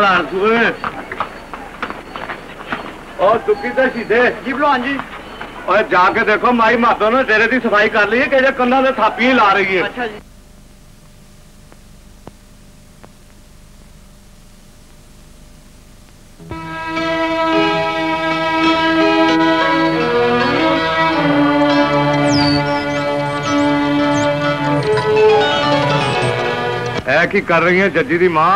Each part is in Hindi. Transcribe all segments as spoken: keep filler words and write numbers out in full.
घबराहट हुए और दुखी तो सीधे जी भलवान जी और जाके देखो माई मातो ने डेरे की सफाई कर ली है कि कन्ना से थापियां ला रही है। अच्छा जी। है की कर रही है जज्जी दी मां?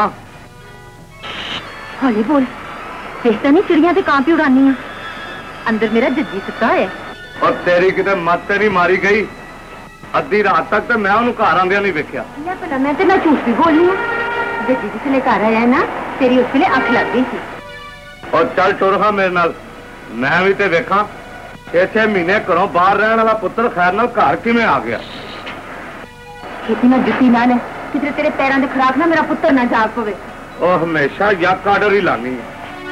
हौली बोल, देखता नहीं चिड़िया ते कांपी उड़ानी है। अंदर मेरा जज्जी सुता है। और तेरी किते मत नहीं मारी गई? अद्धी रात तक तो मैं उन्हें घर आंदिया नहीं वेख्या। भला मैं तो ना झूठ भी बोलनी हूँ। जज्जी जिसने घर आया ना तेरी उस वेले अख लग गई थी। और चल टुर खा मेरे नाल, मैं भी ते वेखा छे छे महीने घरों बाहर रहने वाला पुत्र खैर नाल घर किवें आ गया। खेती ना जुती नाल है किधरे तेरे पैरों के खराक ना मेरा पुत्र ना जाग पवे। और हमेशा यक आर्डर ही लानी है।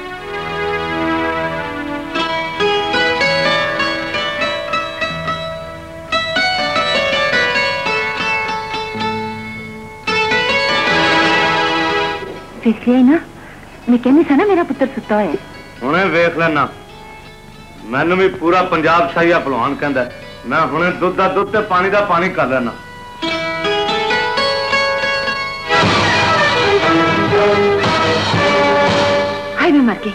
देख लिया ना, मैं कहनी था ना मेरा पुत्र सुता है। हुणे वेख लेना, मैनू भी पूरा पंजाब शाहिया पहलवान कहंदा। मैं हुणे दुध दा दुध ते पानी दा पानी कर लेना। हाय मैं मर गई।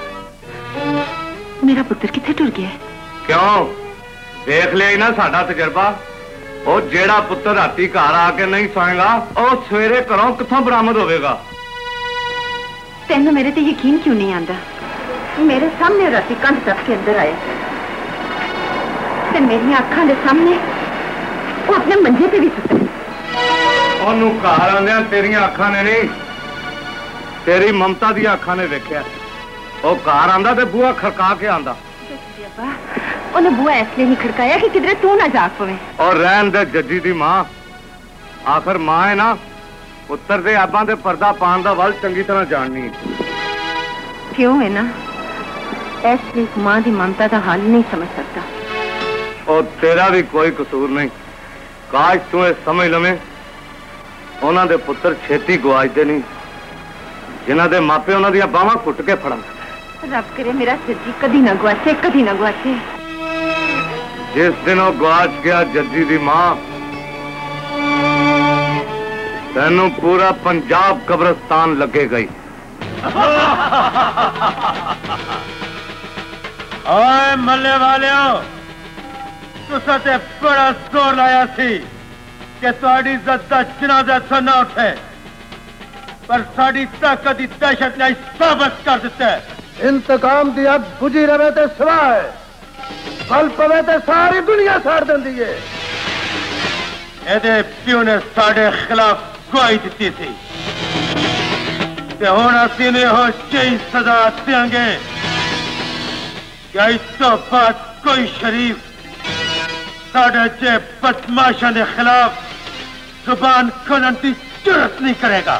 मेरा पुत्र किथे टुर गया है? क्यों देख लिया ना साडा तजर्बा। वो जेड़ा पुत्र राती घर आके नहीं सोएगा वो सवेरे घरों किथों बरामद होवेगा? तेन मेरे ते यकीन क्यों नहीं आता? मेरे सामने राती कंध तक के अंदर आया ते मेरी अखां दे सामने वो अपने मंजे पे भी सुता। ओनू घर आंदियां तेरियां अखां ने नहीं तेरी ममता दी अखां ने वेख्या। वो घर आंदा ते बूहा खड़का के आंदा। उन्हें बूहा इसलिए नहीं खड़काया कि किधरे तू ना जाग पवे। और रहन दे जज्जी दी मां, आखिर मां है ना, पुत्र दे आबां दे पर्दा पान दा वल चंगी तरह जाननी है। क्यों है ना, इसलिए मां दी ममता का हाल नहीं समझ सकता। और तेरा भी कोई कसूर नहीं। काश तू समझ लवे उन्हां दे पुत्र छेती गुआचदे नहीं जिन्हां दे मापे उन्हां दियां बाहां घुट के फड़न। रब करे मेरा जज्जी कदी ना गुआचे, कदी ना गुआचे। जिस दिन वो गुआच गया जज्जी दी मां, तेनू पूरा पंजाब कब्रिस्तान लगे गई। ओए मल्ले वालियो, तुसा ते बड़ा जोर लाया सी कि तुहाडी इज्जत दा जनाजा इत्थों ना उठे, पर साड़ी ताकत की दहशत ने साबित कर दिता है। इंतकाम दी अग बुझी रवे ते सिवा है, फल पवे ते सारी दुनिया साड़ देंदी है। एदे प्यो ने साडे खिलाफ गवाही दी थी ते हुण असीं ने हो जही सजा देंगे। क्या इस तो बाद कोई शरीफ साडे जे बदमाशा के खिलाफ जुबान खोलने की जरूरत नहीं करेगा।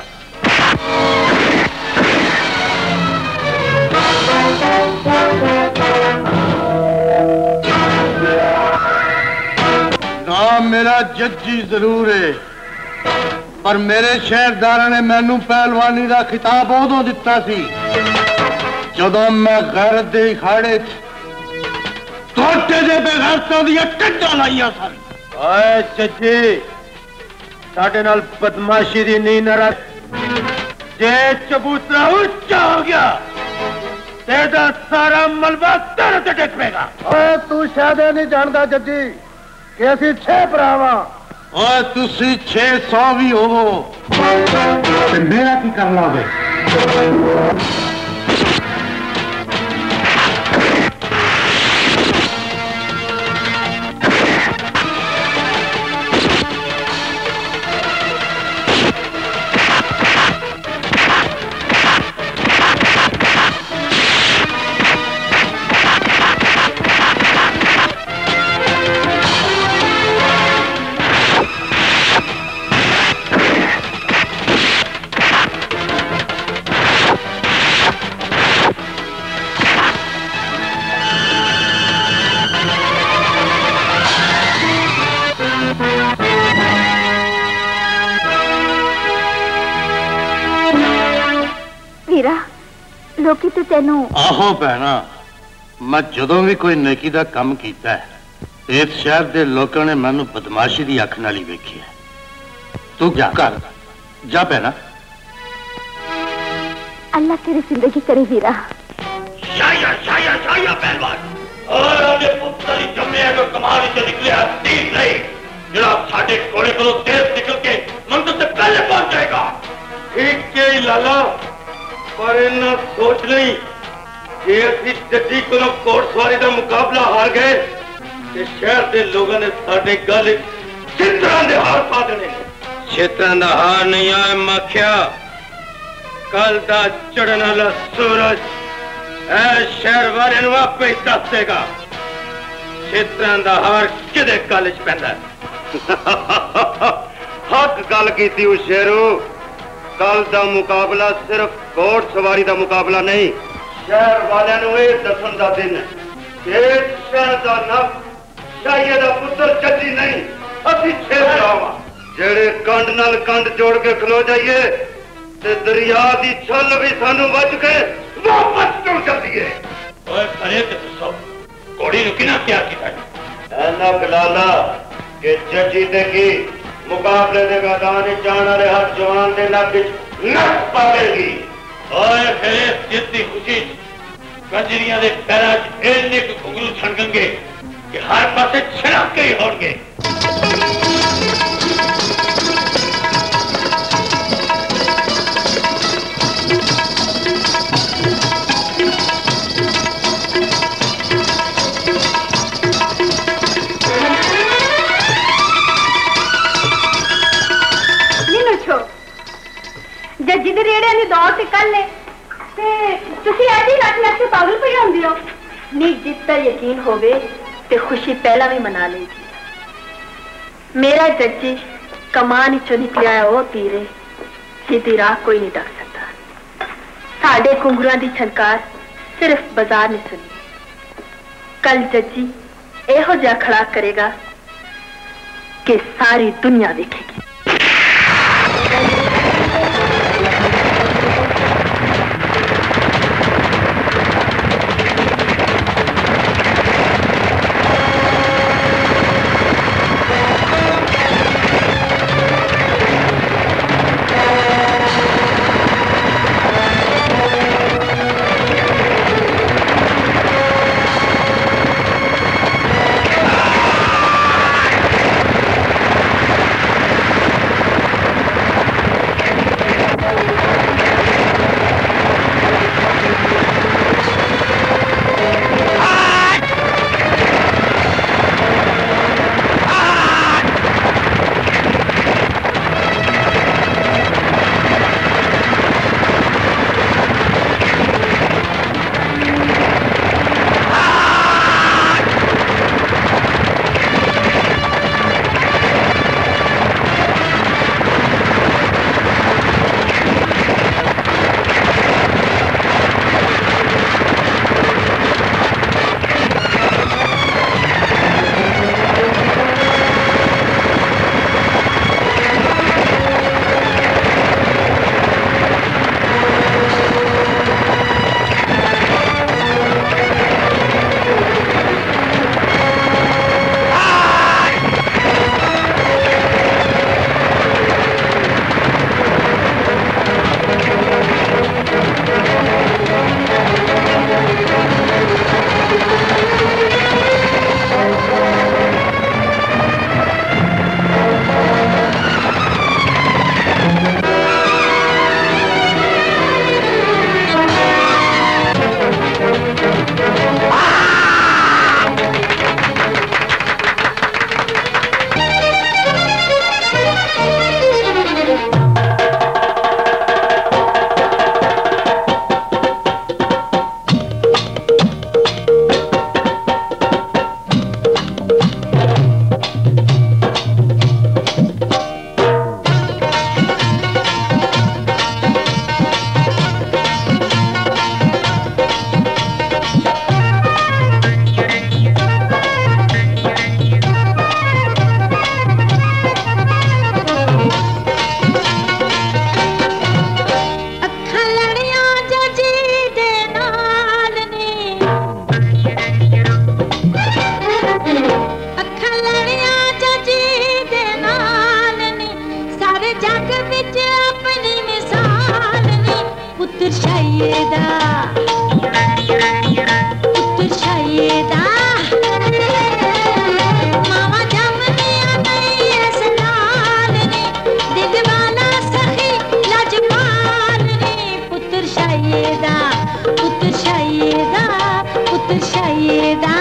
नाम मेरा जज्जी जरूर है, पर मेरे शहरदारा ने मैनू पहलवानी का खिताब उदों दिता सी जदों मैं गैरत दे अखाड़े छोटे जे बेगैरतां दियां टड्डां लाइयां सन। ओए जज्जी, साडे नाल बदमाशी दी नींद न रख। जे चबूतरा उच्चा हो गया तेरा सारा मलबा तेरे ते डिग पेगा। ओए तू शायद नहीं जानता जज्जी कि असी छे भरावा। ओए तुसी छे सौ भी होवो ते मेरा की कर लोगे? लोकी तो तेनू आहो भैना, मैं जदों भी कोई नेकी दा काम कीता है इस शहर दे लोकां ने मैनू बदमाशी दी अख नाल ही वेखी है। तू क्या कर जा भैना। अल्लाह तेरी जिंदगी करे वीरा। शाया शाया शाया पहलवान और अपने पुत्र ही जम्मे है जो कमाल से निकले तीन नहीं जरा साढ़े घोड़े को तेज निकल के मंदिर से पहले पहुंच जाएगा। ठीक के लाला, पर इन्ना सोच नहीं कि असी जजी को घोड़सवारी का मुकाबला हार गए तो शहर के लोगों ने साढ़े गल चित्रा के हार पा देने। चित्रा का हार नहीं आया मख्या, कल का चढ़न वाला सूरज ऐ शहर वाले आपे ही दस देगा क्षेत्रों का हार किदे गल च पैंदा। हक गल की शेरू, कल का मुकाबला सिर्फ घोड़ सवारी का मुकाबला नहीं, शहर वालों ये दसन का दिन है। शहर का नफ शाही का पुत्र जजी नहीं, असी छे भरा जेड़े कंड नाल कंड जोड़ के खलो जाइए ते दरिया की छल भी सानू बच के वापस टुर जाती है। ओए करे ते दसो घोड़ी नु किना तैयार कीता ऐना लाला के जजी ते की मुकाबले दे मैदान में जाने वाले हर जवान दे नक विच नस पावेगी। ओए फिर जित दी खुशी गजरियां दे पैरां च इन्ने घुंगरू छणगणगे कि हर पासे छड़के ही होणगे। जजी दे रेड़े दी दौड़ ते कल ले ते तुसी ऐसी लट लट के पागल पई होंदी हो। नी जितना यकीन होवे ते खुशी पहला भी मना लेगी। मेरा जजी कमान चो निकलिया है वो तीरे सीधी राह कोई नहीं डक सकता। साढ़े घुंघरां दी छनकार सिर्फ बाजार ने सुनी। कल जजी एहो जिहा खड़ा करेगा कि सारी दुनिया देखेगी। शायदा पुत्र शायदा मामा जमने नहीं असलाल ने दिल वाला सखी लाजपाल ने पुत्र शायदा पुत्र शायदा पुत्र शायदा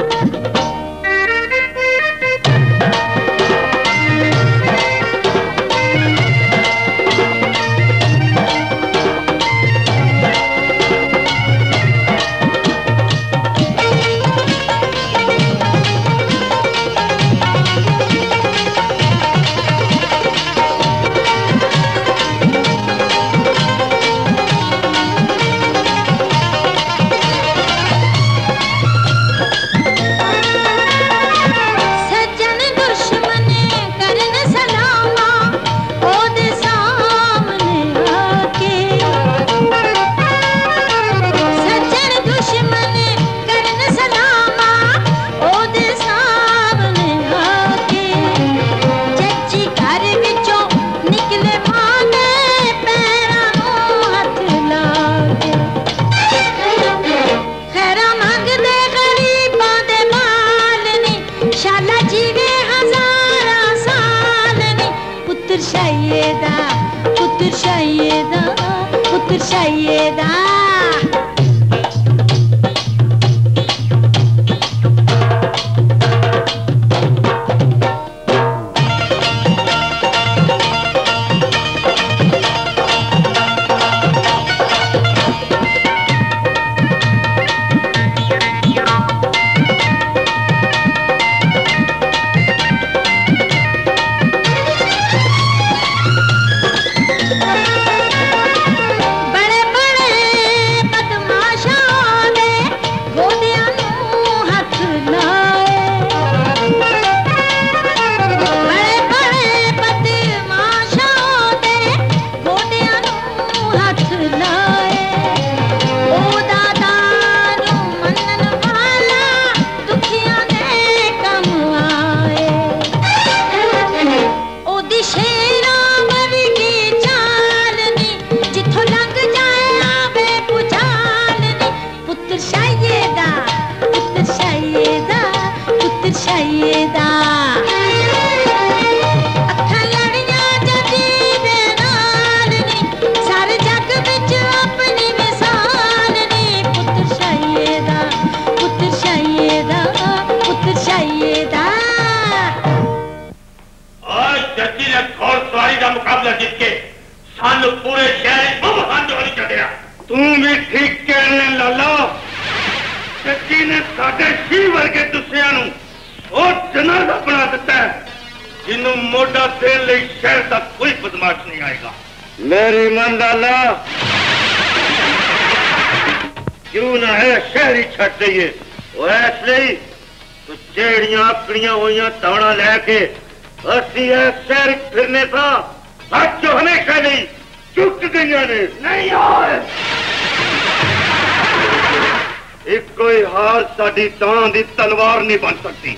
तलवार नहीं बन सकती।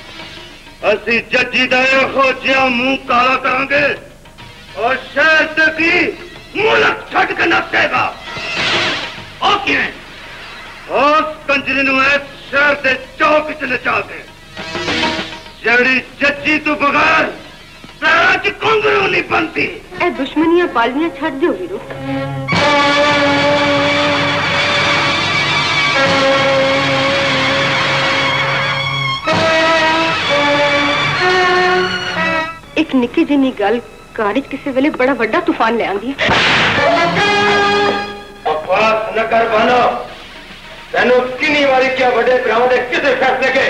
असी जजी का यहो जिहा मुंह काला करांगे और शहर की मुल्क छड़ के नसेगा। उस कंजरी शहर के चौक च नचा के जड़ी जजी तू बगैर पैर च घुंघरू नहीं बनती। ए दुश्मनियां पालनियां छड़ दियो वीरो। एक निकी जिनी गल घर किसी वेले बड़ा वड्डा तूफान ले आंदी। बकवास न कर बनो। तेनू किन्नी वारी क्या बड़े भरावां दे किसे फैसले के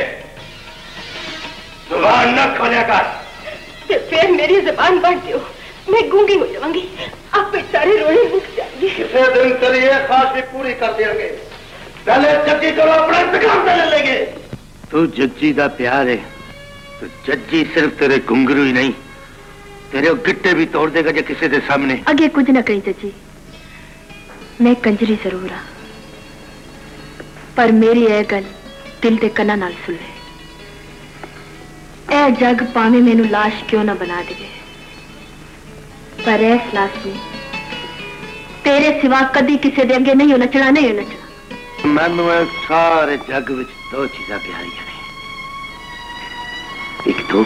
जुबान न खोलिया कर। फिर मेरी जुबान बढ़ दियो, मैं गूंगी हो जाऊंगी। आप बेचारे रोने रुक जाएंगे। किसी दिन तेरी ये ख्वाहिश भी पूरी कर देंगे। पहले जज्जी को अपना इंतकाम ले लेंगे। तू जज्जी का प्यार है तो जज्जी सिर्फ तेरे घुंघरू ही नहीं तेरे गिट्टे भी तोड़ देगा जो किसी के सामने। अगे कुछ न कही जज्जी, मैं कंजरी जरूर हाँ पर मेरी यह गल दिल के कन्ना नाल सुन ले। ए जग पावे मैनू लाश क्यों ना बना दे पर इस लाश ने तेरे सिवा कदी किसी दे अगे नहीं नचना, नहीं नचना। मैनू सारे जग विच दो चीज़ां प्यारियां ने, एक तू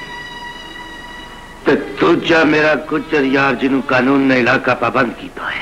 ते दूजा मेरा गुजर यार जिन्हों कानून ने इलाका पाबंद किया है।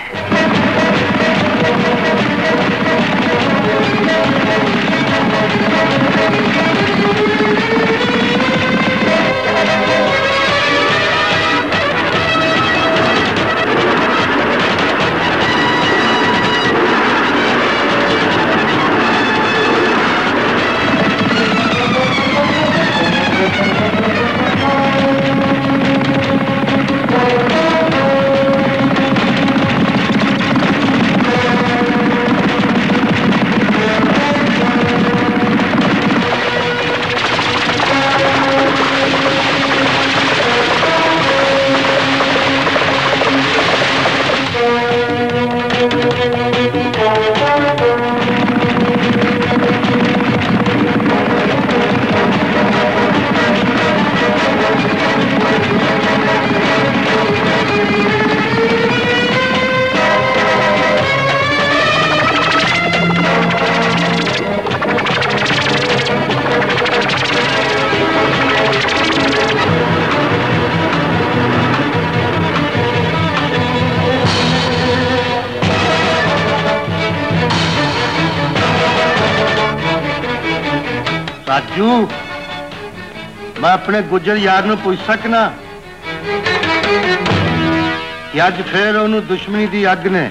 राजू, मैं अपने गुजर यार नूं पूछ सकना कि अज फिर उन्होंने दुश्मनी की अग ने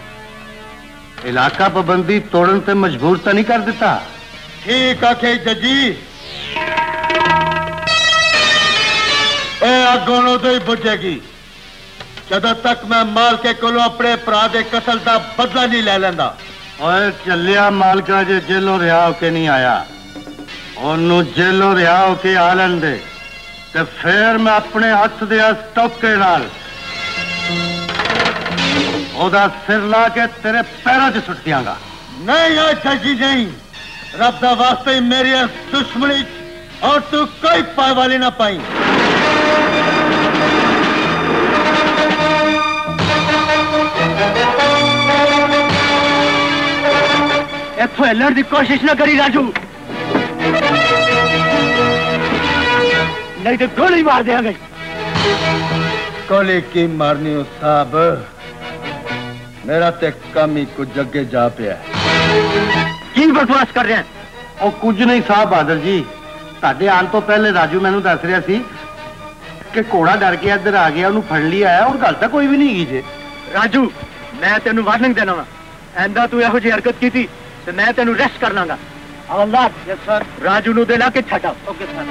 इलाका पाबंदी तोड़न ते मजबूर तो नहीं कर दिता? ठीक आखे जजी, ए अग उदों ही बुझेगी जदों तक मैं माल के कोलों अपने भरा दे कतल का बदला नहीं ले लेंदा। ओए चलिया मालका जे जेलों रिहा होके नहीं आया, ओनू जेलों रिहा होके आ लैन दे ते फिर मैं अपने हथ दे टोके नाल ओदा सिर ला के तेरे पैरों च सुट दियांगा। नहीं अच्छा जी नहीं, रब दा वास्ते ही मेरी दुश्मनी और तू कोई पाए वाली ना पाई। इत्थों हिलण की कोशिश ना करी राजू, नहीं तो गोली मार देंगे। गोली की मारनी हो साहब, मेरा ते कम ही कुछ अगे जा पिया। की बकवास कर रहे हैं? ਉਹ ਕੁਝ ਨਹੀਂ ਸਾਹਿਬ ਬਾਦਲ ਜੀ, ਤੁਹਾਡੇ ਆਉਣ ਤੋਂ ਪਹਿਲੇ ਰਾਜੂ ਮੈਨੂੰ ਦੱਸ ਰਿਹਾ ਸੀ ਕਿ ਘੋੜਾ ਡਰ ਕੇ ਇੱਧਰ ਆ ਗਿਆ, ਉਹਨੂੰ ਫੜ ਲਈ ਆਇਆ। ਹੁਣ ਗੱਲ ਤਾਂ ਕੋਈ ਵੀ ਨਹੀਂ ਹੈਗੀ ਜੇ। ਰਾਜੂ, ਮੈਂ ਤੈਨੂੰ ਵਾਰਨਿੰਗ ਦੇਣਾ ਵਾ, ਐਂਦਾ ਤੂੰ ਇਹੋ ਜਿਹੀ ਹਰਕਤ ਕੀਤੀ ਤੇ ਮੈਂ ਤੈਨੂੰ ਅਰੈਸਟ ਕਰ ਲਾਂਗਾ। ਹਵਲਦਾਰ, ਯੈਸ ਸਰ, ਰਾਜੂ ਨੂੰ ਦੇ ਲਾ ਕੇ ਛੱਡਾ। Okay sir.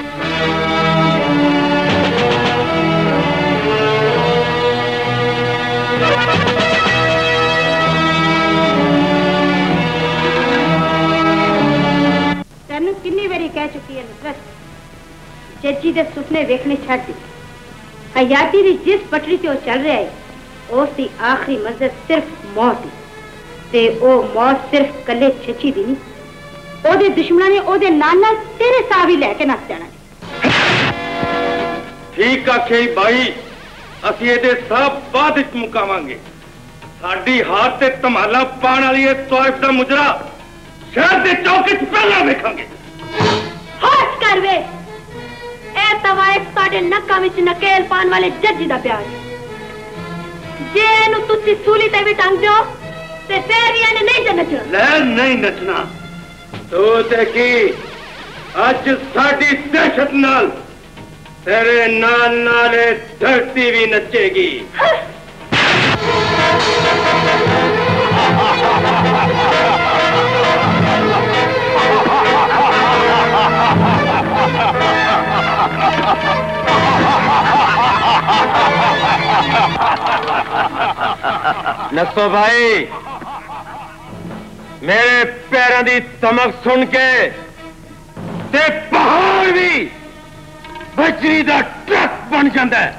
तेन किन्नी बारी कह चुकी है नुसरत, जजी दे सुपने वेखने छड़ दी। हयाती दी जिस पटड़ी ते चल रहा है उसकी आखिरी मंजिल सिर्फ मौत है, ते ओ मौत सिर्फ कले जजी दी नहीं, ओदे दुश्मनां ने ओदे नाल नाल तेरे साह भी लैके नस जाना। ठीक आखे भाई, असीं इहदे सब बाद विच मुकावांगे। साडी हार ते धमाला पाण वाली तौफ दा मुजरा शहर के चौके च पहला वेखांगे। होश कर वे, ए तवाइफ साडे नक्कां विच नकेल पाण वाले जजी दा प्यार जे नु तुसी सूली ते भी टंग जाओ ते फिर याने नहीं नचना। ले नहीं नचना तो ते की अज साडी दहशत नाल तेरे नाल नाले धरती भी नचेगी। नसो भाई, मेरे पैरों की चमक सुन के ते पहाड़ भी बजरी का ट्रक बन जाता है।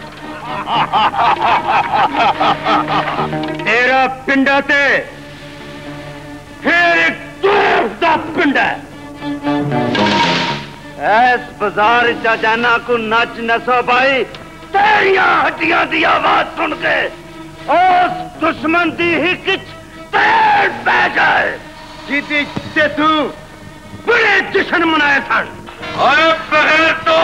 तेरा पिंडा ते फिर एक दोस्त का पिंड है। इस बाजार चा जाना को नच नसो भाई, तेरिया हड्डियां की आवाज सुन के उस दुश्मन दी हिक तेल पै जाए जिदी ते तू बड़े जश्न मनाए सन। अरे बगैर तो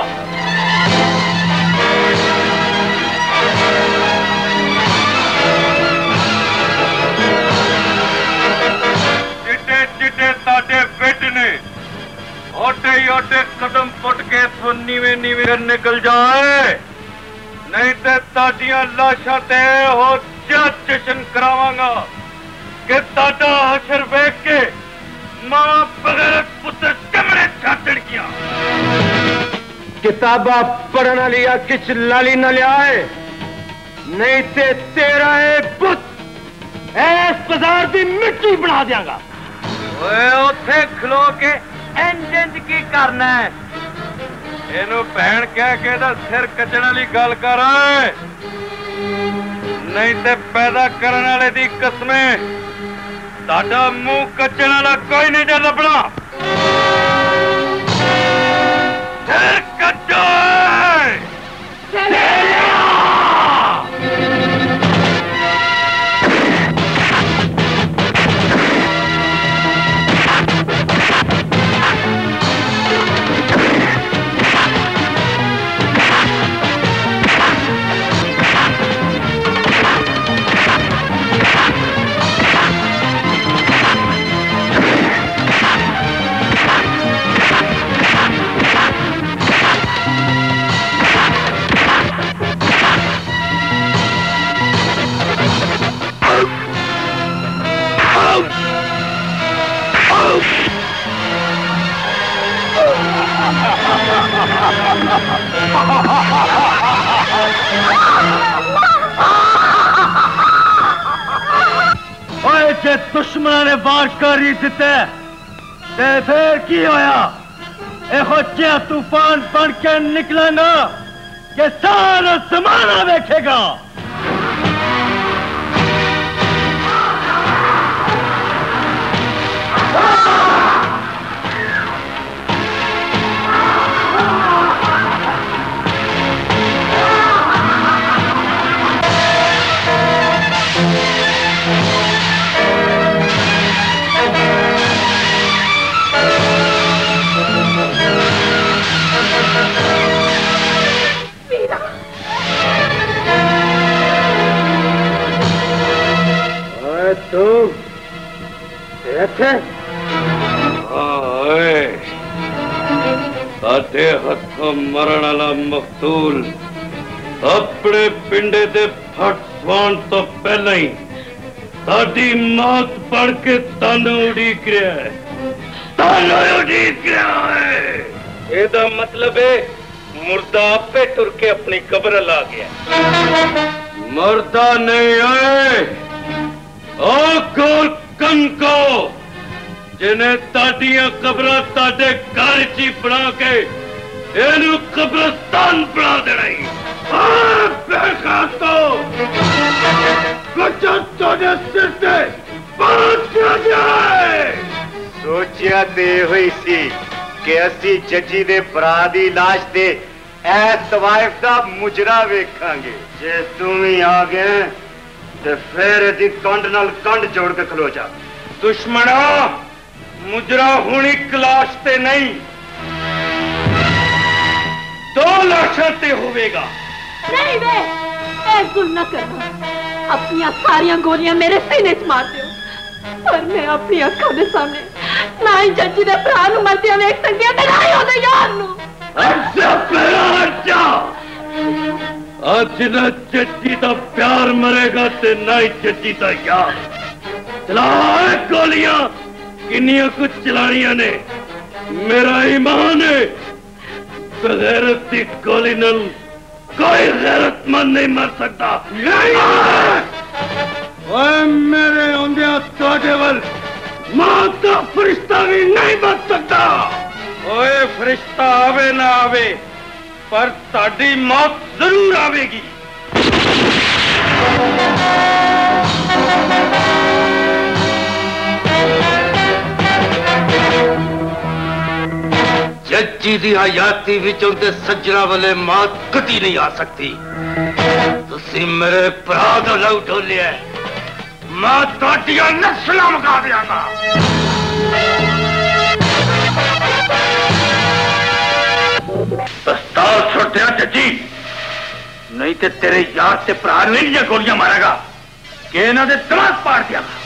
चिट्टे चिट्टे ताटे बेटे ने ओटे ओटे कदम पुट के इथों नीवे नीवे निकल जाए, नहीं तो ताडियां लाशां ते हो जश्न करावांगा कि ताडा हशर वेख के मां बगैर पुत्र कमरे छाड़ गया। किताबा पढ़न वाली किच लाली न लियाए, नहीं ते तेरा है पुत इस बाजार की मिट्टी बना दियांगा। ओए उथे खलो के इंज की करना है? इनू भैन कह के सिर कचण वाली गल कर, नहीं तो पैदा करने वाले दी कसमें ताड़ा मुंह कचण वाला कोई नहीं जा लभना। सिर कचो जे दुश्मन ने वार कर ही दिते ते फिर की होया? एहो जिहा तूफान बन के निकला ना कि सारा जमाना देखेगा। तू साडे हथों मरण वाला मकतूल अपने पिंडे दे फट सवान तो पहला ही साडी मौत पढ़ के तानू उड़ीक रहा है, तानू उड़ीक रहा है। एदा मतलब है मुर्दा आपे टुर के अपनी कब्र ला गया। मुर्दा नहीं आए और कन को जिन्हें ताडियां कब्र ताडे घर ची बना के इनू कब्रस्तान बना देना ही। तो सिर से सोचिया दे हुई सी कि असी जजी दे भरा दी लाश दे ऐ तवाइफ दा मुजरा वेखांगे। जे तुम ही आ गए ते फिर इदी कंड नाल कंड जोड़ के खलो जा। दुश्मना मुजरा हुणी क्लाश ते नहीं दो लाशों ते होवेगा। नहीं वे ऐसा न करना, अपनी सारिया गोलियां मेरे सीने च मार दियो, पर मैं अपनी अखों के सामने ना ही जज्जी दे भरा नूं मरदियां वेख सकदी ते ना ही ओदे यार नूं। अच्छा पहला आज न जज्जी का प्यार मरेगा ते ना ही जज्जी का यार। चला गोलियां किन्नियां कुछ चलानियां ने, मेरा ईमान है बगैरत की गोली नल कोई गैरतमंद नहीं मर सकता। ओए मेरे होंदिया तोड़े वल मौत का फरिश्ता भी नहीं बच सकता। ओए फरिश्ता आवे ना आवे पर ताड़ी मौत जरूर आवेगी। जज्जी दी हयाती विचों ते सज्जना वाले मौत कदी नहीं आ सकती। तुसी मेरे भरा का लहू ढोलिया मैं तुहाडियां नस्लां मुका दियांगा। पिस्तौल छुट दिया जज्जी, नहीं तो तेरे यार ते भरा नहीं गोलियां मारेगा कि इन्हां दे दिमाग पाड़ दियांगा।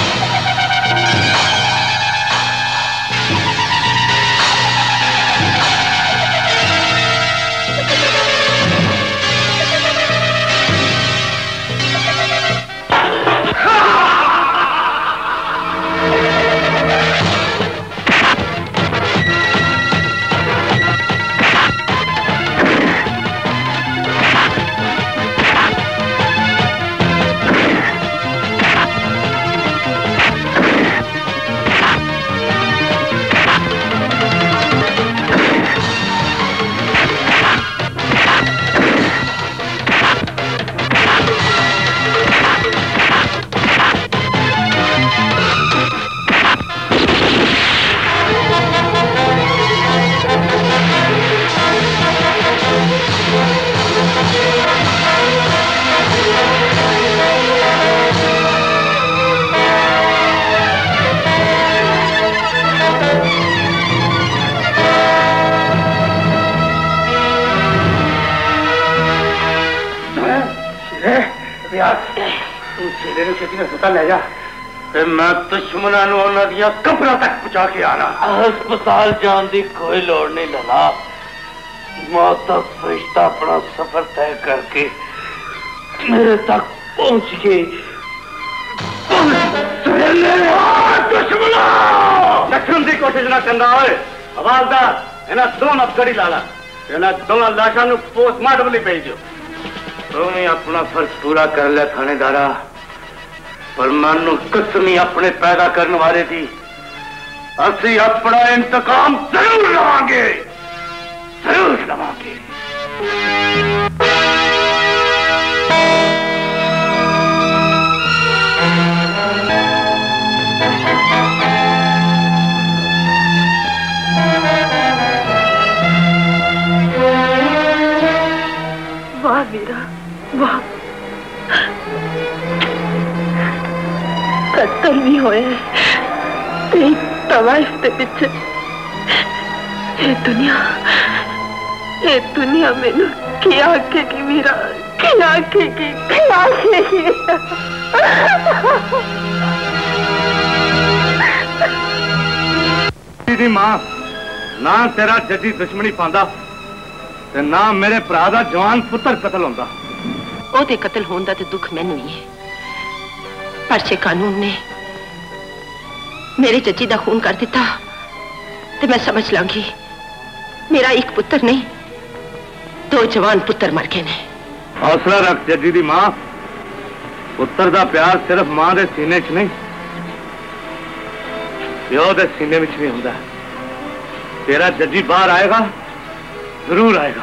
मैं दुश्मना कब्र तक पहुंचा के आना। अस्पताल जान की कोई लोड़ नहीं लला, मौत तक फरिश्ता अपना सफर तय करके मेरे तक पहुंच गए। लक्षण की कोशिश ना करना हो हवालदार, इन्हें दोनों अफगड़ी लाला, इन्हें दोनों लाशा पोस्टमार्टम लिए भेज दो। तुम अपना फर्ज पूरा कर लिया थानेदारा, पर मैनू कसमी अपने पैदा करने वाले थी। असी अपना इंतकाम जरूर लवांगे, जरूर लवांगे। वाह वीरा वाह, कत्ल भी होए एक तवाइफ के पीछे। ये दुनिया ये दुनिया मैनू क्या आखेगी वीरा, क्या आखेगी, क्या आखेगी। दीदी मां ना तेरा जजी दुश्मनी पांदा ते ना मेरे भरा दा जवान पुत्र कतल होंदा। ओदे कतल होने दा ते दुख मैनू ही है, पर जे कानून ने मेरे जज्जी दा खून कर दिता तो मैं समझ लांगी मेरा एक पुत्र नहीं दो जवान पुत्र मर गए ने। हौसला रख जज्जी दी मां, पुत्र दा प्यार सिर्फ मां दे सीने च नहीं प्यो दे सीने विच भी हुंदा। तेरा जज्जी बाहर आएगा, जरूर आएगा।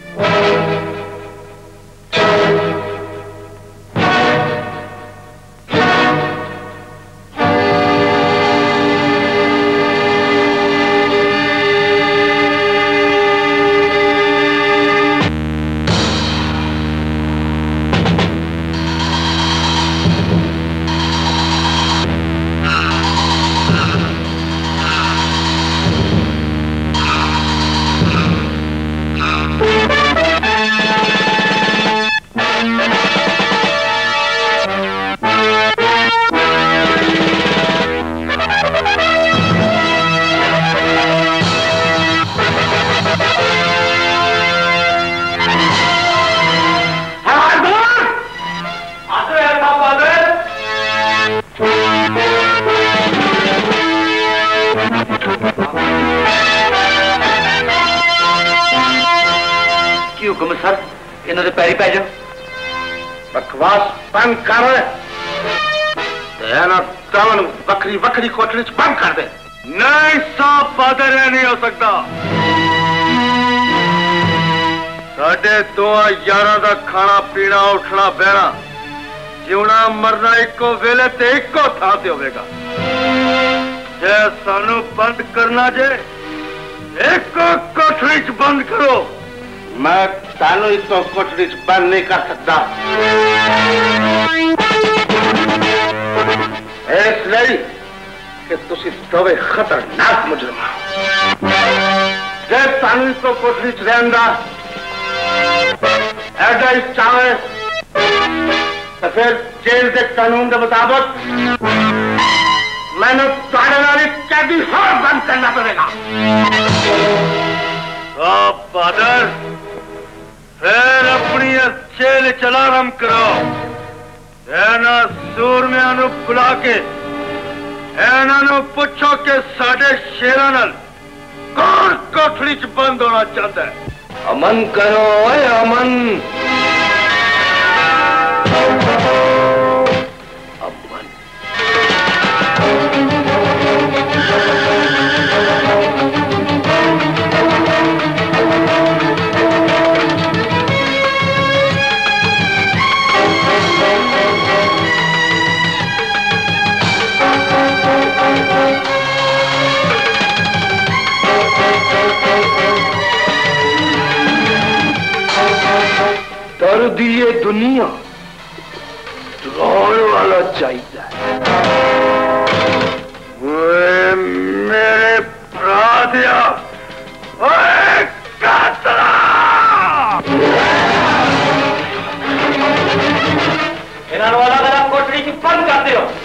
वक्री वक्री कोठड़ी बंद कर दे। नहीं साफ फादर नहीं हो सकता। साढ़े दो यारा का खाना पीना उठना बहना जीवना मरना इको वेले ते इको थां ते होवेगा। जे सानू बंद करना जे एक कोठड़ी च बंद करो, मैं तानू इतो कोठड़ी च बंद नहीं कर सकता। इसलिए कि तुसी दोवे खतरनाक मुजरम हो। जब तानू इतो कोठड़ी च रहंदा ऐसा ही चाहे तो फिर जेल के कानून के मुताबिक मैंने तारे वाली कैदी और बंद करना पड़ेगा। बहादुर फिर अपनी जेल चलारम करो। एना सूरमियां बुला के इन्हों पूछो कि साडे शेरां नाल कौन कोठड़ी च बंद होना चाहता है। अमन करो ओए अमन। अमन कर दिए दुनिया डराने वाला चाहिए। मेरे प्रादिया इन्होंने वाला अगर आप कोठड़ी की बंद करते हो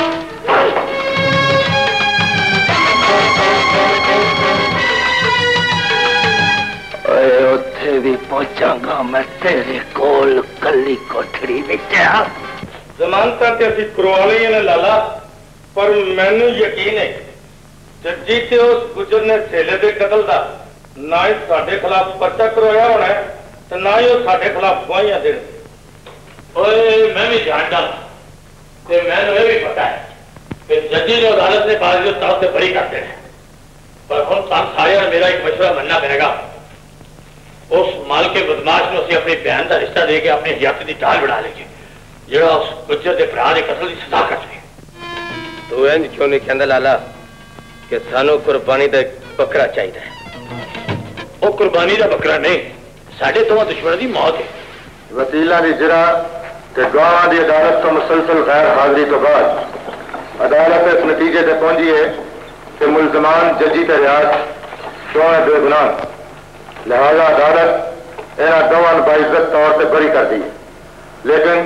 उत्थे भी पहुंचागा मैं तेरे कोल कली कोठड़ी विच। जमानत ते असीं करवा लईआं ने लाला, पर मैनू यकीन है जज्जी ते उस गुजर ने सेले दे कतल दा ना ही साडे खिलाफ पर्चा करवाया होना है ते ना ही वो साडे खिलाफ गवाहियां देण। ओए मैं भी जानता ते मैनू ये भी पता है कि जज्जी ने अदालत ने बाजी तरफ से बरी कर देना, पर हम सारे मेरा एक मशवरा मनना पड़ेगा। उस माल के बदमाश में उसे अपनी बहन का रिश्ता देके अपनी हयाती की ढाल बढ़ा लेंगे जो उस गुज्जर के भरा के कतल की सजा कर सके। तू इंज क्यों नहीं कहता लाला कि सानू कुर्बानी का बकरा चाहिए? वो कुर्बानी का बकरा नहीं, साढ़े दोवां दुश्मनों की मौत है। वसीला की जिरा ते गवाह की अदालत तो मुसलसल गैर हाजिरी तो बाद अदालत इस नतीजे से पहुंची है कि मुलजमान जजी ते रियाज दोवें बेगुनाह, लिहाजा अदालत इन्होंने दोवां बाइज्जत तौर से बरी कर दी। लेकिन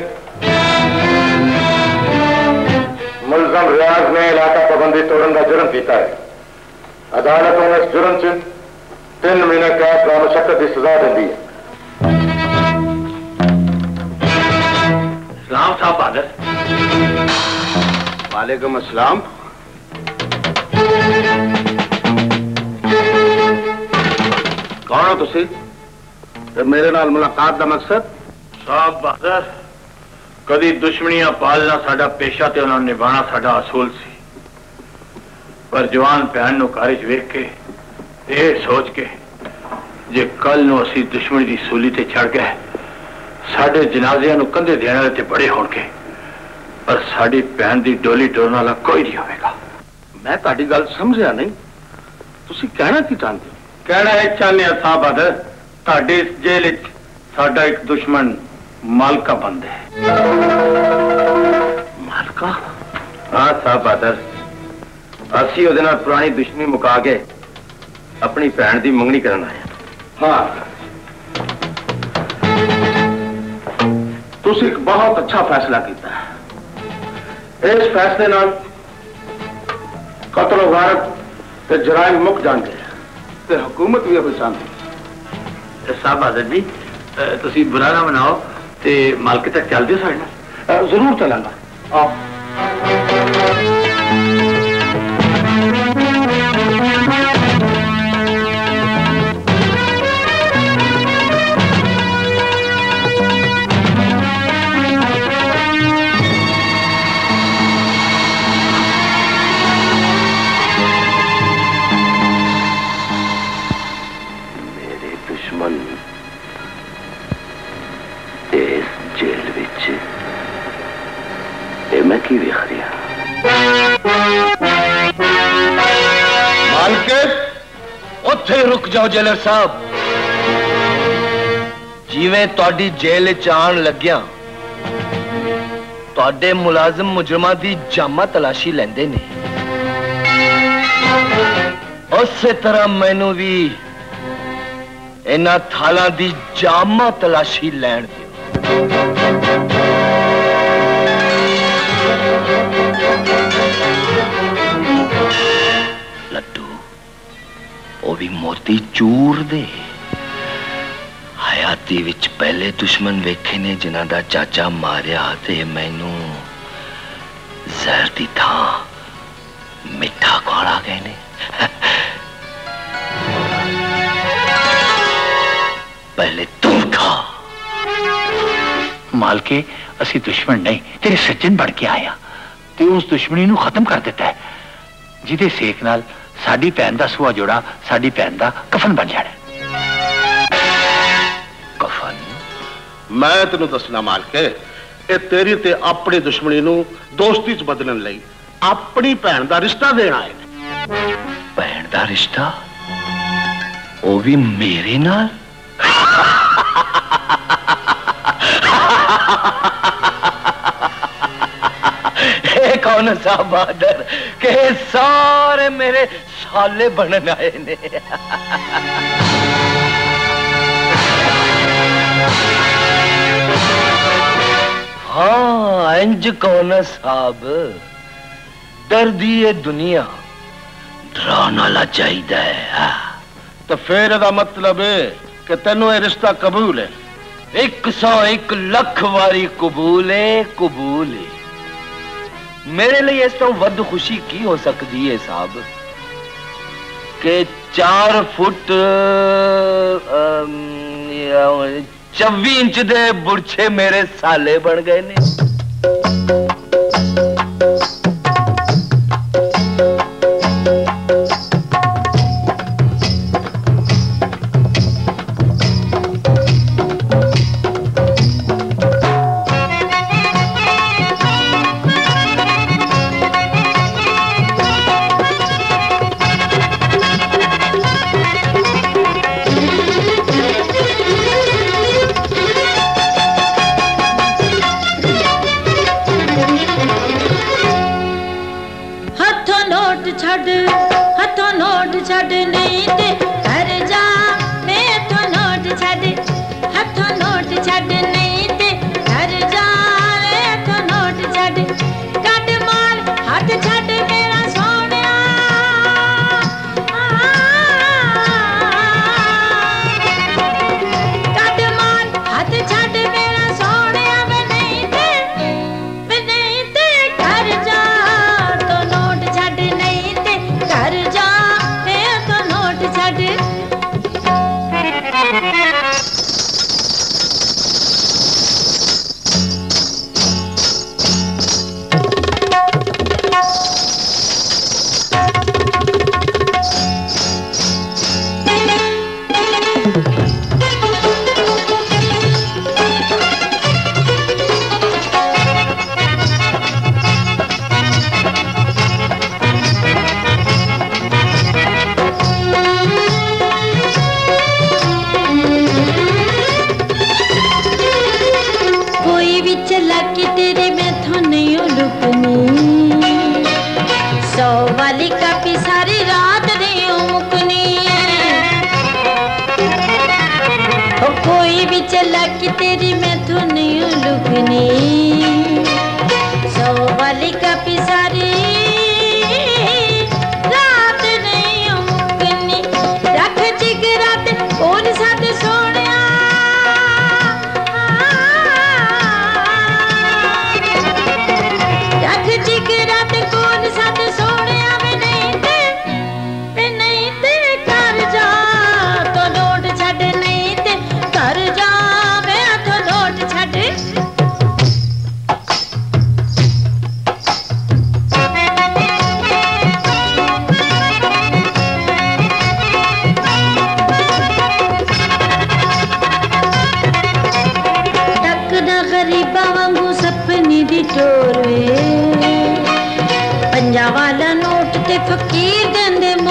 मुलजम रियाज ने इलाका पाबंदी तोड़न का जुर्म किया है। अदालत उन्हें इस जुर्म च तीन महीने कैद का मुशक्कत की सजा दी है। सलाम साहब बहादुर। वालेकुम अस्सलाम। कौन हो तुसी ते मेरे नाल मुलाकात का मकसद? साहब बहादुर, कदी दुश्मनियां पालना साडा पेशा ते उन्होंने निभाना साडा असूल सी, पर जवान भैन नूं घर च वेख के ये सोच के जे कल नूं असीं दुश्मनी की सूली ते चढ़ गए साडे जनाजियां नूं कंधे देने वाले ते बड़े होणगे, पर साडी भैन की डोली टोरन वाला कोई नहीं होगा। मैं ताड़ी गल समझिया नहीं, तुसी कहना की चाहते हो? कहना है चाहने साहब बहादुर, ताडे इस जेल च साडा एक दुश्मन मालका बंद है। मालका? हाँ साहब बहादुर, असी उहदे नाल पुरानी दुश्मनी मुका के अपनी भैन की मंगनी करन आए। हाँ, तुसी एक बहुत अच्छा फैसला किया है। इस फैसले नाल कत्ल वारत ते जराइम मुक जाएंगे ते हुकूमत भी अब चाहती। साहब बहादुर जी, तुसी बुरा ना मनाओ ते मालके तक चल दियो साडे नाल। जरूर चलांगा। आओ। मैं की वेख रहा मालके, उत्थे रुक जाओ जेलर साहब। जिवें तुहाडी जेल च आण लग्या तुहाडे मुलाजिम मुजरमां दी जामा तलाशी लैंदे ने, उसे तरह मैनू भी इन्हां थालां दी जामा तलाशी लैण दिओ। लड्डू वो भी मोती चूर दे। हयाती विच पहले दुश्मन वेखे ने जिन्हां दा चाचा मारिया ते मैनू जहर दी थां मिठा खुआड़ा गए ने। पहले तुम खा। मालके असी दुश्मन नहीं, तेरे सज्जन बन के आया ते उस दुश्मनी नू खत्म कर दिता है जिदे सेक नाल साडी भैन दा सुआ जोड़ा साडी भैन दा कफन बन जाना। कफन? मैं तेनू दसना मालके, ए तेरी ते अपनी दुश्मनी नू दोस्ती च बदलण लई अपनी भैन दा रिश्ता देना है। भैन दा रिश्ता? वो भी मेरे नाल? कौन सा बहादुर के सारे मेरे साले बनने आए ने। हाँ इंज कौन साहब, डरदी है दुनिया, डराने वाला चाहिए है। तो फिर एदा मतलब है कि तेनों ये रिश्ता कबूल है? एक सौ एक लख वारी कबूल है, कबूल है। मेरे लिए इस तो वध खुशी की हो सकती है साहब कि चार फुट चौबी इंच दे बुरछे मेरे साले बन गए ने।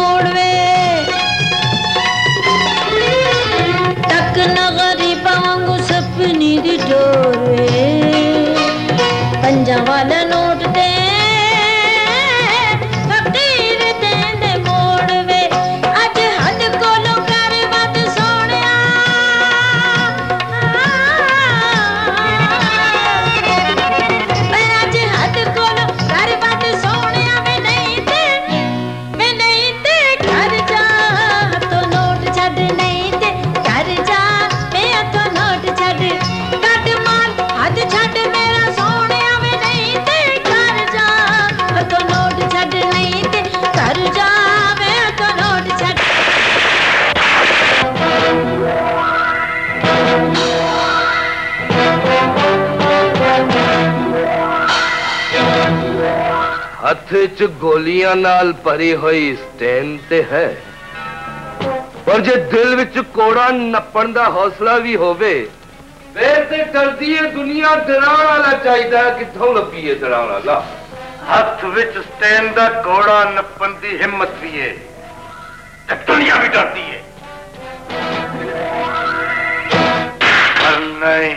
तक न गरीबा वांगू हथ च गोलियां नाल भरी हुई स्टैन ते है, पर जे दिल विच कोड़ा नप्पण दा हौसला भी होवे फिर ते डरदी है दुनिया। डराण वाला चाहिदा, कित्थों लभीए डराण वाला? हथ विच स्टैन दा कोड़ा नप्पन दी हिम्मत भी है, दुनिया भी डरती है। पर नहीं,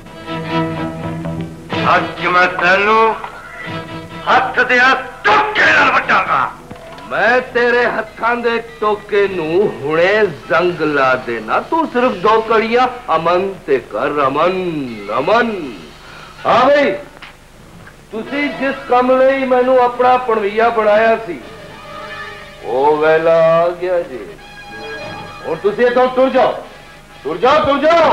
अज मैं तेनू हथ दे टोके नाल वड्डांगा। मैं तेरे हत्थां दे टोके नू हुणे जंग ला देना। तू सिर्फ दो कड़ियां अमन ते कर। अमन अमन। हाँ भाई, तुसी जिस काम लई मैनू अपना पणवीया बनाया सी वो वेला आ गया जी। हुण तुसी इथों टुर जाओ, टुर जाओ, टुर जाओ।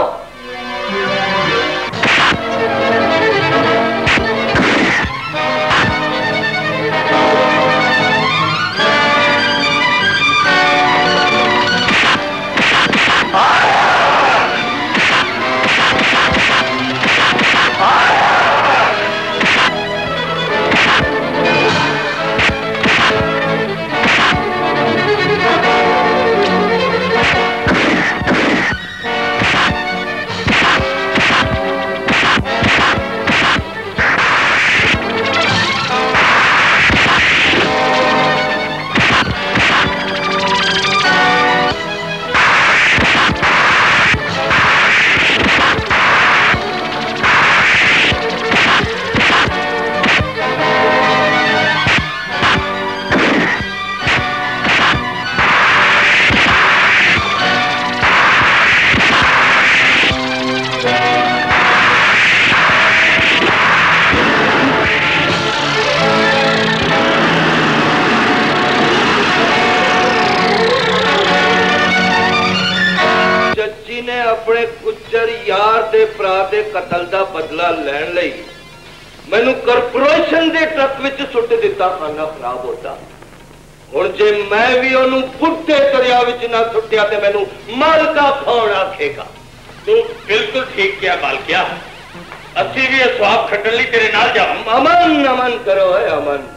कतल का बदला लैन लई मैनू कारपोरेशन के ट्रक विच सुट दिता, खाना खराब होता। हुण जे मैं भी ओनू बुढ़े दरिया विच ना सुटिया ते मैनू मालका कौन आखेगा? तू बिल्कुल ठीक किया मालकिया, असी भी स्वाब खट्टन लई तेरे नाल जावां। अमन अमन करो है अमन।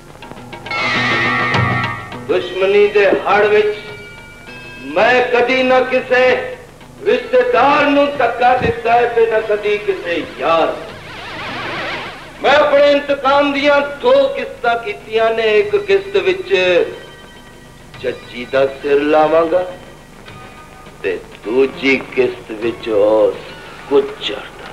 दुश्मनी दे हड़ विच मैं कदी ना किसे रिश्तेदार नू धक्का दिता है ते न कदी किसे यार। मैं अपने इंतकाम दियां दो किस्तां कीतियां ने। एक किस्त विच जज्जी दा सिर लावांगा ते दूजी किस्त विच उस गुज्जर दा।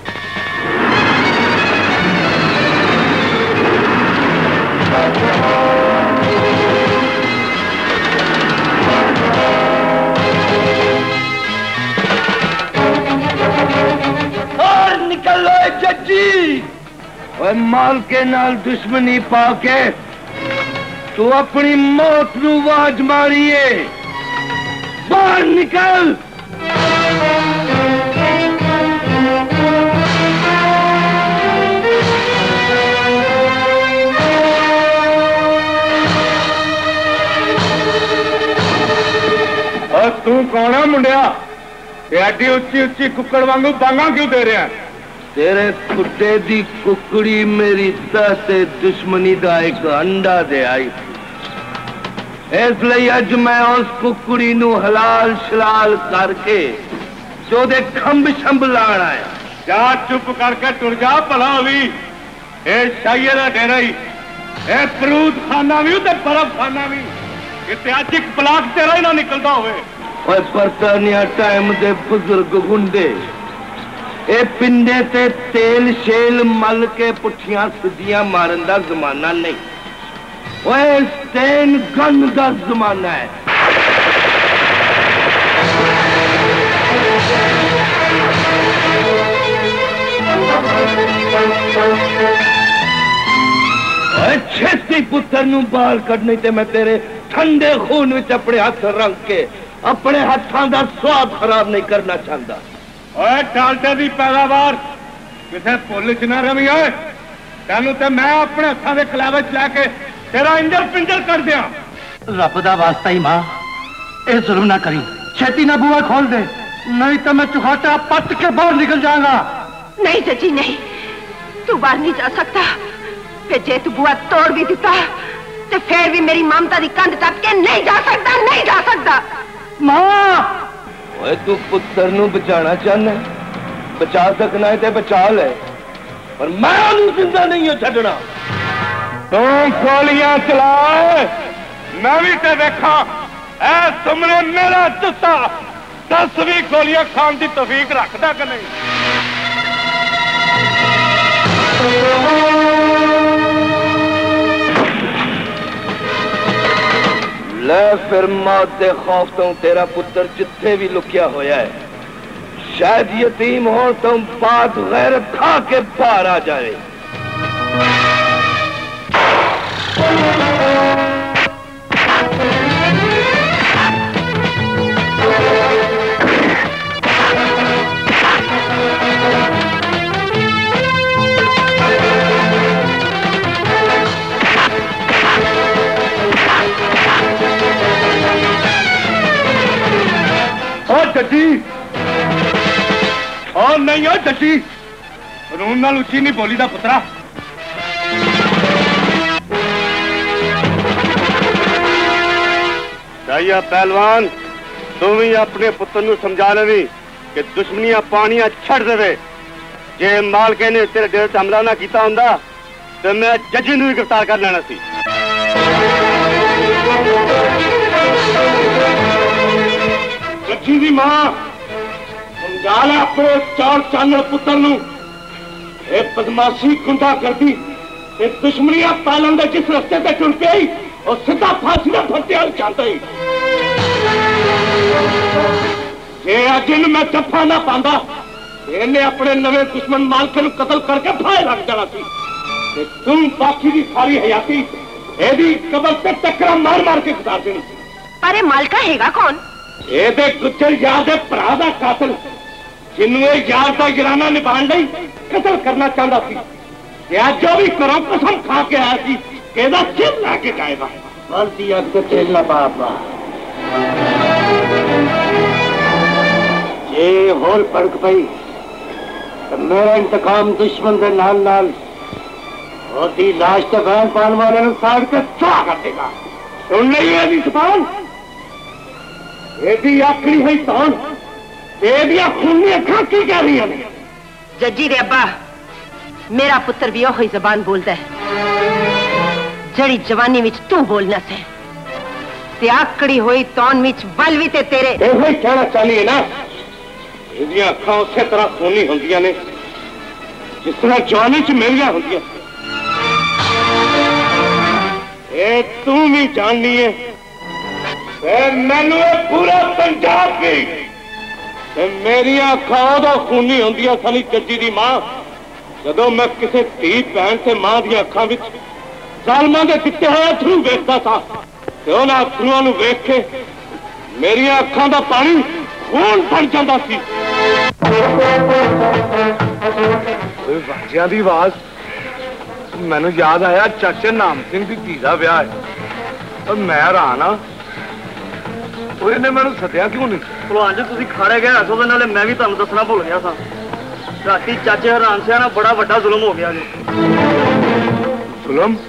जज्जी और माल के नाल दुश्मनी पाके तू अपनी मौत नू आवाज मारिए। बाहर निकल। और तू कौन है मुंडिया? एडी उच्ची उच्ची कुक्कड़ वांगू बांगा क्यों दे रहा है? तेरे कुत्ते दी कुकड़ी मेरी ते दुश्मनी का एक अंडा दे आई, इसलिए अज मैं उस कुकड़ी नू हलाल शलाल करके जो दे खंभ शंभ लाण आया। जा चुप करके टुर जा भला भी। ए शाइए का डेरा ही, ए फरूद खाना भी ते बर्फ खाना भी, किते अज एक ब्लाक तेरा ही ना निकलता होवे। ओए बरतानिया टाइम दे बुजुर्ग गुंडे ए पिंडे ते तेल शेल मल के पुठियां सिद्धियां मारन दा जमाना नहीं, ओए स्टैन गन दा जमाना है। छेती पुत्र नू बाल कढने ते मैं तेरे ठंडे खून विच अपने हाथ रंग के अपने हाथों का स्वाद खराब नहीं करना चाहता। ओए डाल्टे की पैदावार किसे भुल च ना रवी। ओए तेनू ते मैं अपने हथां दे खिलावे च लैके तेरा इंजर पिंजर कर दिया। रब दा वास्ता ही मां, ए जुल्म ना करी, छेती ना बुआ खोल दे, नहीं तो मैं चुखाटा पट के बाहर निकल जाऊंगा। नहीं चाची नहीं, तू बाहर नहीं जा सकता। फिर जे तू बुआ तोड़ भी दिता तो फिर भी मेरी ममता की कंध टप के नहीं जा सकता, नहीं जा सकता। मां ओए तू पुत्र नू बचाना चाहना, बचा सकना है तो बचा ले, पर मैं उन्हें जिंदा नहीं हो छड़ना। तू गोलियां चला, मैं भी ते देखा ऐ तुमने मेरा जुत्ता दस भी गोलियां खान की तौफीक रखता कि नहीं। ले फिर मौत के खौफ तो तेरा पुत्र जिथे भी लुकिया होया है, शायद यतीम हो तो बात गैरत खा के बाहर आ जाए। जजी और नहीं हो जजी, कानून नाल उची नहीं बोली दा पुत्रा। चाहिए पहलवान तू भी अपने पुत्र नू समझा लवी कि दुश्मनियां पानियां छड़ देवे। जे मालके ने तेरे डेरे ते हमला ना कीता हुंदा तो मैं जजी नू भी गिरफ्तार कर लेना सी। जजी दी मां समझा ले अपने चार चानड़ पुत्र नू, ये बदमाशी गुंडा करदी ते दुश्मनियां पालन दे जिस रस्ते ते टुर पई और सीधा फांसी दे फंदे वाल चाहता ही। जे अज इन मैं जफा ना पांदा इन्हें अपने नवे दुश्मन मालके नू कतल करके फाहे लग जाना सी। ते तुम बाकी दी सारी हयाती एदी कबर ते टक्करा मार मार के गुजार देनी। पर ये मालका हैगा कौन? ਇਹਦੇ ਗੁੱਜਰ ਯਾਰ ਦੇ ਭਰਾ ਦਾ ਕਾਤਲ, ਜਿਹਨੂੰ ਇਹ ਯਾਰ ਦਾ ਗਿਰਾਨਾ ਨਿਭਾਉਣ ਲਈ ਕਤਲ ਕਰਨਾ ਚਾਹੁੰਦਾ ਸੀ। ਤੇ ਅੱਜ ਉਹ ਵੀ ਘਰੋਂ ਕਸਮ ਖਾ ਕੇ ਆਇਆ ਸੀ ਕਿ ਇਹਦਾ ਸਿਰ ਲੈ ਕੇ ਜਾਏਗਾ। ਗਲਤੀ ਅੱਗ ਤੇ ਤੇਲ ਨਾ ਬਾਪਾ, ਜੇ ਹੋਰ ਭੜਕ ਪਈ ਤਾਂ ਮੇਰਾ ਇੰਤਕਾਮ ਦੁਸ਼ਮਣ ਦੇ ਨਾਲ ਨਾਲ ਉਹਦੀ ਲਾਸ਼ ਤੇ ਬੈਨ ਪਾਉਣ ਵਾਲਿਆਂ ਨੂੰ ਸਾੜ ਕੇ ਸੁਆਹ ਕਰ ਦੇਗਾ। ਸੁਣ ਲਈ ਇਹਦੀ ਜ਼ਬਾਨ, ਇਹਦੀ ਆਖਰੀ ਹੋਈ ਤੌਣ ਇਹਦੀਆਂ ਖੂਨੀ ਅੱਖਾਂ ਕੀ ਕਹਿ ਰਹੀਆਂ ਨੇ। जजी दे अब्बा मेरा पुत्र भी ओही जबान बोलता है जड़ी जवानी विच तू बोलना से, ते आकड़ी हुई तौन विच बल भी ते तेरे। ਇਹੋ ਹੀ ਕਹਿਣਾ ਚਾਹਨੀ ਹੈ ਨਾ, ਇਹਦੀਆਂ ਅੱਖਾਂ ਉਸੇ ਤਰ੍ਹਾਂ ਖੂਨੀ ਹੁੰਦੀਆਂ ਨੇ ਜਿਸ ਤਰ੍ਹਾਂ ਜਵਾਨੀ ਚ ਮੇਰੀਆਂ ਹੁੰਦੀਆਂ। ਇਹ ਤੂੰ ਵੀ ਜਾਣਨੀ ਹੈ ਤੇ ਮੈਨੂੰ ਇਹ ਪੂਰਾ ਪੰਜਾਬ ਵੀ। मेरिया अखा उदो खूनी होंदियां सन जजी दी मां, जदों मैं किसी धी भैन से मां दी अखां विच जालमां दे दित्ते होए अथरू वेखदा था ते उन्हां अथरूआं नूं वेख के मेरिया अखां दा पानी खून बन जांदा सी। ओए वाजियां दी आवाज, मैनूं याद आया चाचे नाम सिंह दी धी दा विआह है और मैं हैरान हां ਉਹਨੇ ਮੈਨੂੰ ਸੱਦਿਆ ਕਿਉਂ ਨਹੀਂ। ਭਲਵਾਨ ਜੀ ਤੁਸੀਂ ਖਾੜੇ ਗਏ ਹਸੋ ਦੇ ਨਾਲੇ ਮੈਂ ਵੀ ਤੁਹਾਨੂੰ ਦੱਸਣਾ ਭੁੱਲ ਗਿਆ ਸਾਂ। ਰਾਤੀ ਚਾਚੇ ਹਰਾਨ ਸਿਆ ਨਾਲ ਬੜਾ ਵੱਡਾ ਜ਼ੁਲਮ ਹੋ ਗਿਆ ਜੀ। ਜ਼ੁਲਮ?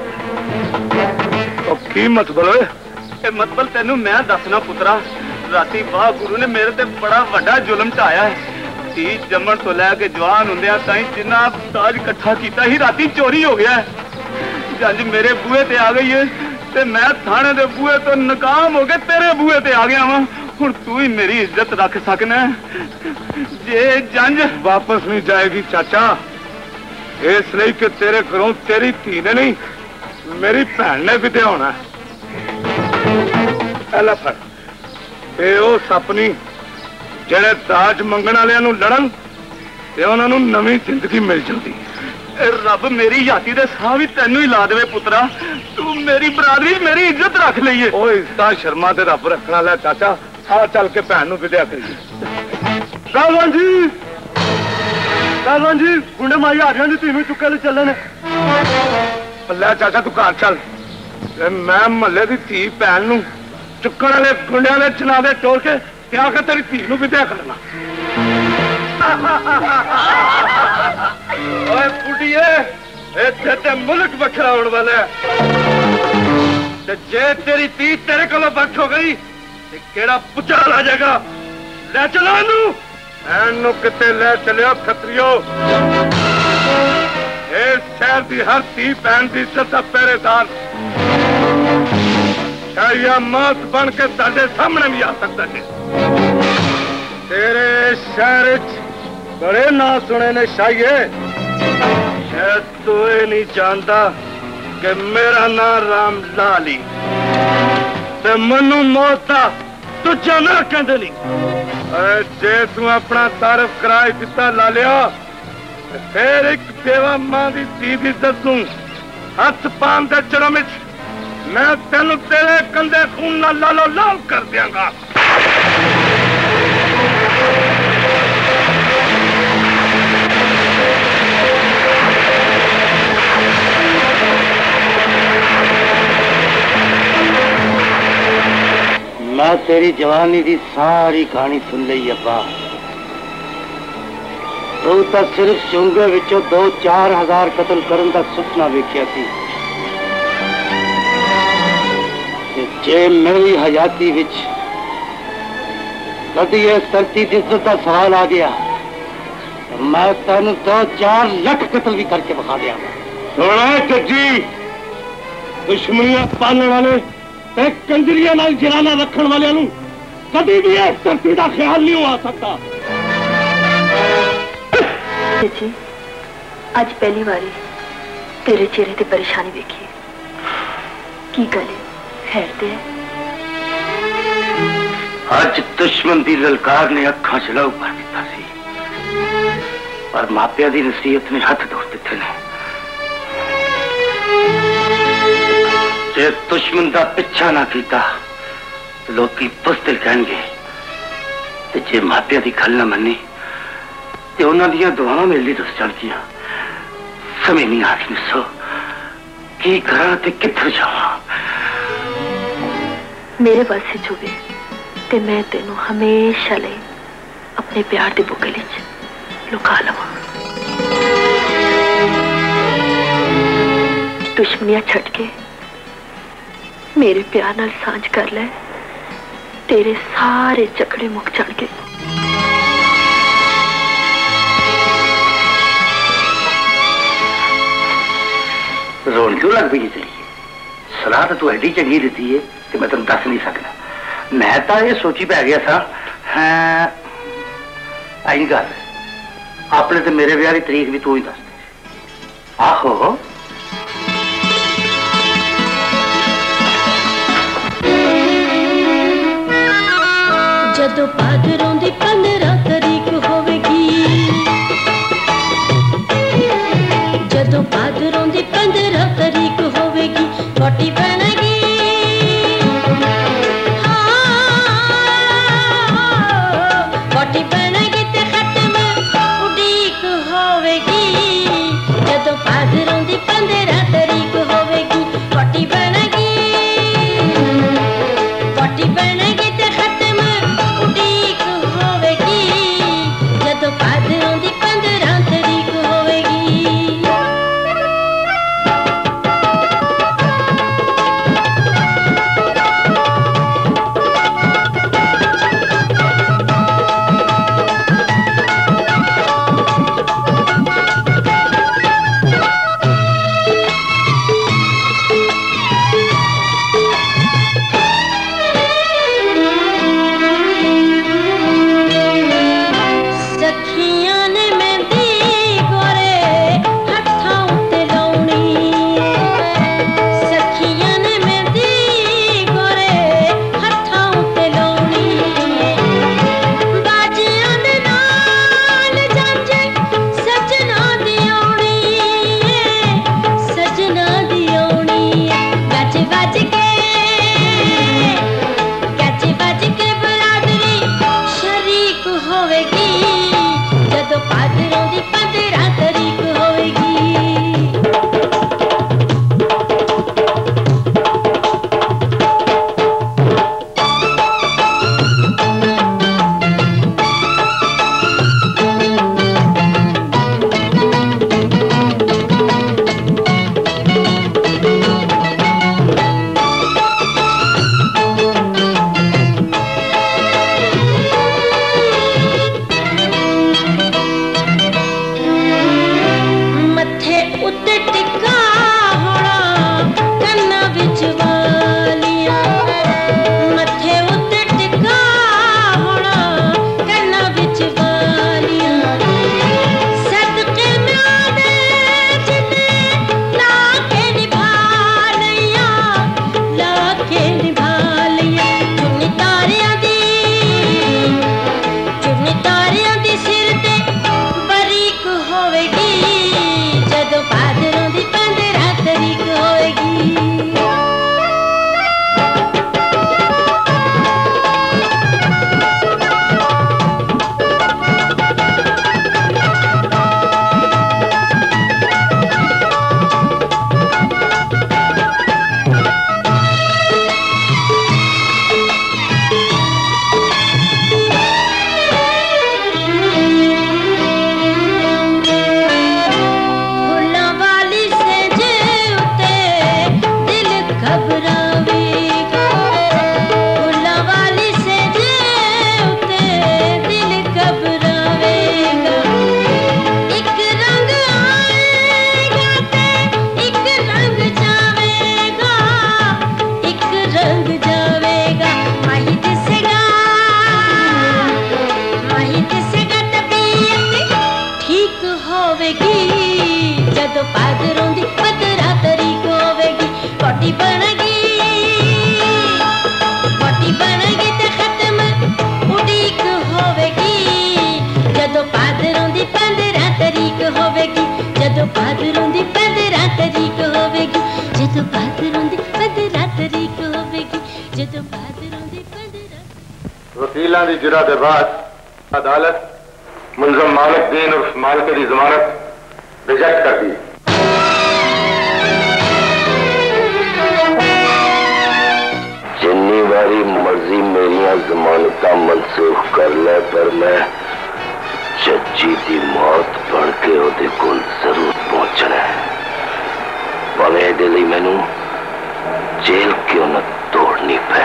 ਉਹ ਕੀ ਮਤਲਬ ਹੈ? ਇਹ ਮਤਲਬ ਤੈਨੂੰ ਮੈਂ ਦੱਸਣਾ ਪੁੱਤਰਾ, ਰਾਤੀ ਵਾਹ ਗੁਰੂ ਨੇ ਮੇਰੇ ਤੇ ਬੜਾ ਵੱਡਾ ਜ਼ੁਲਮ ਢਾਇਆ ਹੈ। ਧੀ ਜੰਮਣ ਤੋਂ ਲੈ ਕੇ ਜਵਾਨ ਹੁੰਦਿਆਂ ਤਾਈਂ ਜਿੰਨਾ ਤਾਜ ਇਕੱਠਾ ਕੀਤਾ ਸੀ ਰਾਤੀ ਚੋਰੀ ਹੋ ਗਿਆ। ਜੰਜ ਮੇਰੇ ਬੂਹੇ ਤੇ ਆ ਗਈ ਹੈ ਤੇ ਮੈਂ ਥਾਣੇ ਦੇ ਬੂਹੇ ਤੋਂ ਨਕਾਮ ਹੋ ਕੇ ਤੇਰੇ ਬੂਹੇ ਤੇ ਆ ਗਿਆ ਵਾਂ। ਹੁਣ ਤੂੰ ਹੀ ਮੇਰੀ ਇੱਜ਼ਤ ਰੱਖ ਸਕਣਾ। ਜੇ ਜੰਜ ਵਾਪਸ ਨਹੀਂ ਜਾਏਗੀ ਚਾਚਾ, ਇਸ ਲਈ ਕਿ ਤੇਰੇ ਘਰੋਂ ਤੇਰੀ ਧੀ ਨੇ ਨਹੀਂ ਮੇਰੀ ਭੈਣ ਨੇ ਵਿਦਿਆ ਹੋਣਾ। ਐਲਾ ਫੜ ਤੇ ਉਹ ਸਪਨੀ ਜਿਹੜੇ ਦਾਜ ਮੰਗਣ ਵਾਲਿਆਂ ਨੂੰ ਲੜਨ ਤੇ ਉਹਨਾਂ ਨੂੰ ਨਵੀਂ ਜ਼ਿੰਦਗੀ ਮਿਲ ਜਾਂਦੀ। ਰੱਬ ਮੇਰੀ ਯਾਤੀ ਦੇ ਸਾਹ ਵੀ ਤੈਨੂੰ ਹੀ ਲਾ ਦੇਵੇ ਪੁੱਤਰਾ। ਤੂੰ ਮੇਰੀ ਬਰਾਦਰੀ ਮੇਰੀ ਇੱਜ਼ਤ ਰੱਖ ਲਈਏ। ਉਹ ਇੱਜ਼ਤਾਂ ਸ਼ਰਮਾ ਤੇ ਰੱਬ ਰੱਖਣਾ ਲੈ ਚਾਚਾ, ਆ ਚੱਲ ਕੇ ਭੈਣ ਨੂੰ ਵਿਦਿਆ ਕਰੀਏ। ਪਹਿਲਵਾਨ ਜੀ, ਪਹਿਲਵਾਨ ਜੀ ਗੁੰਡੇ ਮਾਰੀ ਆ ਰਹੇ ਨੇ, ਤੀਨੂੰ ਚੁੱਕੇ ਲੈ ਚੱਲੇ ਨੇ। ਲੈ ਚਾਚਾ ਤੂੰ ਘਰ ਚੱਲ ਤੇ ਮੈਂ ਮਹੱਲੇ ਦੀ ਧੀ ਭੈਣ ਨੂੰ ਚੁੱਕਣ ਵਾਲੇ ਗੁੰਡਿਆਂ ਦੇ ਚਨਾ ਦੇ ਟੋਰ ਕੇ ਤੇ ਆ ਕੇ ਤੇਰੀ ਧੀ ਨੂੰ ਵਿਦਿਆ ਕਰਨਾ। ਓਏ ਪੁੱਟੀਏ इत्थे ते मुल्क बखरा होने वाला है। जे तेरी धी तेरे को बख हो गई तो केड़ा पुचाल आ जाएगा। ले चलो एनू किते ले चलियो खतरियो। इस शहर की हर धी भैन की इज्जत का पहरेदार शाया मास बन के तेरे सामने भी आ सकता है। तेरे शहर बड़े ना सुने ने शाये, शायद तू ये नहीं जानता कि मेरा नाम राम लाली ते मनु मौत का तुझा ना कहते नहीं। जे तू अपना तारफ कराए दिता ला लिया फिर एक बेवा मां की धी दी दसू हथ पान के चरम मैं तेन तेरे कंधे खून ना लालो लाल कर दियांगा। मैं तेरी जवानी की सारी कहानी सुन ली अब्बा। तू तो सिर्फ चुंगे विचों दो चार हजार कतल करने का सुपना वेख्या सी। जे मेरी हयाती विच कदी इस धरती की इज्जत का सवाल आ गया तो मैं तेन दो चार लख कतल भी करके बखा दिया। सोना जज्जी दुश्मनियां पालने वाले कंजरिया नाल जलाना रखने वाले कभी भी इस धरती का ख्याल नहीं आ सकता। जी आज पहली बारी तेरे चेहरे ते परेशानी देखी की गल खैर ते आज दुश्मन की ललकार ने अखा चलाऊ कर दिता सी पर मापिया की नसीहत ने हथ धोड़ दिते ने। जे दुश्मन का पिछा ना किया तो लोग बुजदिल कहेंगे, जे मापिया की गल ना मनी तो उन्होंने दुआवां मेरे लिए दस चल गया। समय नहीं आती दसो की करा ते कित्थे जावां। मेरे बस होवे ते मैं तेनू हमेशा ले अपने प्यार के बुके विच लुका लवां। दुश्मनियां छड़ के मेरे प्यार नाल सांझ कर ले, तेरे सारे झगड़े मुक जाणगे। रोन क्यों लग पई चली? सलाह तो तू एडी चंगी दी है कि मैं तुम दस नहीं सकता। मैं तो ये सोची पै गया था हाँ आई गल अपने तो मेरे ब्याह की तरीक भी तू ही दस दे। आहो जदों भादरों दी पंद्रह तारीख होवेगी, जदों भादरों दी पंद्रह तारीख होवेगी वोटी बनेगी। वोटी बनेगी ते खत्म उड़ीक होवेगी। जदों भादरों दी पंद्रह तारीख होवेगी वोटी बनेगी। वोटी बनेगी ते खत्म उड़ीक होवेगी। जदों भादरों दी पंद्रह तारीख होवेगी। उड़ीक होवेगी जदों पादरों दी पंद्रह तारीख होवेगी कोटी बनेगी कोटी बनेगी ते खत्म उड़ीक होवेगी जदों पादरों दी पंद्रह तारीख होवेगी जदों पादरों दी पंद्रह तारीख होवेगी जदों पादरों दी पंद्रह तारीख होवेगी जदों पादरों दी पंद्रह वकीलां दी जिरा दे बाद अदालत मुलजम मालिक दीन और मालिक की जमानत रिजेक्ट कर दी। जिन्नी बारी मर्जी मेरिया जमानत मंसूख कर ले पर मैं जज्जी की मौत पढ़ के ओदे कोल जरूर पहुंचना है भावें दे लई मैनू जेल क्यों न तोड़नी पे।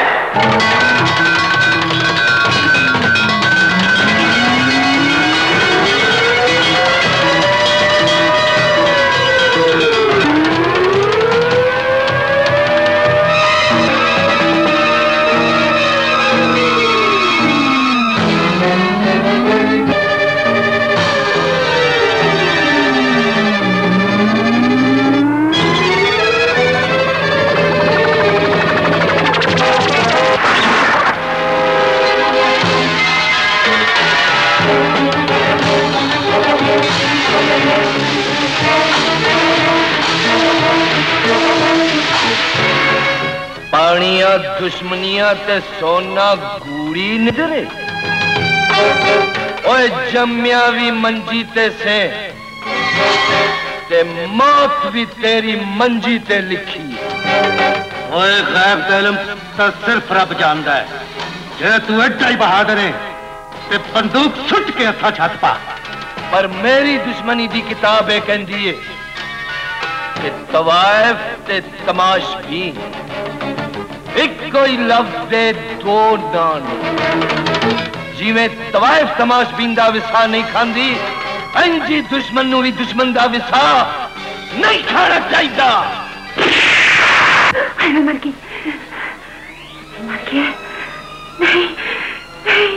पानिया दुश्मनिया ते सोना गूड़ी निधरे ओए जम्या भी मंजी ते से ते मौत भी तेरी मंजी ते लिखी। ओए गैब दा इल्म तो सिर्फ रब जानदा है जे तू एडा ही बहादुर है ते बंदूक सुट के हथा छत पा। पर मेरी दुश्मनी दी किताब है कहंदी है कि तवाइफ ते तमाशबी एक कोई लफ्ज दे दो नान जिवें तवाइफ तमाशबीन दा विसा नहीं खांदी इंजी दुश्मन नू भी दुश्मन दा विसा नहीं खाना चाहिदा। मैं मर गई मर गया नहीं नहीं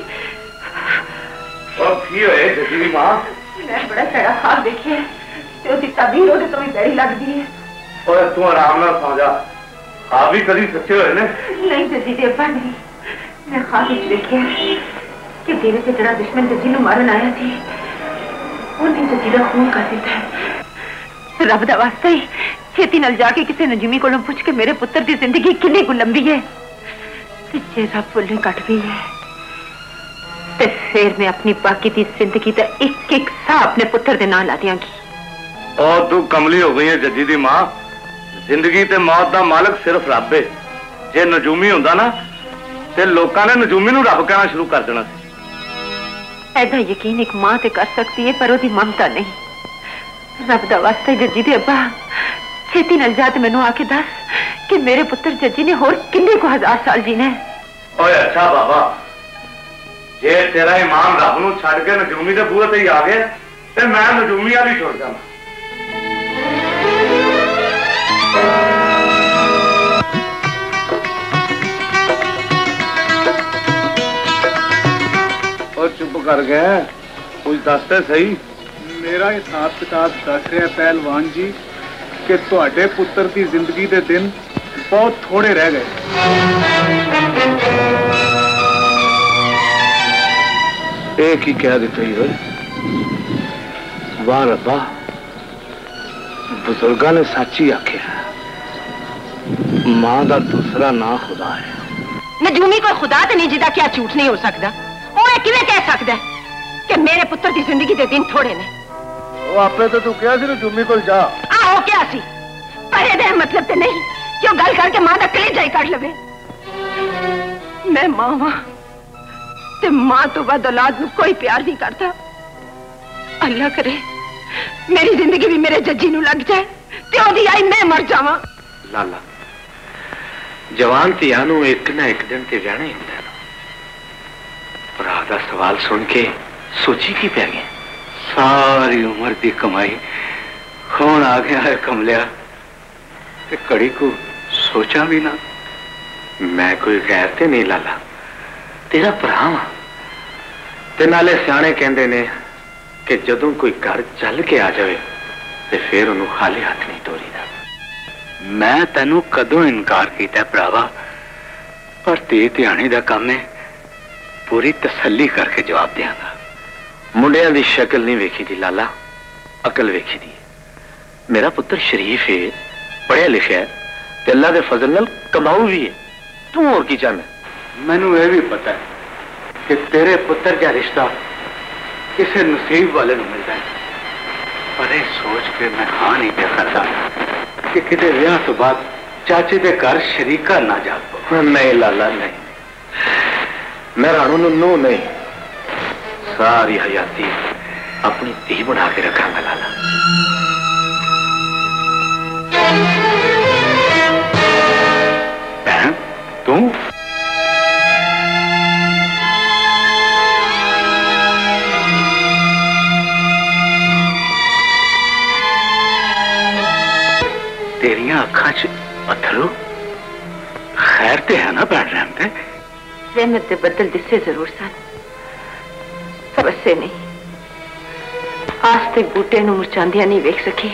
और की होए जजी मां मैं बड़ा सड़ा ख्वाब देखे ते ओदी तबीर ओदे तो भी बड़ी लगदी है। और तू आराम नाल सो जा आप भी कभी सच्चे हुए ने नहीं जजी देवा नहीं मैं ख्वाब विच देखिया कि तेरे से जड़ा दुश्मन जजी नू मारन आया थी उन्हें जजी दा खून कर दिता है। रब दा वास्ता ही छेती नाल जाके किसी नजूमी कोलों पूछ के मेरे पुत्र की जिंदगी किन्नी को लंबी है जे रब फुल्ले कट गई है ते फिर मैं अपनी बाकी की जिंदगी का एक एक सा अपने पुत्र दे नाल ला दियांगी। और तू कमली हो गई है जजी दी मां जिंदगी ते मौत दा मालिक सिर्फ रब है जे नजूमी हुंदा ना ते लोकां ने नजूमी नू रब कहना शुरू कर देना सी। ऐदा यकीन एक मां ते कर सकती है पर ओदी ममता नहीं। रब दा वास्ता जजी दे अब्बा छेती नाल जा ते मैनू आके दस कि मेरे पुत्र जजी ने होर किन्ने को हजार साल जीना है। ओए अच्छा बाबा जे तेरा ईमान रब नू छड़ के नजूमी दे बूहे ते ही आ गए ते मैं नजूमी वाली छोड़ जाना। और चुप कर गए कुछ दसते सही। मेरा हिसाब किताब दस रहा पहलवान जी कि तुहाडे पुत्र की जिंदगी के दिन बहुत थोड़े रह गए। एक ही कह देते ही वाह रब्बा बुजुर्गों ने सच ही आख्या मां का दूसरा ना खुदा है। नजूमी कोई खुदा तो नहीं जिदा क्या झूठ नहीं हो सकता। वो किवें कह सकता है कि मेरे पुत्र की जिंदगी के दिन थोड़े ने। वो आपने तो तू क्या सी नजूमी को जा आहो क्या सी पर ये मतलब तो नहीं कि गल करके मां का कलेजा ही कट लवे। मैं मां वा ते मां तो बाद औलाद नू कोई प्यार नहीं करता। अल्लाह करे मेरी जिंदगी भी मेरे जज्जी नू लग जाए ते ओदी आई मैं मर जावां। लाला जवान धिया नू एक ना एक दिन ते जाना ही होंदा ना। भरा दा सवाल सुन के सोची की पै गए सारी उम्र की कमाई कौन आ गया है कमलिया ते कड़ी को सोचा भी ना। मैं कोई गैर ते नहीं लाला तेरा भरा वा ते नाले सियाणे कहंदे ने कि जदों कोई घर चल के आ जाए तो फिर उन्होंने खाली हाथ नहीं तोड़ीदा। मैं तेनों कदों इनकार किया भरावा, पर ते ध्याने का काम है, पूरी तसल्ली करके जवाब देंगा। मुंडिया की शक्ल नहीं वेखी दी लाला, अकल वेखी दी। मेरा पुत्र शरीफ है, पढ़िया लिखा है, ते अल्लाह के फजल नाल कमाऊ भी है। तू और की चाहना? मैनू यह भी पता है कि तेरे पुत्र का रिश्ता किसी नसीब वाले को मिलता है, पर यह सोच के मैं हाँ नहीं दे सकता कि किसी ब्याह तो बाद चाचे के घर शरीका ना जा पाओ। नहीं लाला नहीं, मैं राणू नू नहीं, सारी हयाती अपनी धी बना के रखांगा लाला। बहन तू तेरिया अखा च अथरू खैर ते है ना भैन रहमत? रहमत दे बदल दिसे जरूर सन, पर वसे नहीं। आस्ते बूटे नूं मुरझांदियां नहीं वेख सकी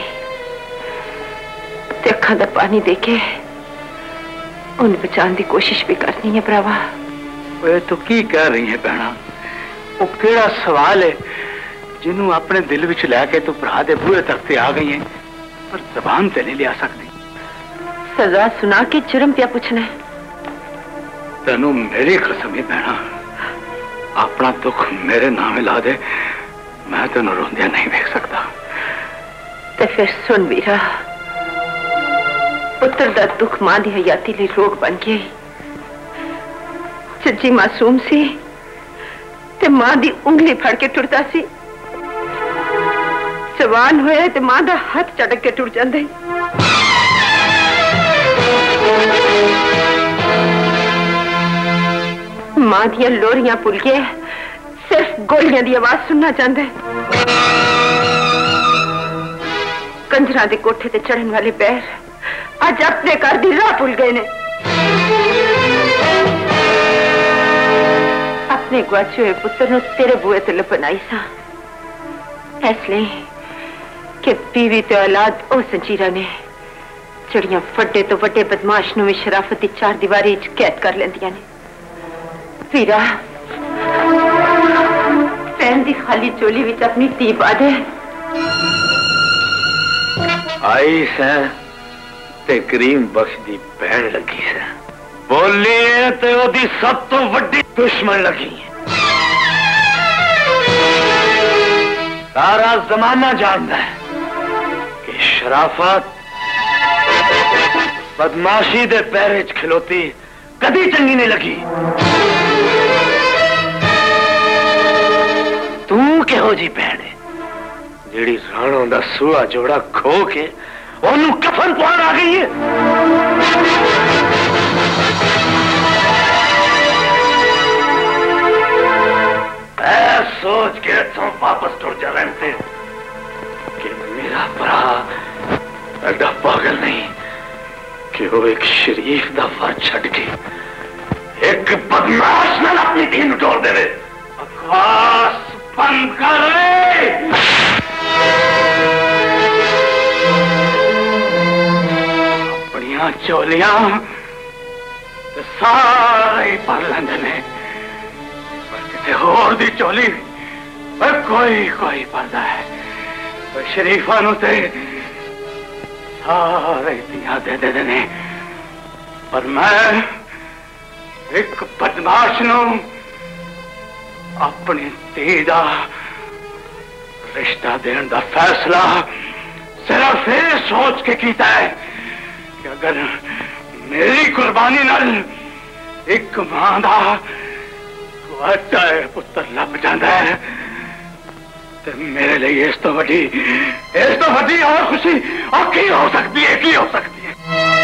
ते अखां दा पानी देके उन बचाने की कोशिश भी करनी है भरावा। तू की कह रही है भैना? वो केड़ा सवाल है जिन्हों अपने दिल विच लैके तू भरा दे बूहे तक ते आ गई है, पर जबान ते नहीं लिया सकती। सजा सुना के जुर्म क्या पूछना है? तेनू मेरी कसम ही भैना, अपना दुख मेरे नाम ला दे, मैं तेनू रोंदिया नहीं देख सकता। ते फिर सुन वीरा, पुत्र दा दुख मां दी हयाती लिए रोग बन गई। चची मासूम सी ते मां दी उंगली फड़ के टुरता सी, जवान होया ते मां दा हाथ चटक के टुर जांदा। मां दिया लोरियां भुल के सिर्फ गोलियां दी आवाज सुनना चाहता है। कंजरा दे कोठे ते चढ़न वाले पैर आज अपने घर दी राह भुल गए ने। अपने गुआचे हुए पुत्र नूं तेरे बुए ते लपन आई सा, इसलिए कि बीवी ते औलाद ओ संजीरा ने जड़ियां फड्डे तो वड्डे बदमाश नूं भी शराफत दी चार दीवारी च कैद कर लेंदियां ने। वीरा, पैन दी खाली चोली विच अपनी धी पा दे। आई से ते करीम बख्श दी भैन लगी से, बोली है ते ओदी सब तो वड्डी दुश्मन लगी है। सारा जमाना जानता है कि शराफत बदमाशी दे पैरे च खिलोती कदी चंगी नहीं लगी। तू किहो जी भैन है जिहड़ी राणों दा सूआ जोड़ा खो के ओनू कफन पवान आ गई है? ऐ सोच के इथों वापस टुर जा रहे थे कि मेरा भरा एडा पागल नहीं कि वो एक शरीफ दा वर छड़ के एक बदमाश नाल अपनी धी नूं तोड़ देवे। बकवास बंद कर रे। अपनियां चोलियां ते सारे पर लेंदे ने, पर किसी होर दी चोली पर कोई कोई परदा है। पर शरीफा नूं ते सारे दियां दे दे ने, पर मैं एक बदमाश नूं अपनी धी दा रिश्ता देने का फैसला सिर्फ ये सोच के कीता है कि अगर मेरी कुर्बानी नाल एक मां दा गुआचा पुत्र लभ जाता है तो मेरे लिए इस तो वड्डी इस तो वड्डी और खुशी और की हो सकती है की हो सकती है।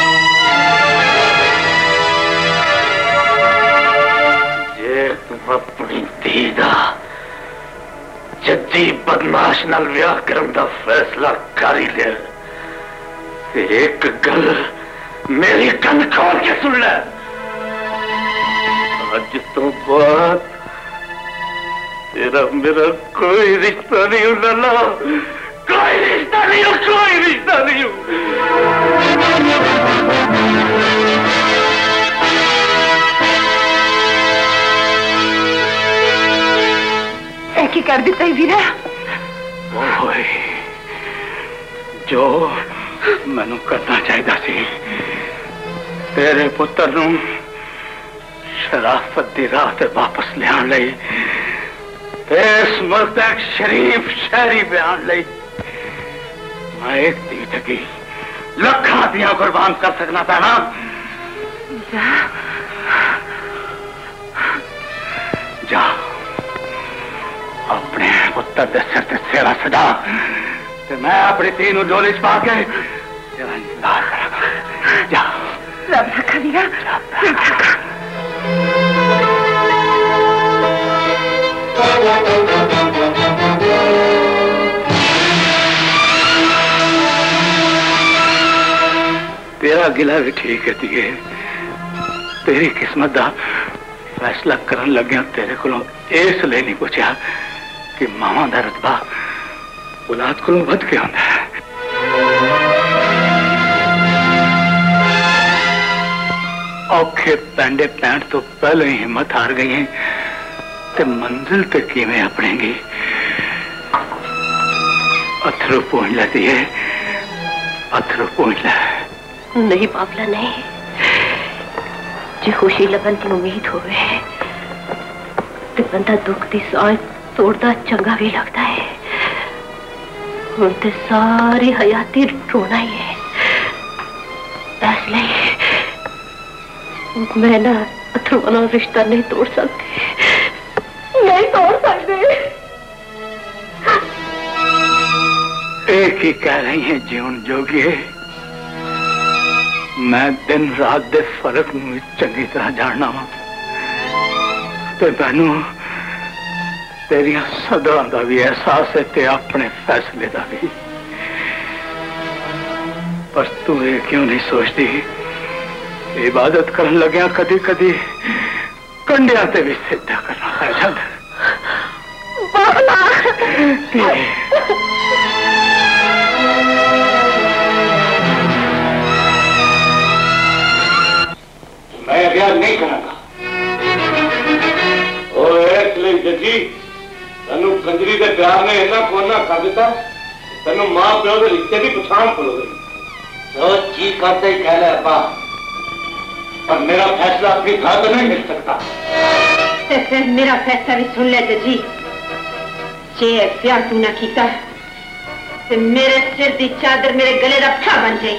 जे तुम अपनी धी दा जद्दी बदमाश नाल विआह करन दा फैसला कर ही लिया ते एक गल मेरी कन खोल के सुन ले, अज तो बाद तेरा मेरा कोई रिश्ता नहीं हूं लाला, कोई रिश्ता नहीं हूं, कोई रिश्ता नहीं हूं। की कर दिता ही वीरा। ओए, जो मैनू करना चाहिए सी, तेरे पुत्र नू शराफत दी राह ते वापस लियाण लई, इस मुल्क दा एक शरीफ शहरी बयान लई मैं एक धी ठगी लखां दियां कुर्बान कर सकना पैना। जा अपने पुत्र के सिर से सेवा सजा, तो मैं अपनी धी नू डोली च पा के तेरा इंतजार करांगा। जा रब रखा वीरा, रब रखा। तेरा गिला भी ठीक है दिए, तेरी किस्मत दा फैसला करन लग्या तेरे कोलों इसलिए नहीं पूछा कि मावा दा रतबा औलाद कोलों वध के आंदा है। औखे पैंडे पैंट तो पहले ही हिम्मत हार गई है, ते मंजिल ते किवें अपनेंगी। अथरू पहुंच लेती है, अथरू पहुंच ले। नहीं बाबला नहीं, जो खुशी लगन की उम्मीद होवे तो बंदा दुख की सांस तोड़ता चंगा भी लगता है। हुण ते सारी हयाती रोना ही है, इसलिए मैं ना अथरू वाला रिश्ता नहीं तोड़ सकती, नहीं तोड़ सकती। एक ही कह रही है जीवन जोगी, मैं दिन रात दे फर्क नूं चंगी तरह जानना वा, ते मैनू तेरिया सदा का भी एहसास है ते अपने फैसले का भी। पर तू ये क्यों नहीं सोचती, इबादत करन लग्या कदी कदी कंडिया ते भी सिद्धा करना है जाता। मैं ब्याह नहीं करांगा। और इसलिए जजी तेनू कंजरी के प्यार ने इतना कोना कर दिता, तेनू मां प्यो के रिश्ते की पछाण खलो गई। जो जी करते ही कह ले अब्बा, पर मेरा फैसला अपनी घर तो नहीं मिल सकता। ते फिर मेरा फैसला भी सुन ले जजी, जे प्यार तू ना कीता ते मेरे सिर की चादर मेरे गले का फा बन जाएगी।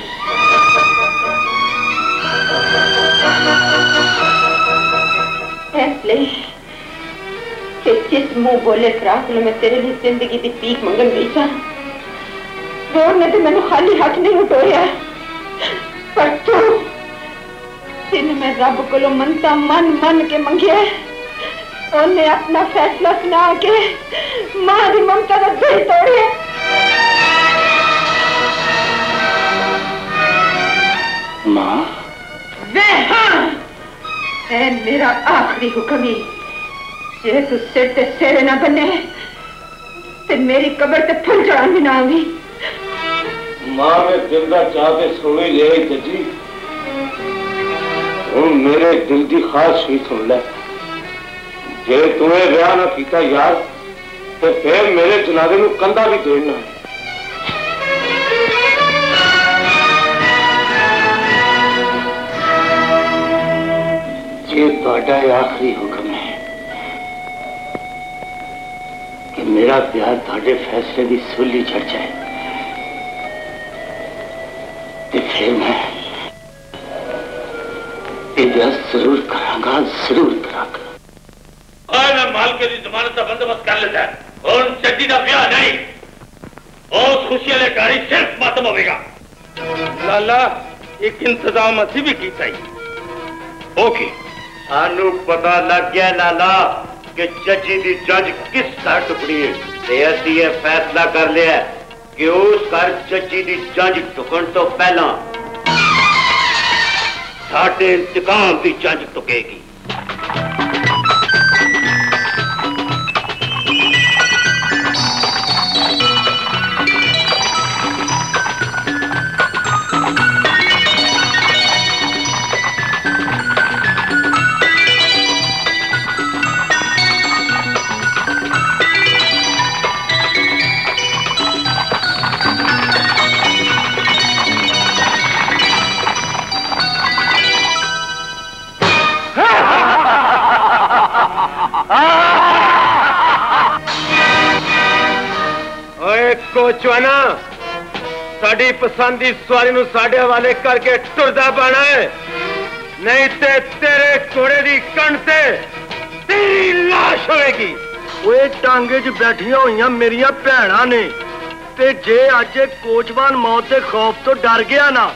इसलिए कि जिस मुंह बोले फिराक में तेरे लिए जिंदगी की भीख मंगन गई था, जोर ने तो मैंने खाली हाथ नहीं उठोया, पर तू जिन्हें मैं रब को मनता मन मन के मंगे, उन्हें अपना फैसला सुना के मां की ममता का दिल तोड़े। मां वे हाँ, ऐ मेरा आखिरी हुक्म ही, जे तू सिर ते सेरे ना बने ते मेरी कब्र ते फुल जान भी ना आवी। मां में दिल का चाह के सुनी ले जजी, हूं मेरे दिल की खास ही सुन ले। जे तुम्हें ब्याह ना किया यार, तो फिर मेरे जनाजे नूं कंधा भी देना है। ये ਤੁਹਾਡਾ आखिरी हुक्म है कि मेरा प्यार ਤੁਹਾਡੇ फैसले की सूली चढ़ जाए, तो फिर मैं ये जरूर करांगा, जरूर करांगा। मैं मालके की जमानत का बंदोबस्त कर लेता है और जजी का ब्याह नहीं, बहुत खुशी वाले कारी सिर्फ मातम होगा। लाला एक इंतजाम असी भी किया ही। ओके, सानू पता लग गया लाला कि जजी की जज किस घर टुकड़ी है, ते असी ये फैसला कर लिया कि उस घर जजी की जज टुकन तो पहला साडे इंतकाम की जंज टुकेगी। कोचवाना साड़ी पसंद की सवारी नूं साडे हवाले करके टुरदा पाना है, नहीं ते तेरे घोड़े की कण ते तेरी लाश होएगी। वो टांगे च बैठिया हुई मेरिया भैणां ने ते जे अज कोचवान मौत के खौफ तो डर गया ना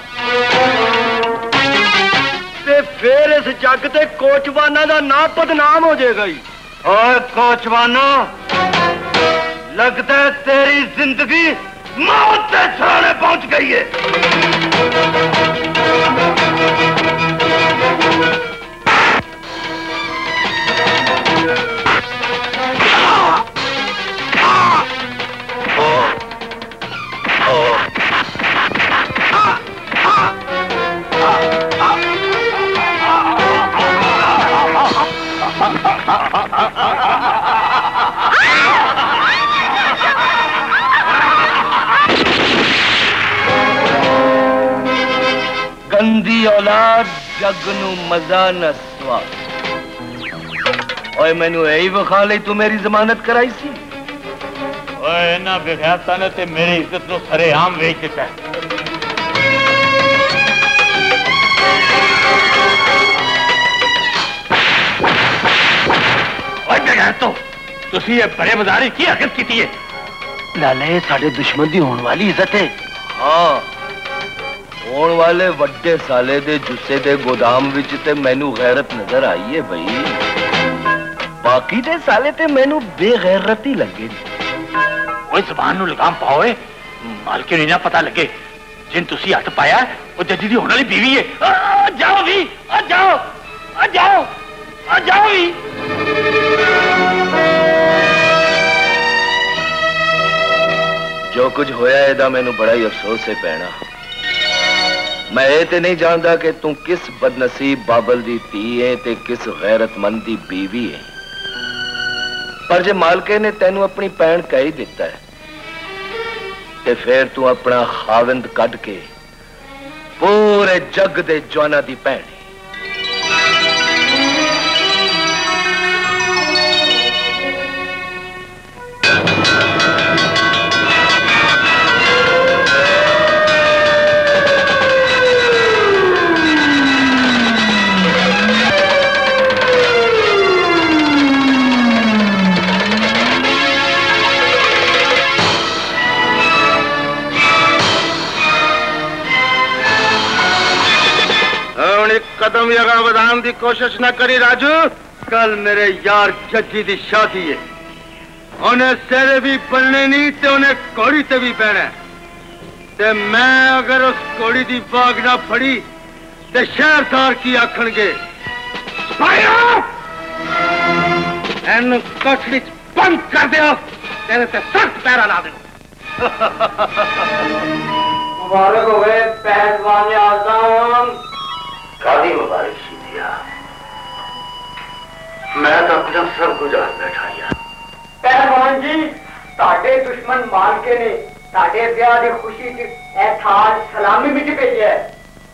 ते फिर इस जग ते कोचवाना का ना बदनाम हो जाएगा ही। और कोचवाना लगता है तेरी जिंदगी मौत के सराहने पहुंच गई है। गंदी औलाद जग नू मजा न स्वाद। ओए मैनू यही विखा ले तू मेरी जमानत कराई सी। ओए ना बेगैरता ने ते मेरी इज्जत नु सरेआम वेच दिता है। ओए बेगैरतो तुसी ये बड़े बाजारी की हरकत कीती है। लाले साडे दुश्मन दी होने वाली इज्जत है। हाँ होने वाले वड्डे साले दे जुस्से दे गोदाम विच ते मैनू गैरत नजर आई है भाई। बाकी दे साले ते मैनू बेगैरत ही लगे। ओए ज़बान नू लगाम पाओ, मालके नूं ना पता लगे जिन तुसी हथ पाया वो जजी दी होने वाली बीवी है। आ, आ, जाओ भी आ जाओ आ जाओ आ जाओ भी। जो कुछ होया एदा मैनू बड़ा ही अफसोस है पैना। मैं ये ते नहीं जानता कि तू किस बदनसीब बाबल दी धी है ते किस गैरतमंद दी बीवी है, पर जे मालके ने तेनू अपनी भैन कह ही दिता है ते फिर तू अपना खाविंद कढ के पूरे जग दे जवाना दी भैन है। कदम जगह बदान की कोशिश न करी राजू। कल मेरे यार जज्जी की शादी है, उन्हें सेरे भी बनने नहीं ते उन्हें घोड़ी ते भी बहना ते मैं अगर उस घोड़ी की बाग ना फड़ी ते शहरदार की आखणगे इन कोठड़ी बंद कर दो, तेरे से सख्त पैरा ला दो। मुबारक हो गए पहलवान आजम। कादी मुबारक सी दिया, मैं तो अपना सब गुजार बैठा यार। पहलवान जी साडे दुश्मन मालके ने साडे ब्याह की खुशी च ए थाल सलामी विच भेजा है।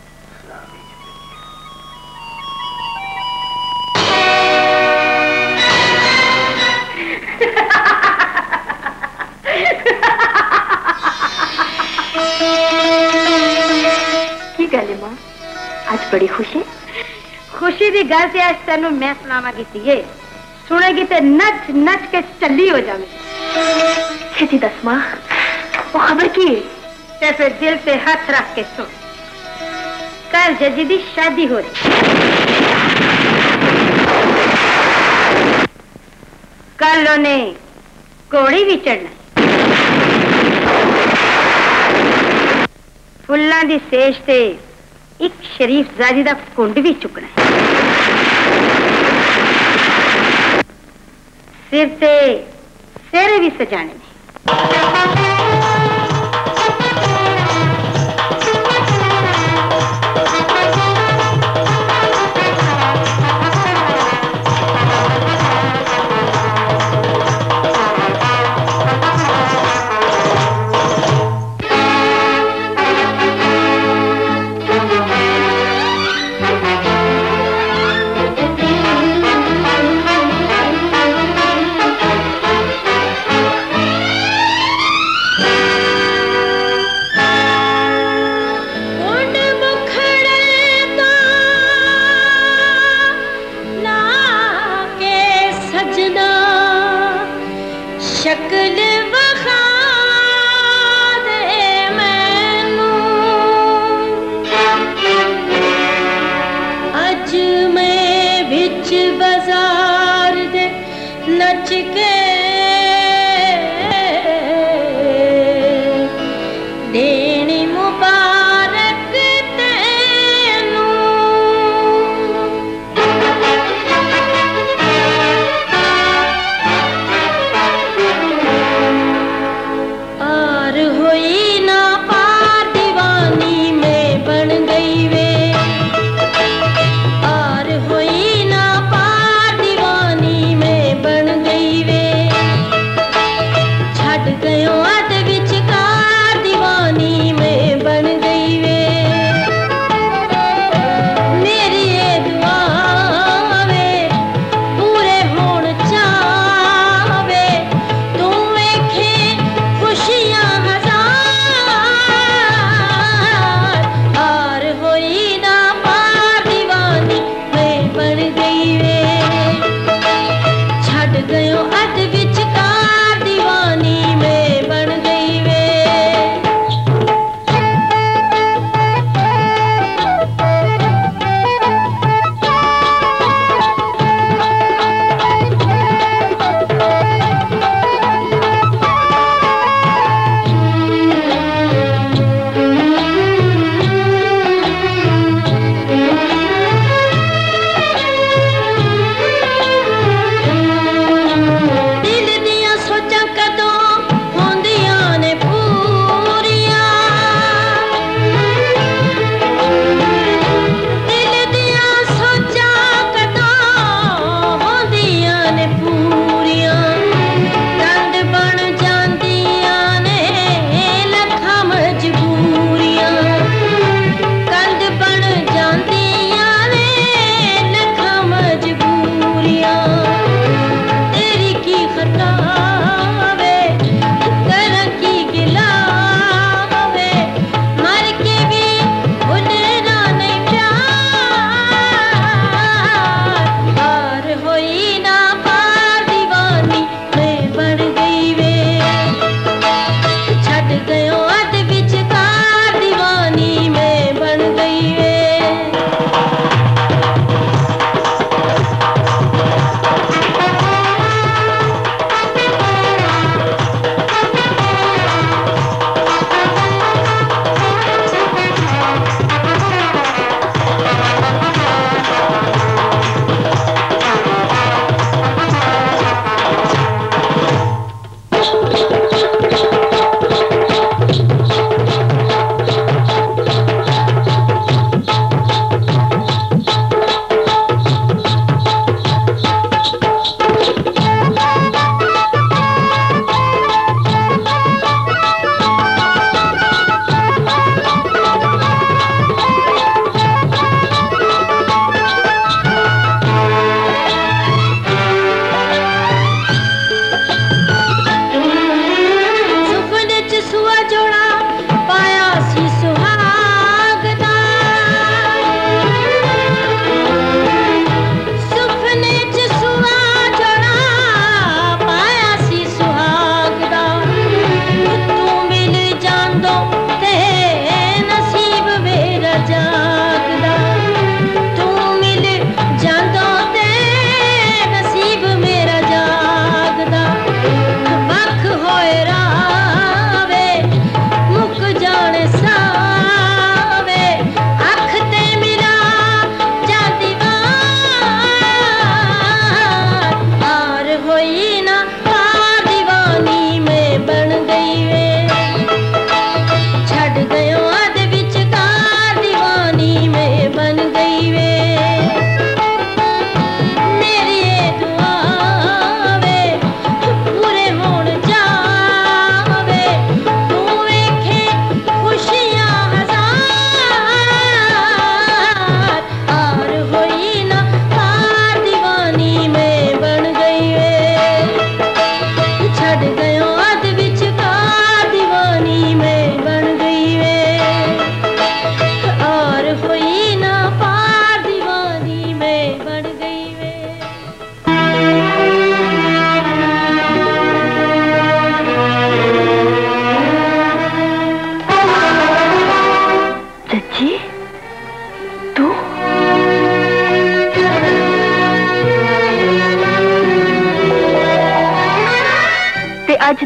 की गल है मां, आज बड़ी खुशी खुशी की गल ते आज तेनू मैं सुनावांगी सी, सुनेगी ते नच नच के चली हो जावे। छेती दस मां, वो खबर की है? ते फिर दिल पे हाथ रख के सुन, कल जजी दी शादी हो रही, कल उन्हें घोड़ी भी चढ़ना, फुल्लां दी सेज ते एक शरीफ जादी दा कुंड भी चुकना है, सिर ते सेरे भी सजाने ने।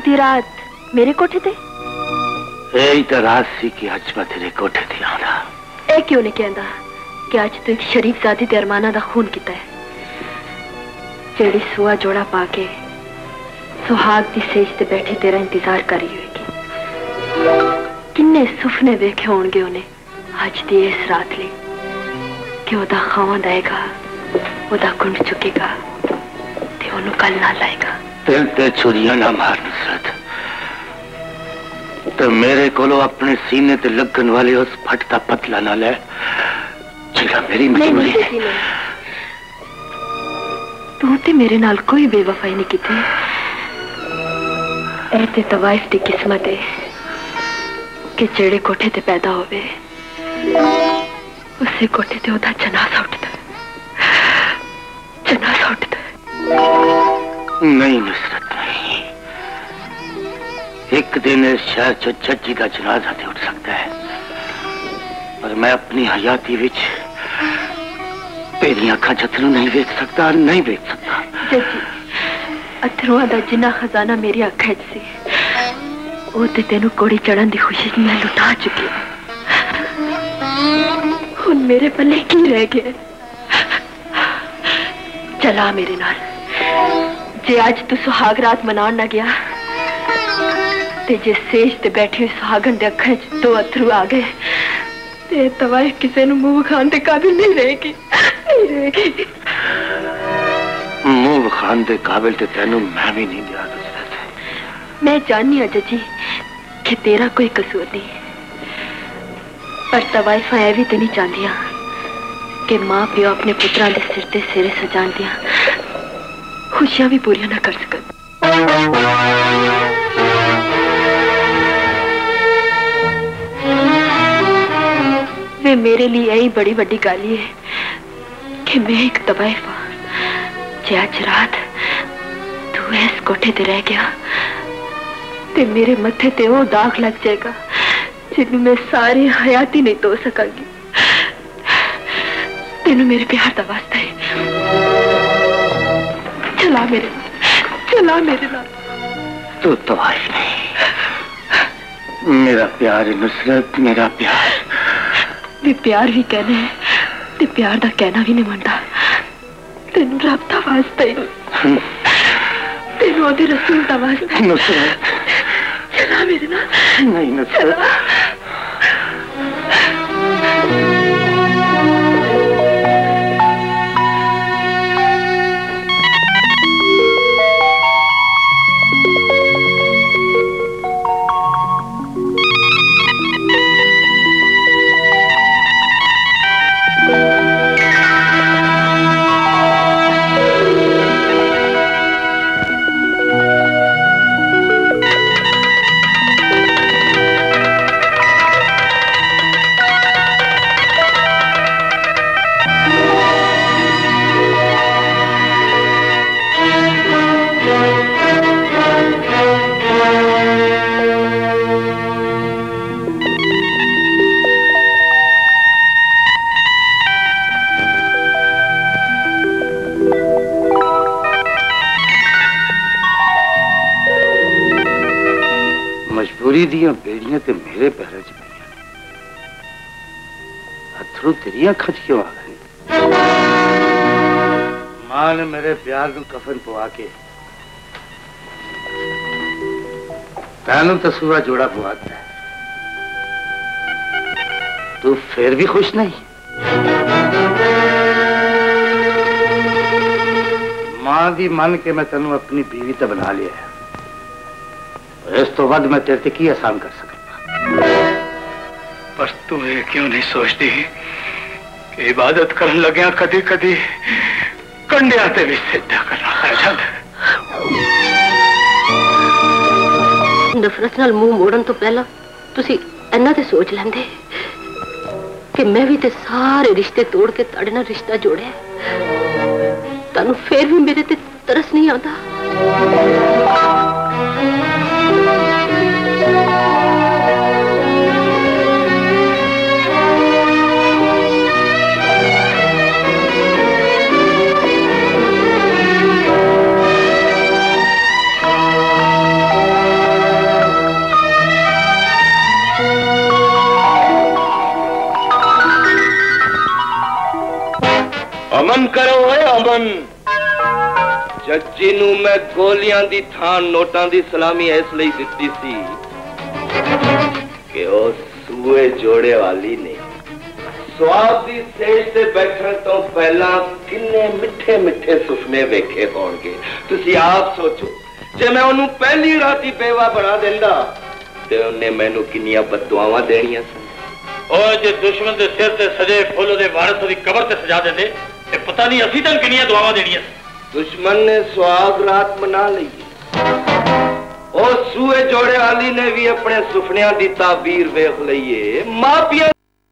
दी रात मेरे कोठे ते? यही तो रात सी कि अज मैं तेरे कोठे ते आना। ए क्यों नहीं कहता कि आज तू एक शरीफ जाती ते अरमाना दा खून किता है, जेड़ी सुआ जोड़ा पाके सुहाग दी सेज ते बैठी तेरा इंतजार करी होगी। किन्ने सुपने वेखे होंगे उन्हें अज दी इस रात ली कि ओदा खावंद आएगा, ओदा कुंड चुकेगा ते ओनू कल ना लाएगा। दिल ते छुरियां ना मार नुसरत, तो मेरे कोलो अपने सीने ते लगन वाले उस फटता पतला ना ले जिहड़ा मेरी मजबूरी है। तू ते मेरे नाल कोई बेवफाई नहीं की। ए ते तवाइफ दी किस्मत है कि जेड़े कोठे ते पैदा होवे उसी कोठे ते ओदा जनाजा उठता, जनाजा उठता। नहीं नुसरत नहीं, एक दिन इस शहर च जज्जी का जनाजा ते उठ सकता है, पर मैं अपनी हयाती विच तेरी अखां अथरू नहीं वेख सकता, नहीं वेख सकता। जज्जी अथरुआ दा जिन्ना खजाना मेरी अखां च सी वो ते तेनू कोड़ी चढ़न दी खुशी मैं लुटा चुकी। हुण मेरे पल्ले की रह गया? चला मेरे नाल, जे आज तू सुहाग रात मनान ना गया ते जे सेज ते बैठी हुई सुहागन दे अखां च दो अथरू आ गए ते तवाइफ किसे नू मुंह खान दे काबिल नहीं रहेगी, नहीं रहेगी। मुंह खान दे काबिल ते तेनू मैं भी नहीं दिया। मैं जाननी हूं जजी कि तेरा कोई कसूर नहीं, पर तवाइफा ऐ भी तो नहीं चाहदियां कि मां प्यो अपने पुत्रा दे सिर ते सिरे सजान दियां खुशियां भी पूरियां ना कर सकन। वे मेरे लिए यही बड़ी बड़ी गाली है कि मैं एक तवाइफा जे आज रात तू इस कोठे ते रह गया ते मेरे मत्थे ते वो दाग लग जाएगा जिन्नू मैं सारी हयाती नहीं धो सकांगी। तेनू मेरे प्यार दा वास्ता है, चला मेरे नाल, चला मेरे नाल। तू तवाइफ नहीं, मेरा प्यार है नुसरत, मेरा प्यार। वे प्यार भी कहने है ते प्यार दा कहना भी नहीं मनता। तेनू रब दा वास्ता है, तेनू ओदे रसूल दा वास्ता। नुसरत चला मेरे नाल। नहीं नुसरत, मजबूरी दियां बेड़ियां ते मेरे पैरों च पईयां ने, अथरू तेरी अखां च क्यों आ गए? मां ने मेरे प्यार नू कफन पवा के तैनू तो सूआ जोड़ा पवाता है, तू फिर भी खुश नहीं? मां दी मन के मैं तेनू अपनी बीवी तो बना लिया है, इस तो वध मैं तेरे की आसान कर सकता। पर तू ये क्यों नहीं सोचती कि इबादत करन लग्या कदी कदी कंडिया ते भी सिद्धा करना है जाता। नफरत नाल मुंह मोड़न तो पहला तुसी इन्ना ते सोच लेंदे कि मैं भी ते सारे रिश्ते तोड़ के तुहाडे नाल रिश्ता जोड़िया, तानू फिर भी मेरे ते तरस नहीं आता। अमन करो है अमन। जज्जी नू मैं गोलियां दी थान नोटां दी सलामी इसलिए दिती सी कि ओ सूए जोड़े वाली ने स्वाद दी सेज ते बैठण तो पहला किन्ने मिठे मिठे सुफने वेखे होणगे। तुसी आप सोचो, जे मैं ओनू पहली राती बेवा बना देंदा ते उन्हें मैनू किन्नियां बददुआवां देणियां सन। और जे दुश्मन दे सिर ते सजे फुल दे वारस दी कबर ते सजा देंदे ते पता नहीं असी तन किन्नियां दुआवां देणियां। दुश्मन ने सुहाग रात मना ली, और सूए जोड़े वाली ने भी अपने सुफनियां दी ताबीर वेख लईए। मापिया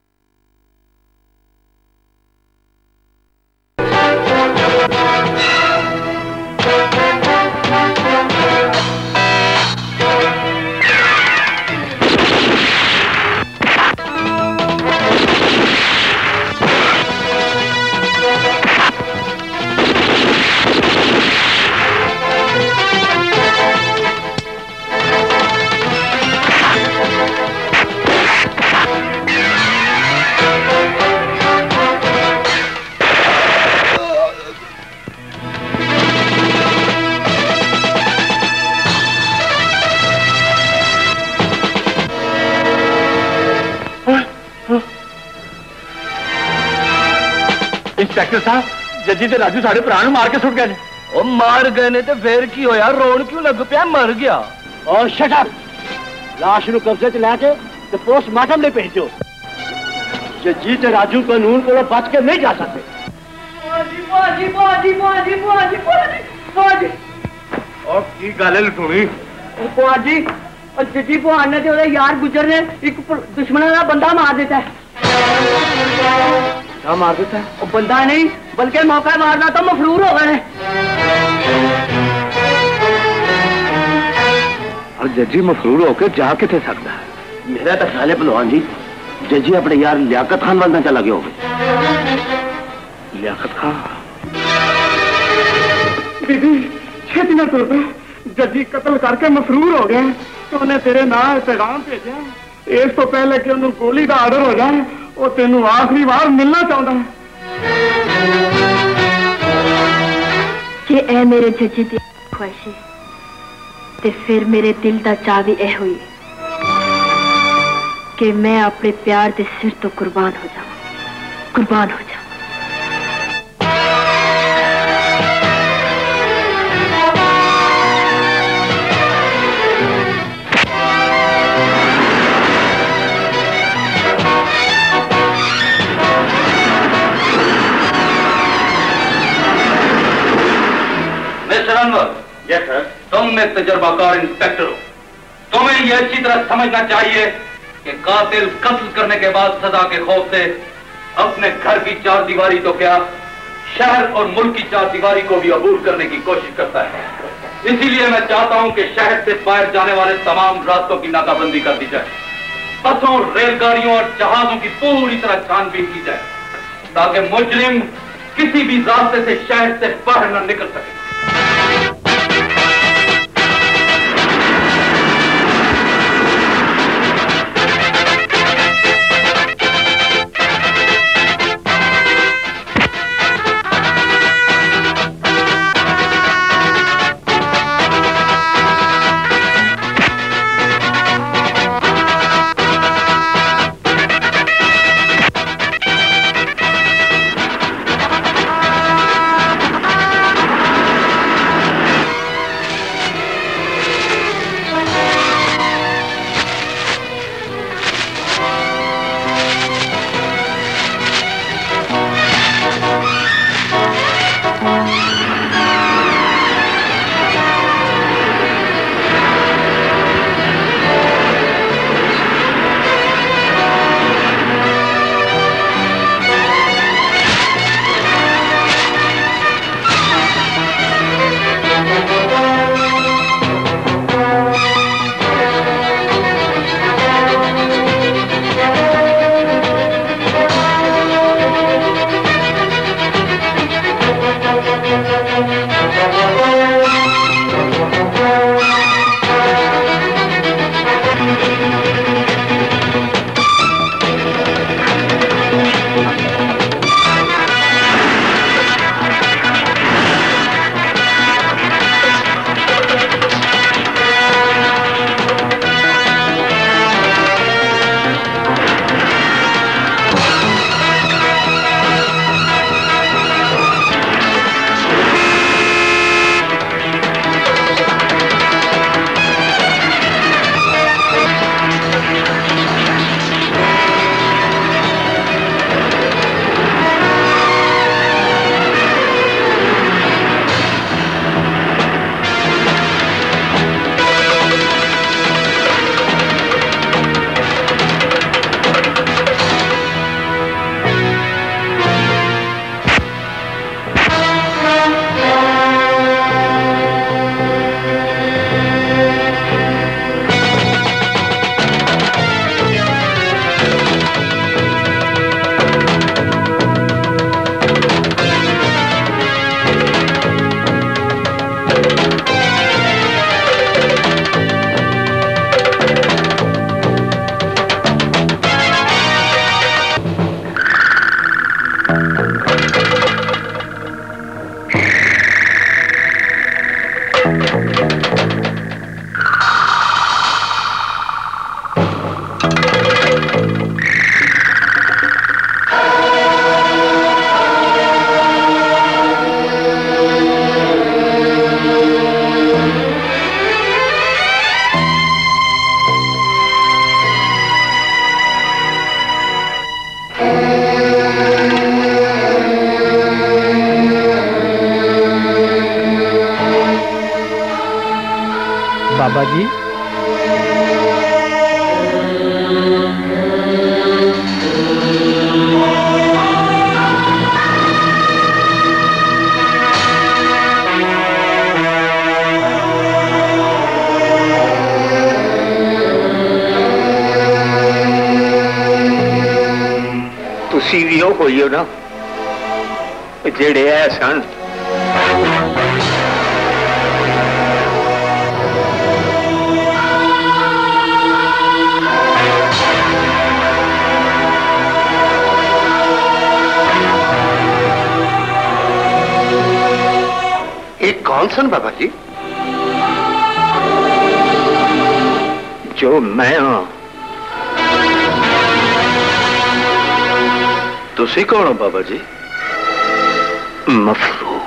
इंस्पेक्टर साहब, जज्जी ते राजू साढ़े भरा मार के सुट गए। ओ मार गए ने ते फिर की होया? रोन क्यों लग पिया? मर गया। और शट अप, लाश नू कब्जे च लैके ते पोस्टमार्टम ले भेजो। जज्जी ते राजू कानून को बच के नहीं जा सकते। बुआजी बुआजी बुआजी बुआजी बुआजी बुआजी बुआजी और की गल है लटूनी? बुआजी और जज्जी बुआन ने ते ओदे यार गुजर ने एक दुश्मन का बंदा मार देता है। क्या मार देता है? वो बंदा नहीं बल्कि मौका मारना तो मफरूर हो गए। और जज्जी मफरूर होके जा किथे सकता है? मेरा तो ख्याल है पहलवान जी, जज्जी अपने यार लियाकत खान वाल चला गया होगा। लियाकत खान? दीदी छेती ना तुर पे, जज्जी कत्ल करके मफरूर हो गया तो उन्हें तेरे नाल पैगाम भेजा इस तो पहले कि उन्हें गोली का आर्डर हो जाए। वो तेनू आखिरी बार मिलना चाहता है। जे ए मेरे जज्जी दी ख्वाहिश है ते फिर मेरे दिल दा चाह भी ए हुई कि मैं अपने प्यार दे सिर तो कुर्बान हो जाऊं, कुर्बान हो जाऊं। Yes sir. तुम एक तजर्बाकार इंस्पेक्टर हो, तुम्हें यह अच्छी तरह समझना चाहिए कि कातिल कत्ल करने के बाद सजा के खौफ से अपने घर की चार दीवारी तो क्या शहर और मुल्क की चार दीवारी को भी अबूर करने की कोशिश करता है। इसीलिए मैं चाहता हूं कि शहर से बाहर जाने वाले तमाम रास्तों की नाकाबंदी कर दी जाए, बसों, रेलगाड़ियों और जहाजों की पूरी तरह छानबीन की जाए ताकि मुजरिम किसी भी रास्ते से शहर से बाहर न निकल सके। बाबा जी। तुसी भी हो कोई हो ना जेड़े है सन एक कौन सन बाबा जी? जो मैं हाँ। तुसी कौन हो बाबा जी? मफरूर।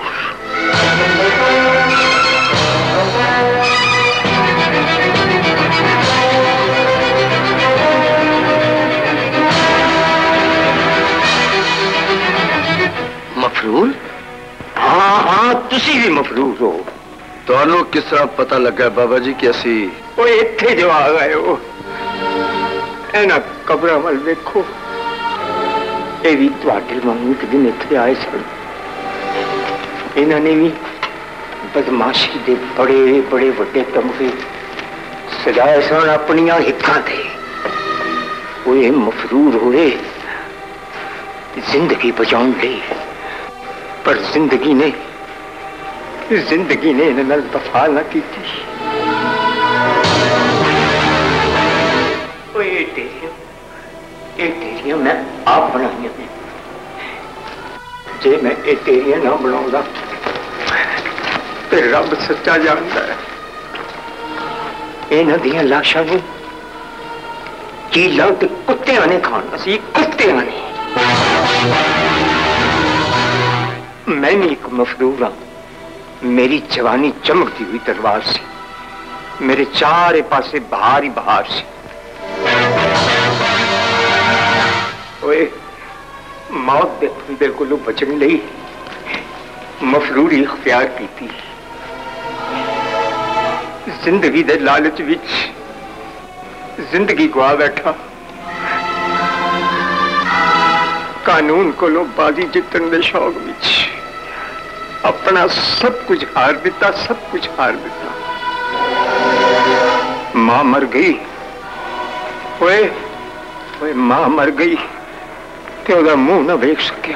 मफरूर? हाँ हाँ तुसी भी मफरूर हो। ਤੁਹਾਨੂੰ किस तरह पता लगा बाबा जी कि असी वो इत्थे जो आ गए हो इन्हां कब्रां वल देखो ये भी तुहाडे वांगू एक दिन इत्थे आए सन इन्होंने भी बदमाशी दे बड़े बड़े बड़े तमगे सजाए सन अपनियां हिक्कां ते वो ये मफरूर हुए जिंदगी बचाने लई पर जिंदगी ने जिंदगी ने इन्हां नाल वफा ना की। तेरियां मैं आप बनाई ने जे मैं ये तेरियां ना बनाऊंगा तो रब सच्चा जानता है इन्हां दियां लाशां नूं चीलां ते कुत्तियां ने खाना सी कुत्तियां ने। मैं भी एक मफरूर हाँ। मेरी जवानी चमकती हुई तलवार सी मेरे चारे पासे बहार ही बहार सी। ओए मौत दे फंदे कोलों बचने लई मफरूरी इख्तियार की थी। जिंदगी दे लालच विच जिंदगी गवा बैठा कानून कोलों बाजी जितन दे शौक विच अपना सब कुछ हार दिता सब कुछ हार दिता। मां मर गई ओए ओए मां मर गई ते ओदा मुंह ना वेख सकिया।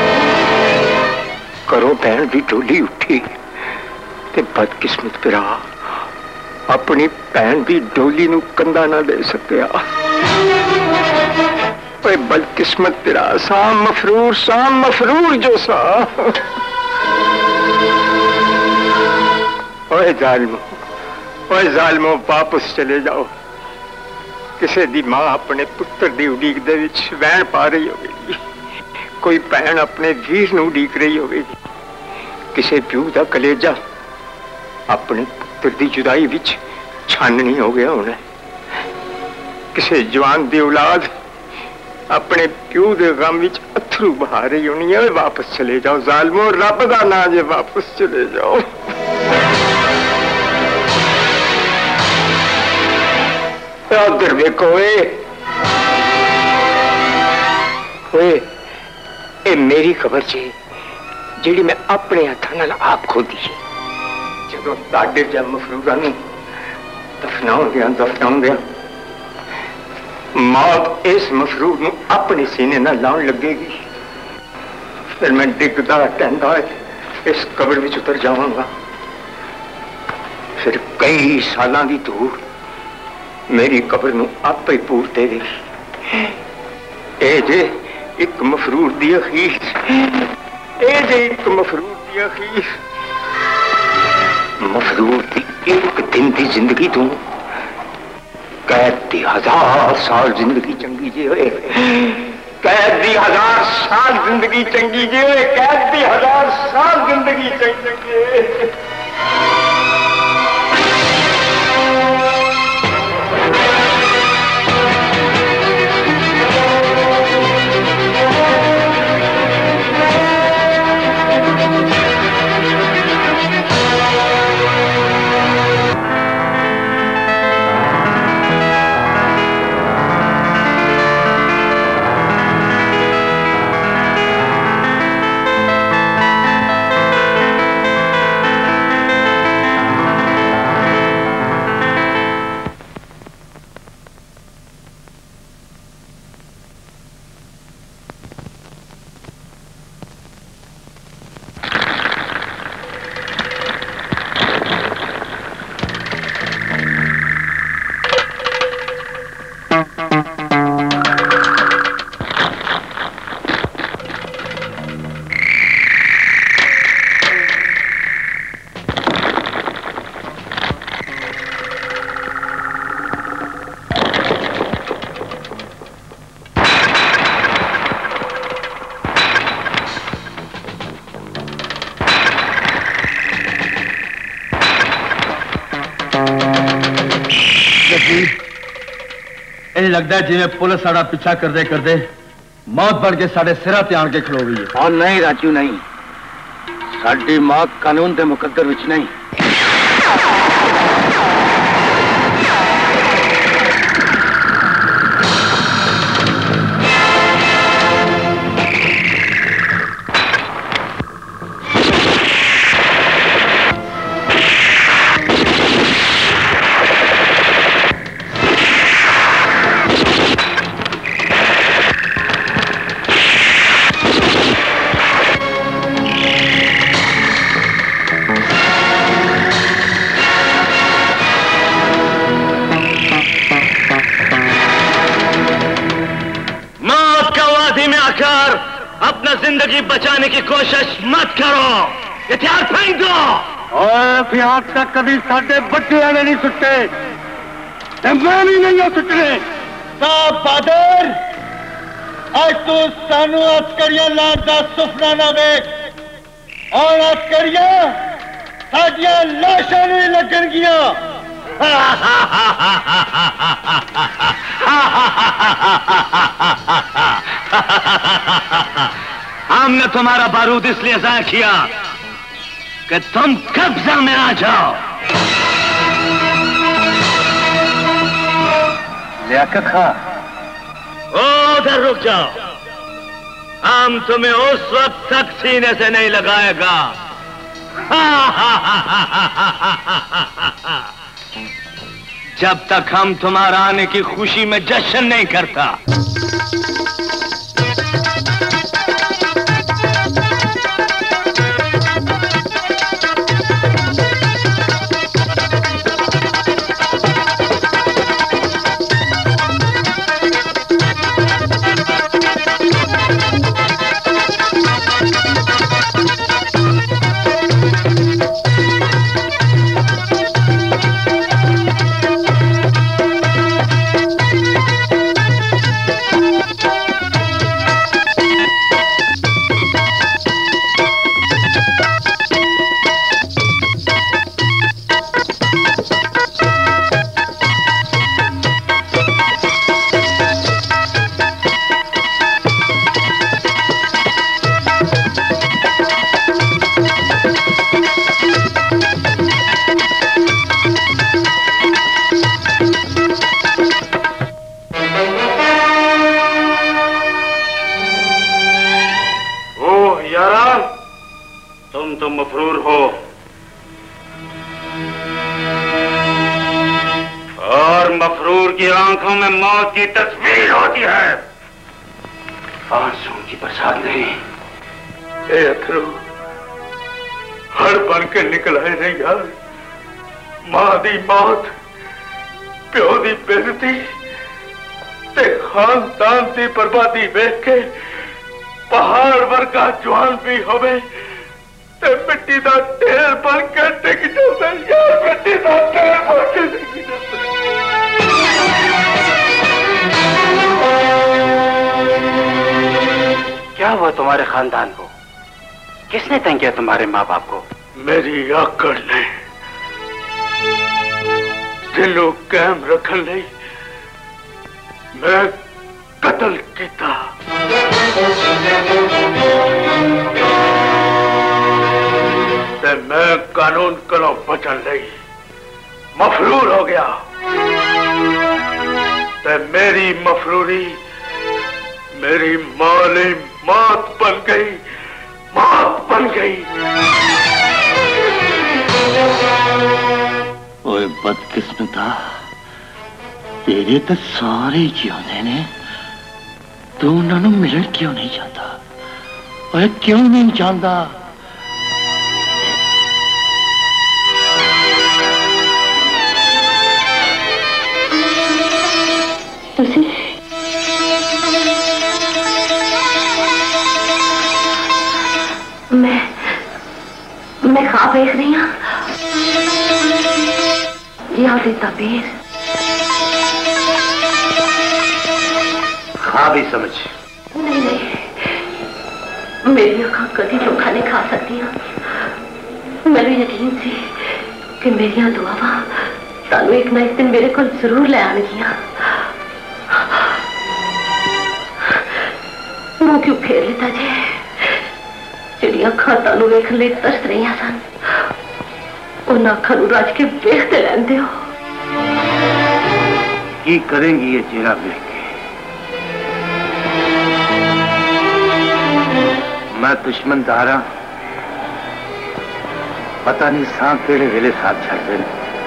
घरों भैन दी डोली उठी ते बदकिस्मत पिरा अपनी भैन दी डोली नूं कंधा ना दे सकिया। ओए बदकिस्मत पिरा सा मफरूर सा मफरूर जो सा। ओए जालिमो ओए जालिमो वापस चले जाओ। किसी दी मां अपने पुत्र दी उड़ीक दे विच वैन पा रही होगी कोई भैन अपने वीर नूं उड़ीक रही होगी किसी प्यू दा कलेजा अपने पुत्र दी जुदाई विच छाननी हो गया होना। किसी जवान दी औलाद अपने प्यू दे गम विच अथरू बहा रही होनी है। वापस चले जाओ जालिमो रब दा नां जे वापस चले जाओ। उधर देखो ए मेरी खबर जी जी मैं अपने हाथों नाल आप खोदी जो साढ़े जब मफरूरा दफनाउंदिया दफनाउंदिया मौत इस मफरूर नूं अपने सीने नाल लाउण लगेगी फिर मैं डिगदा टहंदा इस कब्र विच उतर जावांगा। फिर कई सालां दी धूड़ मेरी कब्र नूं आपे पूर देगी। ए जे एक मफरूर दी अखीर ए जे एक मफरूर दी अखीर मफरूर दी एक दिन की जिंदगी तू कैद दी हजार साल जिंदगी चंगी जे होए कैद दी हजार साल जिंदगी चंगी जे होए कैद दी हजार साल जिंदगी चंगी। लगता है जिन्हें पुलिस साड़ा पीछा करते करते मौत बढ़ के साढ़े सिरा ते आन के खलो गई है। और नहीं राजू नहीं, साड़ी मौत कानून के मुकद्दर विच नहीं। जिंदगी बचाने की कोशिश मत करो, हथियार फेंक दो। और हथियार तक कभी साढ़े बच्चे आने नहीं सुट्टे, मैं भी नहीं हो सुटने। साहब बहादुर, आज तू सानू अस्करिया लाद दा सुपना ना वेख, और अस्करिया साडियां लाशां नहीं लगणगियां। हमने तुम्हारा बारूद इसलिए ज़ाया किया कि तुम कब्जा में आ जाओ। लियाकत खां, उधर रुक जाओ। हम तुम्हें उस वक्त तक सीने से नहीं लगाएगा जब तक हम तुम्हारा आने की खुशी में जश्न नहीं करता। की तस्वीर होती है, आंसू की बरसात नहीं। ए अथरू, हड़ बन के निकल आए नहीं यार। मां दी मौत, प्यो दी बेइज्जती ते खानदान दी बर्बादी वेख के पहाड़ वर्गा जवान भी होवे ते मिट्टी दा ढेर बन के टिक जाता यार। मिट्टी दा ढेर बन के टिक जाता। क्या हुआ तुम्हारे खानदान को? किसने तंग किया तुम्हारे माँ बाप को? मेरी आकड़ ने दिलों कायम रखन लई मैं कत्ल किया। ते मैं कानून कोलों बचन लई मफरूर हो गया। ते मेरी मफरूरी मेरी मौली मौत बन गई, मौत बन गई। ओए बदकिस्मता, तेरे तो सारे जिंदे ने, तू उन्होंने मिलन क्यों नहीं चाहता? ओए क्यों नहीं चाहता? मैं मैं ख्वाब देख रही हूँ। याद तबीर ख्वाब ही समझ। नहीं नहीं, मेरी अखा कभी धोखा नहीं खा सकती। मैंने यकीन सी कि मेरिया दुआवा तानू एक ना एक दिन मेरे को जरूर ले आनगियां। मूंह क्यों फेर लेता जे? चिड़िया खाता नु वेख ले तरस रही सन, उन अखा नु रज के वेखते रहते हो। की करेंगी ये चेहरा वेख के? मैं दुश्मन दारा पता नहीं सा केड़े वेले साथ छड़ दे,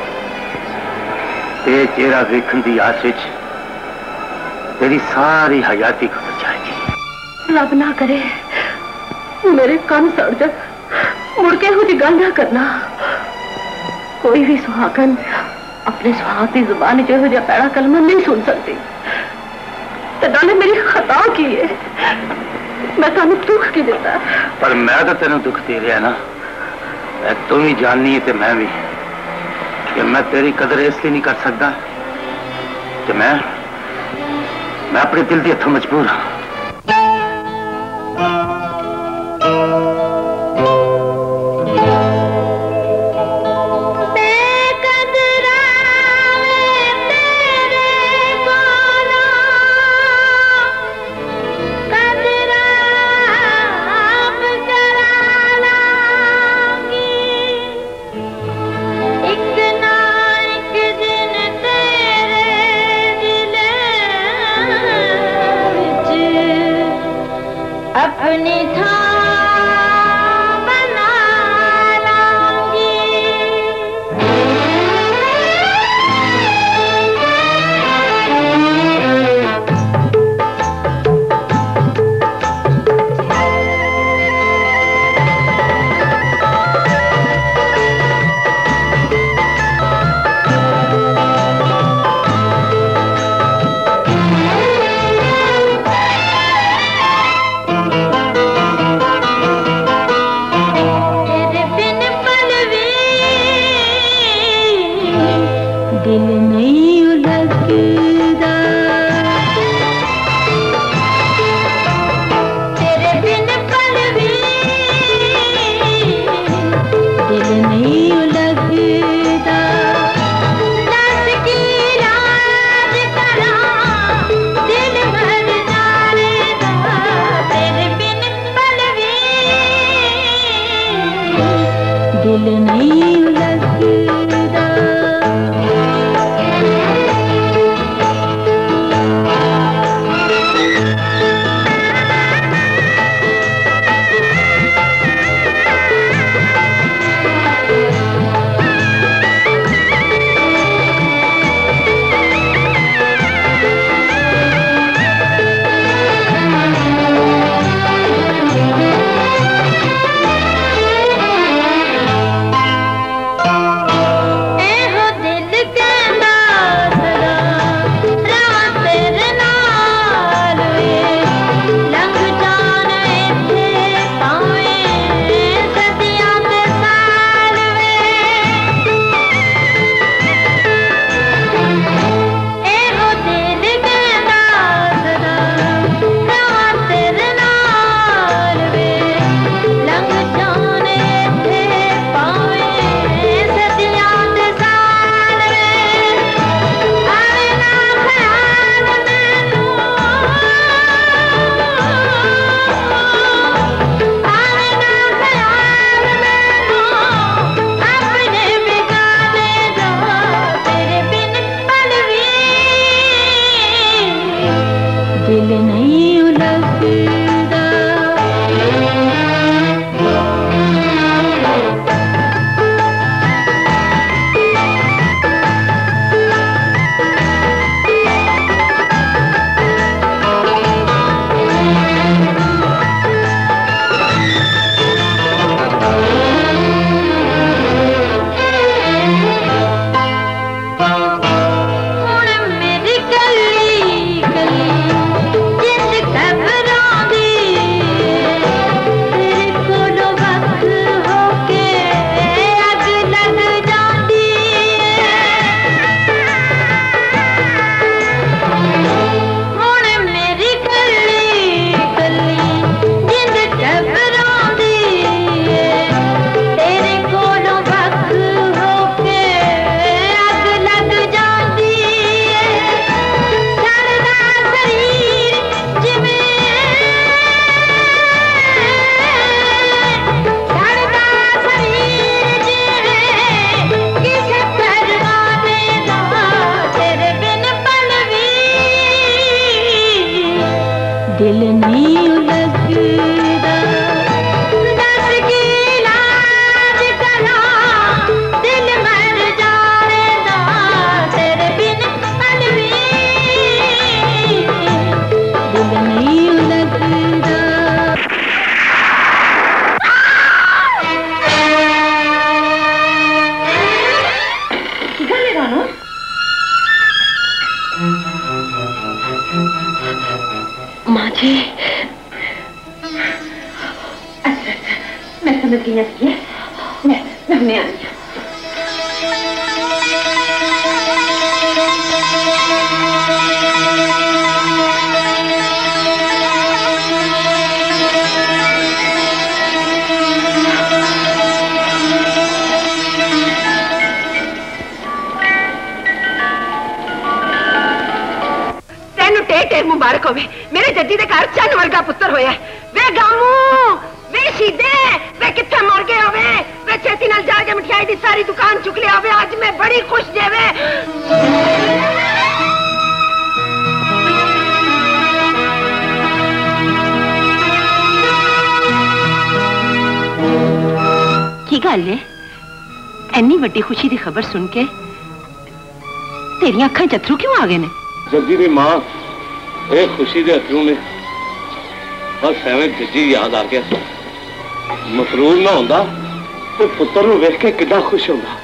ते चेहरा वेखन की आस विच तेरी सारी हयाती गुजर जाएगी। रब ना करे मेरे कान सड़ जा, मुड़ के कुछ गल ना करना। कोई भी सुहागन अपने सुहाग की जुबान जो हो पैड़ा कलमा नहीं सुन सकती। ते नाले मेरी खता की है, मैं तेन दुख की दिता। पर मैं तो तेन दुख दे रहा ना, तू भी जाननी है ते मैं भी, कि मैं तेरी कदर इसलिए नहीं कर सकता कि मैं मैं अपने दिल के हथों मजबूर हाँ। अपनी था बना लाऊंगी। जिंद घबरांदी दिल नहीं लगदा दस की इलाज करा दिल मर जाएगा तेरे बिन अलवी दिल नहीं लगदा गले रानो माँ जी अच्छा मैं समझ गई है मैं मैं आ रही हूँ मुबारक होवे मेरे जज्जी दे घर चंद वर्गा पुत्र होया वे गामू वे शीदे वे किथे मर गए होवे वे छेती नाल जाके मिठाई दी सारी दुकान चुक लिया होवे आज मैं बड़ी खुश जेवे की गल है इन्नी वड्डी खुशी दी खबर सुन के तेरियां अखां जथरू क्यों आ गए ने जज्जी दी मां ए खुशी दे अथरू ने बस एवं जज्जी याद आ गया मफरूर ना होंदा तो पुत्र नूं वेख के कितना खुश होंदा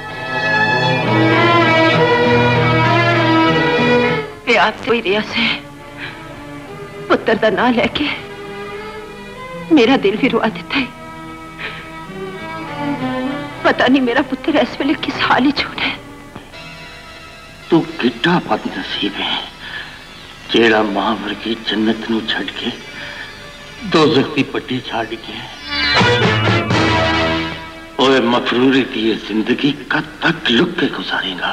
याद तो ही रिया से पुत्र दा नाम लेके मेरा दिल भी रुआ दिता है पता नहीं मेरा पुत्र इस वेले किस हाल च होना है तू किड्डा बदनसीब है जेड़ा मां वर्गी जन्नत नू छड़ के दोज़ख दी पट्टी छाड़ के ओए मफरूरी की ये जिंदगी कद तक लुक के गुजारेगा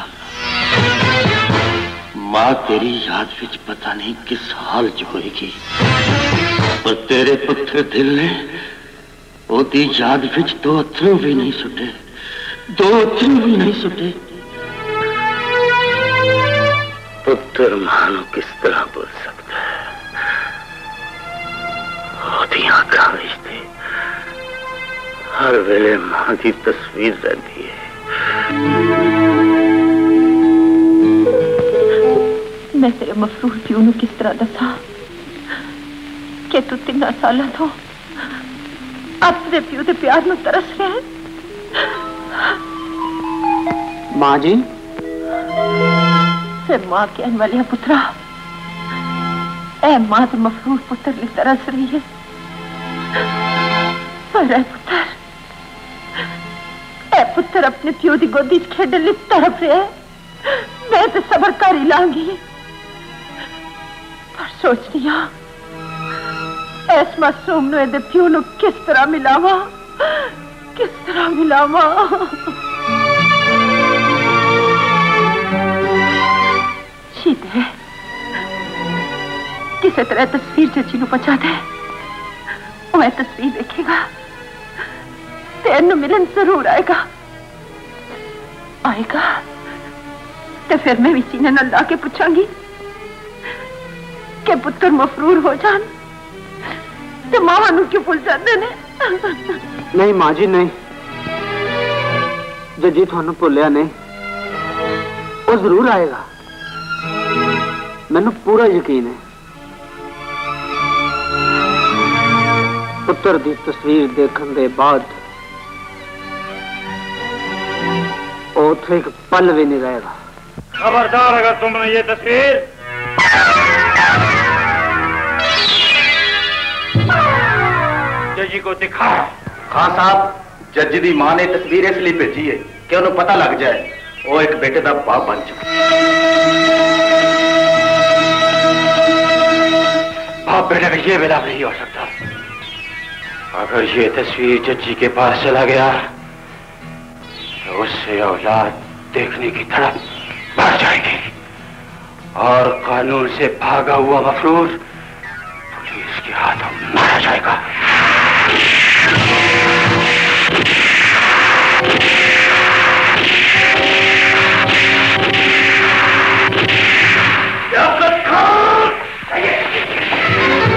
मां तेरी याद विच पता नहीं किस हाल च होएगी और तेरे पुत्र दिल ने ओदी याद विच दो अथरू भी नहीं सुटे दो अथरू भी नहीं सुटे पुत्र मां नू किस तरह बोल सकता है ओदी आंखां विच ते हर वेले मां की तस्वीर रहती है मैं तेरे मफरूर प्यू नू किस तरह दसा कि तू तिना साल तो अपने प्यू के प्यार नू तरस रहा है मां जी फिर मां कहने वाली पुत्रा ए मां तो मफरूर पुत्र की तरस रही है पर ए पुत्र ए पुत्र अपने प्यो की गोदी खेड ली तड़प रहा है मैं तो सबर कर ही लांगी पर सोच रही हाँ इस मासूम नू ए प्यो नू किस तरह मिलावा किस तरह मिलावा शीते किसी तरह तस्वीर चाची नू पहुंचा दे वह तस्वीर देखेगा तेन मिलन जरूर आएगा आएगा तो फिर मैं भी सीने नाल ला के पूछांगी कि पुत्र मफरूर हो जान तो मावा नू क्यों भुल जाते ने नहीं मां जी नहीं जजी थानू भुलिया नहीं वो जरूर आएगा मैनू पूरा यकीन है पुत्र की तस्वीर देखने के बाद उथे एक पल भी नहीं रहेगा खबरदार अगर तुमने ये तस्वीर जजी को दिखा खान साहब जजी दी मां ने तस्वीर इसलिए भेजी है कि उन्हें पता लग जाए वो एक बेटे का बाप बन चुका बाप बेटे का ये मिलाप नहीं हो सकता अगर ये तस्वीर जजी के पास चला गया तो उससे औलाद देखने की तड़प बढ़ जाएगी और कानून से भागा हुआ मफरूर पुलिस के हाथों मारा जाएगा। याकूत खान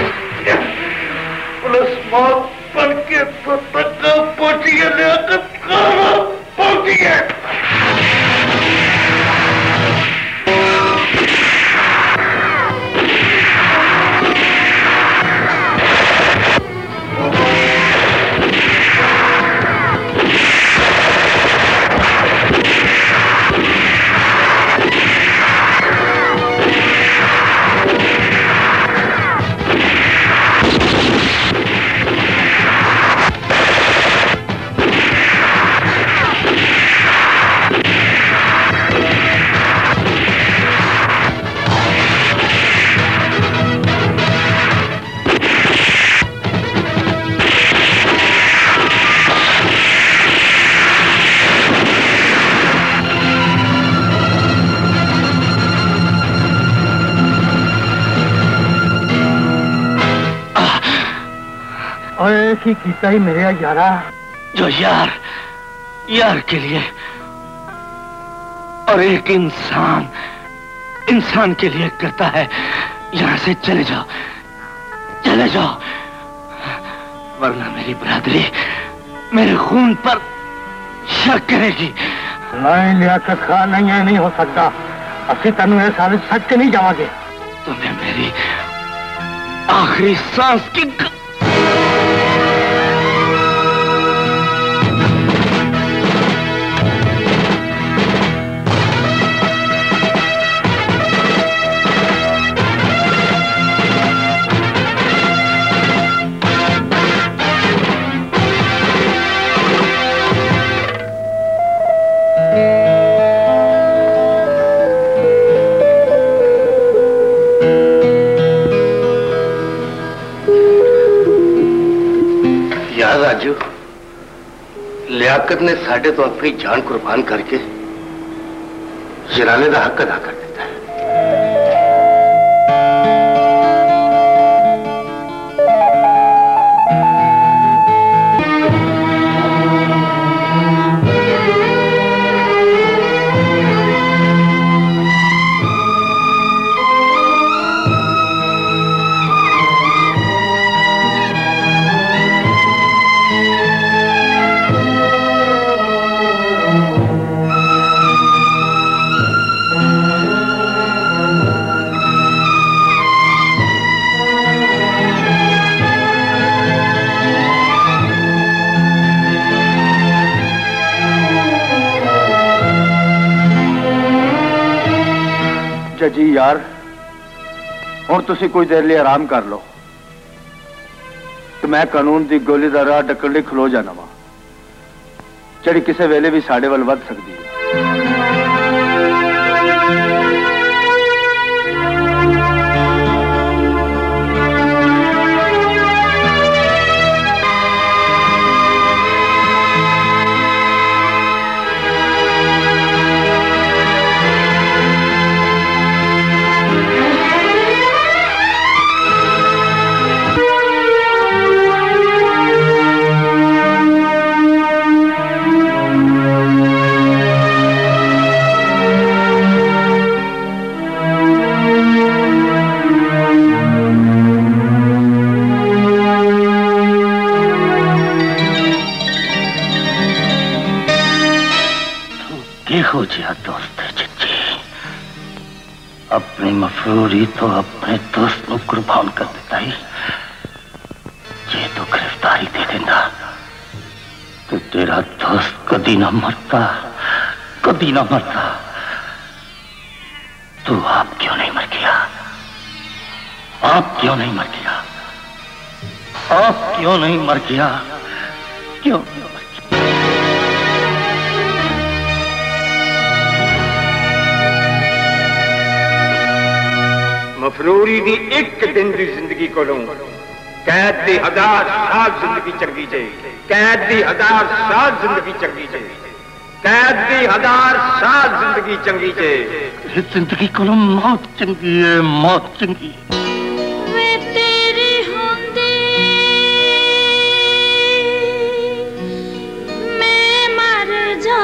ओए की कीता ही मेरे यारा। जो यार यार के लिए और एक इंसान इंसान के लिए करता है। यहां से चले जाओ, चले जाओ, वरना मेरी बरादरी मेरे खून पर शक करेगी। नहीं लियाकत खान, नहीं है, नहीं हो सकता। असि तेन ये सारे सच के नहीं जावांगे। तुम्हें मेरी आखिरी सांस की राजू, लियाकत ने साढ़े तो अपनी जान कुर्बान करके शराने का हक अदा कर दिता है। जी यार हुण तुसीं कोई देर लिए आराम कर लो तो मैं कानून की गोली का राह डकण लई खलो जाना वा, जिहड़ी किसी वेले भी साडे वल वध सकदी है। अपनी मफरूरी तो अपने दोस्त को कुर्बान कर देता ही। जे तो गिरफ्तारी दे देना तो तेरा दोस्त कभी ना मरता, कभी ना मरता। तू आप क्यों नहीं मर गया? आप क्यों नहीं मर गया? आप क्यों नहीं मर गया? क्यों नहीं मर गया? मफरूरी दी एक दिन की जिंदगी को कैद दी हजार साल जिंदगी चंगी जे, कैद दी हजार साल जिंदगी चंगी जे, कैद दी हजार साल जिंदगी चंगी जे। जिंदगी को मौत चंगी है, मौत चंगी। वे तेरे होंदे मैं मर जा,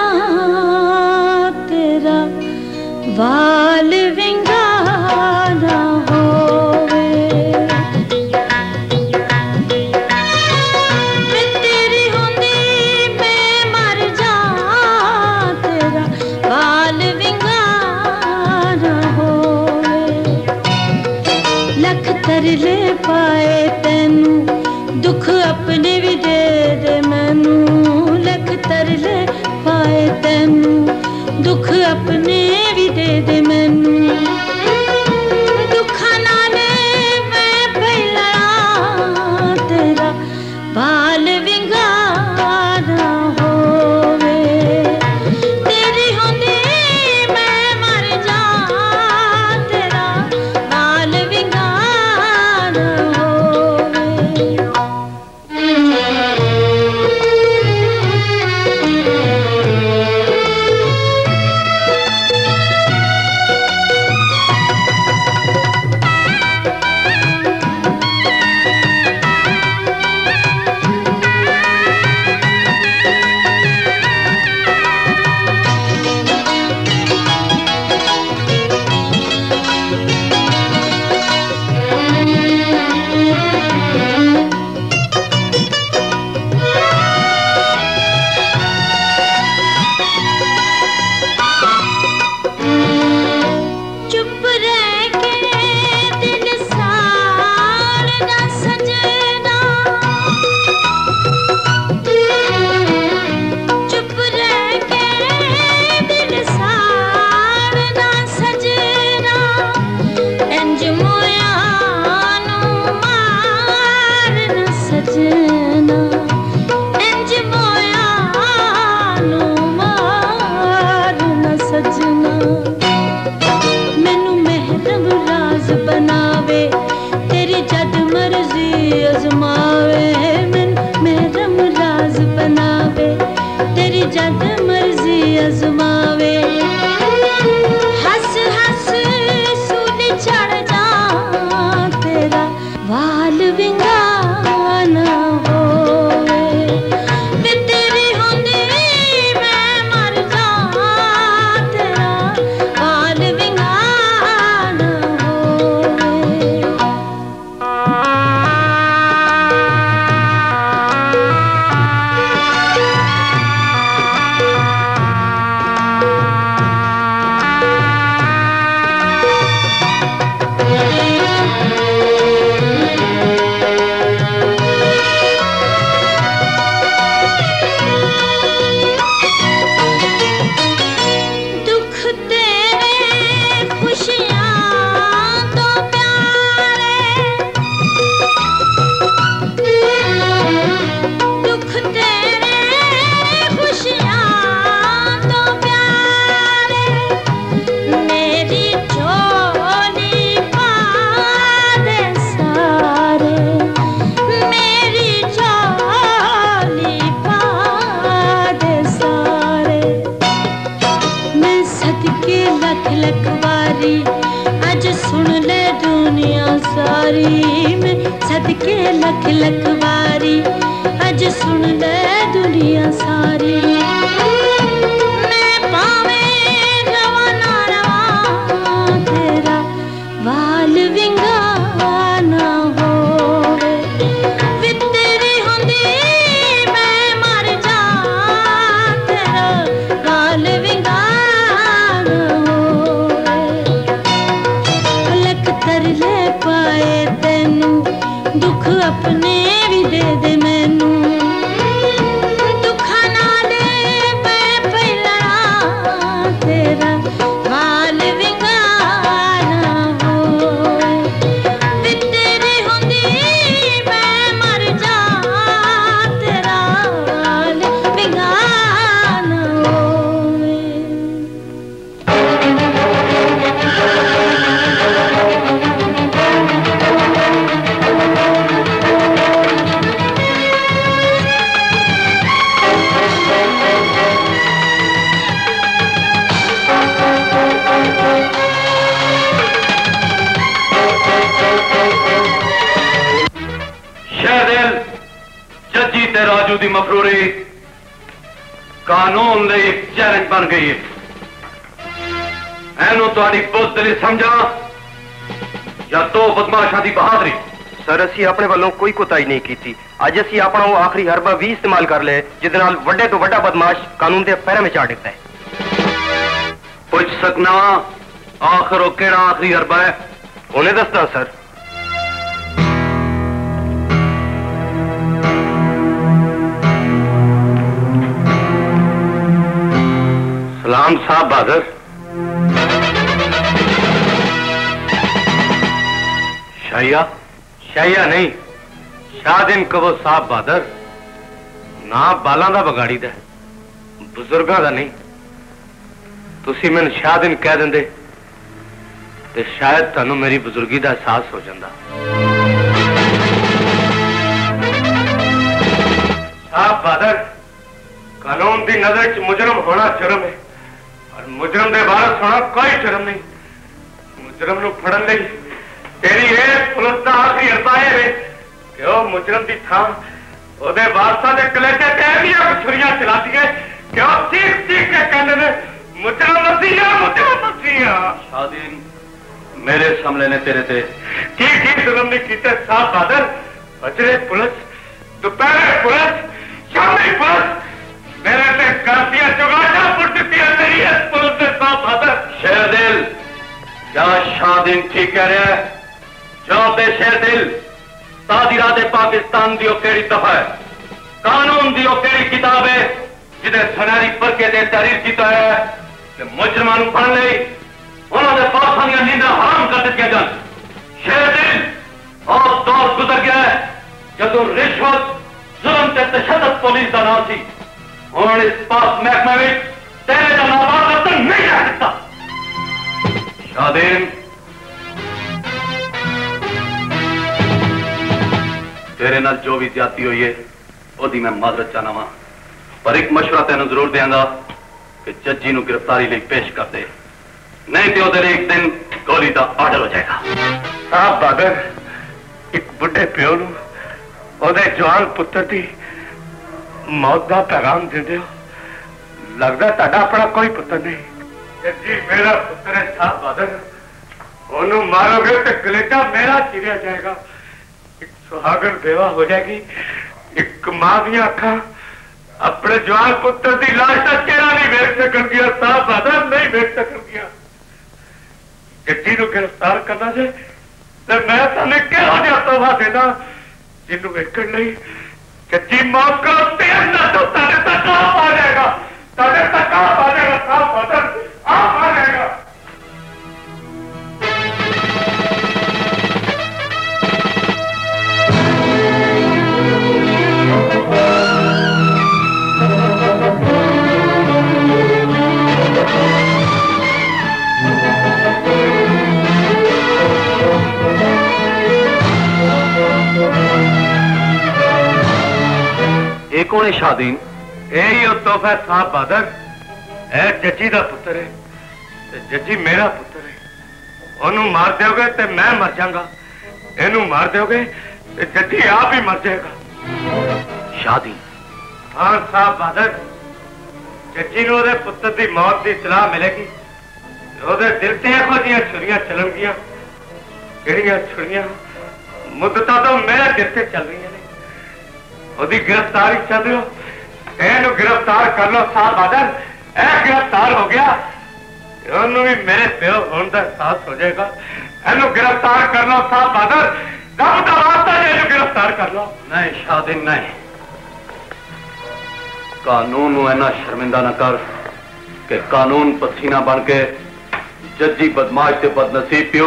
तेरा वाल विंगा ना होवे। मैं तेरी होंदी मैं मर जा, तेरा वाल विंगा ना होवे। विंगा ना होवे वे तेरी होंदी मैं मर जा तेरा वाल विंगा ना होवे दुख तेरे खुशियां तो प्यारे दुख तेरे खुशियां तो प्यारे मेरी झोली पा दे सारे मेरी झोली पा दे सारे मैं सदके लख लख वारी अज सुन ले दुनिया सारी मैं सदके लख लख वारी अज सुन ले दुनिया सारी मैं पावे रवाना रवा तेरा वाल विंगा ना होवे वे तेरी होंदी मैं मर जा तेरा वाल विंगा ना होवे लख तरले पाए तेनू दुख अपने भी दे दे मैनू दुखा नाले मैं पहिला तेरा वाल विंगा ना होवे वे तेरी होंदी मैं मर जा तेरा वाल विंगा ना होवे शहदिल जज्जी ते राजू दी मफरूरी कानून ਲਈ एक चैलेंज बन गई है एनू तुहाडी बुज़दिली समझा या तो बदमाशां दी बहादरी सर असी अपने वालों कोई कोताही नहीं की थी अज असी अपना वो आखिरी हरबा भी इस्तेमाल कर ले जिदे नाल वड्डे तो वड्डा बदमाश कानून के पैरों में आ डिगदा है पुछ सकना आखिर वो केड़ा आखिरी हरबा है उन्हें दसदा सर सलाम साहब बहादुर शाहिया शाहिया नहीं शाहदिन कवो साहब बहादुर ना बालां दा बगाड़ी दा बुजुर्गां दा नहीं तुसी मैनूं शाहदिन कह दिंदे ते शायद तुहानूं मेरी बुजुर्गी दा एहसास हो जांदा साहब बहादुर कानून दी नजर च मुजरम होना जुर्म है और मुजरम दे वारस होना कोई जुर्म नहीं मुजरम नूं फड़न लई तेरी इस पुलिस दा आखिरी हरबा है कि वो मुजरम दी थां ओदे वारसां दे कलेजे ते ऐसियां छुरियां चलातीए कि वो चीख चीख के कहंदे ने मुजरम मसीहा मुजरम मसीहा शाहदिन मेरे सामने ने तेरे ते की की जुर्म नहीं कीते साहब बहादुर अजरे पुलिस दोपहर पुलिस शामी पुलिस मेरे से काफिया चुगाटा पुट दिया तेरी इस पुलिस के साथ बहादुर शेरदिल क्या शाहदिन ठीक कह रहा है जवाब दे शेरदिल तादिरा दे पाकिस्तान दी केड़ी दफा है कानून दी केड़ी किताब है जिन्हें सनहरी परके दे तहरीर किया है कि मुजरमां नूं फड़न लई उन्होंने पासां दी नींदां हराम कर दित्तियां जान शेरदिल और दौर गुजर गया है जदों रिश्वत जुल्म ते तशद्दुद पुलिस दा नाम सी और इस पास महकमे में तेरे का नाबाद रतन नहीं रह सकता शाहदिन तेरे नाल जो भी ज्यादती हुई है ओदी मैं माजरत चाहना वा पर एक मशवरा तेन जरूर देंगा कि जजी नूं गिरफ्तारी लिए पेश कर दे नहीं तो ओदे एक दिन गोली का ऑर्डर हो जाएगा। साहब बहादुर एक बुढ़े प्यो नूं ओदे जवान पुत्र की मौत का पैगाम देंदे हो। लगता ताड़ा अपना कोई पुत्र नहीं। जी मेरा पुत्र है साहब बहादुर, ओनू मारोगे तो कलेजा मेरा चिरिया जाएगा। एक सुहागन बेवा हो जाएगी। एक मां दी अखा अपने जवान पुत्र की लाश का चेहरा नहीं वेख सकन गया। साहब बहादुर नहीं वेख सकन गया। जज्जी को गिरफ्तार करना जे तो मैं तुम्हें कहो जा तोहफा देना जिन्हों वेखण नहीं। जज्जी माफ करो तेज ना तो तारे तक आप आ जाएगा, तारे तक आप आ जाएगा। साहब बहादुर आप आ जाएगा। ये कौन है शादीन? यही तोहफा साहब बहादुर, ए जज्जी का पुत्र है। जज्जी मेरा पुत्र है। ओनू मार दोगे तो मैं मर जाऊंगा, इनू मार दोगे तो जज्जी आप ही मर जाएगा। शादी? हाँ साहब बहादुर, जज्जी नूं ओहदे पुत्र की मौत की इतलाह मिलेगी। ओहदे दिल से इहो जिहियां छुरियां चलणगियां, जिहड़ियां छुरियां मुद्दतां तो मेरे दिल से चल रही ने। ओहदी गिरफ्तारी चल रही हो, एनू गिरफ्तार कर लो साहब बहादुर। ए गिरफ्तार हो गया, ओनू भी मेरे प्यो होने का एहसास हो जाएगा। एनू गिरफ्तार कर लो साहब बहादुर, रब का वास्ता है, एनू गिरफ्तार कर लो। नहीं शादी नहीं, कानून इना शर्मिंदा न कर कि कानून पसीना बन के जज्जी बदमाश के बदनसीब पियो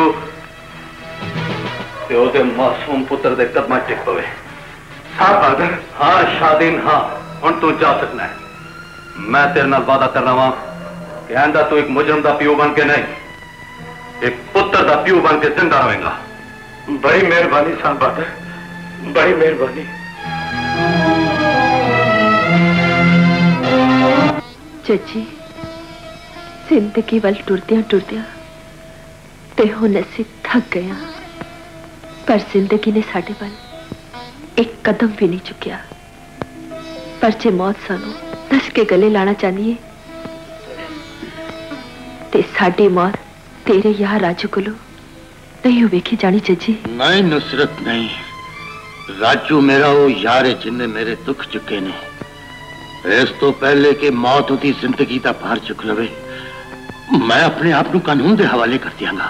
ते ओदे मासूम पुत्र दे कदमां टिक पवे। साहब बहादुर? हाँ शादीन हाँ, हुण तू जा सकना है। मैं तेरे नाल वादा करना वा कि आंदा तू एक मुजरम दा पियो बन के नहीं, एक पुत्र दा पियो बन के जिंदा रहेगा। बड़ी मेहरबानी साहब बहादुर, बड़ी मेहरबानी। जज्जी जिंदगी वाल टुरदियां टुरदियां ते हुण असीं थक गया, पर जिंदगी ने साडे वाल एक कदम भी नहीं चुकिया। पर जे मौत सानू दस के गले लाना चाहती है ते साडी मौत तेरे यार राजू कोलों नहीं हो वेखी जानी। जज्जी नहीं नुसरत नहीं, राजू मेरा वो यार है जिन्हें मेरे दुख चुके ने। इस तो पहले कि मौत होती जिंदगी का भार चुक लवे, मैं अपने आप को कानून के हवाले कर दियांगा।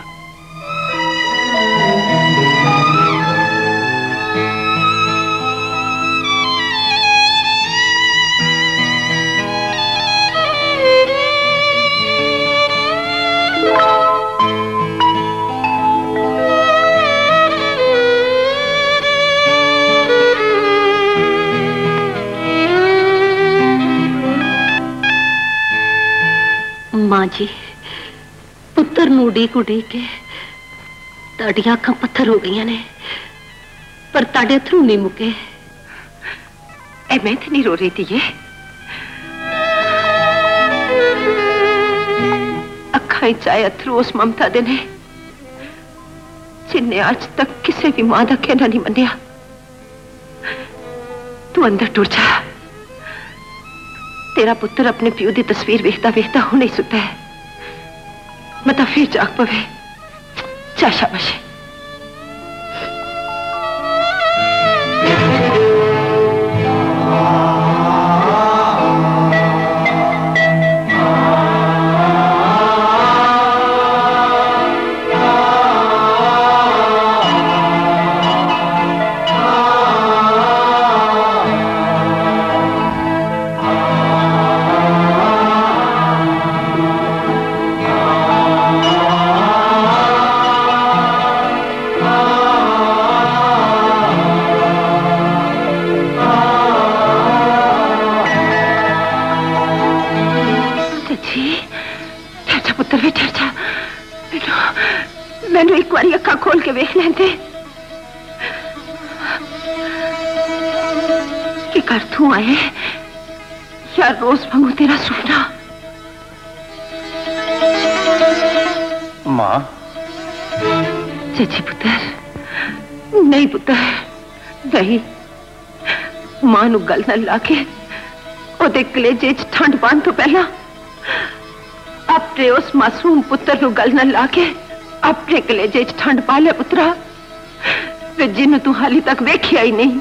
मां जी पुत्र नूं उडीक उडीक के ताड़ियां अखां पत्थर हो गई ने, पर ताड़े अथरू नहीं मुके। ए मैं तो नहीं रो रही थी, ये अखां चाहे अथरू उस ममता दे ने जिन्हें आज तक किसी भी मां दा कहना नहीं मन्निया। तू अंदर टुर जा, तेरा पुत्र अपने प्यो की तस्वीर वेखता वेखता हो नहीं सुता है, मता फिर जाग पवे। जा शाबाश। मैनू एक बारी अखा खोल के वेख लेंदे कि कर तू आए या रोज मंगू तेरा सुपना। मां जजी पुत्र, नहीं पुत्र नहीं, मां नू गल न ला के ओदे कलेजे च ठंड पाने तो पहला अपने उस मासूम पुत्र नू गल न ला के अपने कलेजे च ठंड पा ले पुत्रा, जिन्हों तू हाली तक वेखिया ही नहीं।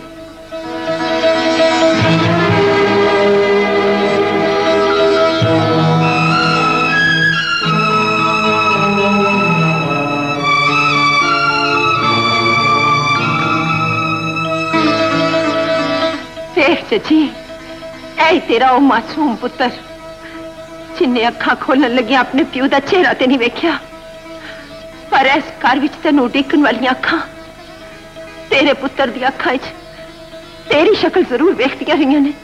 चची, ऐ तेरा वो मासूम पुत्र जिन्हें अखा खोलन लगे अपने प्यू का चेहरा ते नहीं वेख्या, पर इस घर विच तेनू उडीकन वाली अखा तेरे पुत्र दी अखा विच तेरी शक्ल जरूर वेखदियां रही ने।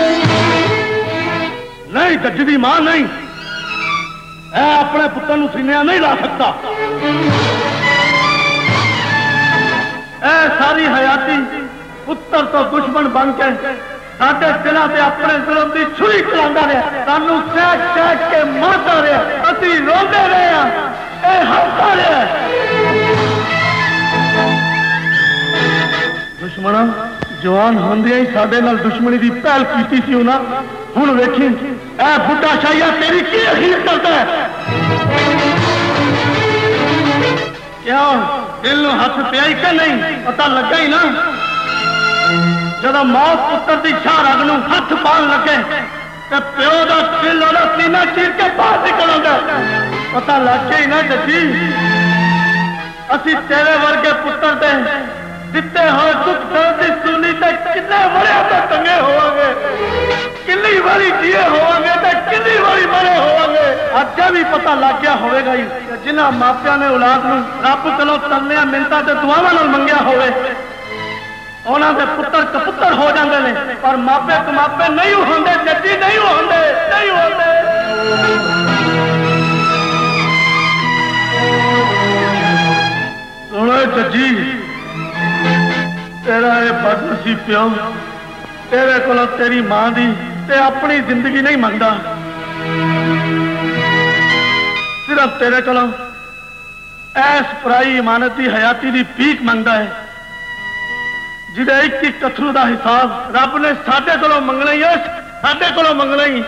नहीं जज्जी दी मां नहीं, ऐ अपने पुत्र नू सीने नहीं ला सकता। ऐ सारी हयाती पुत्र तो दुश्मन बन के साडे दिलों से अपने जुल्म की छुरी चलाता रहा, सानू सह सह के मारता रहा, असी रोंदे रहे, हंसता रहा। दुश्मना जवान होंदे ही साडे नाल दुश्मनी की पहल की सी उन्हां, हुण वेखी ऐ बुढ़ा शाहिया तेरी की अखीर करता है। क्यों दिल नूं हथ पिया ही कि नहीं, पता लगा ही ना जब मौत पुत्र की शाह रग नूं हथ पान लगे तो प्यो का दिल और सीना चीर के बाहर निकल आंदा, पता लग गया ही ना जज्जी। असी तेरे वर्गे पुत्र दे दिते हुए दुख दर्द की सुनी ते किन्ने बड़े तो टंगे होवांगे, किन्नी बारी जिए होवांगे ते किन्नी बारी मरे होवांगे। अज भी पता लग गया होवेगा ही जिन्हां मापियां ने औलाद नूं रब कोलों तरलियां मिन्नतां ते दुआवां नाल मंगिया होवे, उन्होंने पुत्र कपुत्र हो जाते हैं, पर मापे कमापे नहीं होंगे, जज्जी नहीं होंगे, नहीं होंगे। सुनो जज्जी, तेरा ये बदनसीब प्यो तेरे को तेरी मां दी ते अपनी जिंदगी नहीं मंगता, सिर्फ तेरे को ऐस पराई इमानत की हयाती की भीख मंगता है, जिहदे एक एक कथरू का हिसाब रब ने साडे कोलों मंगना ही है, साडे कोलों मंगना ही।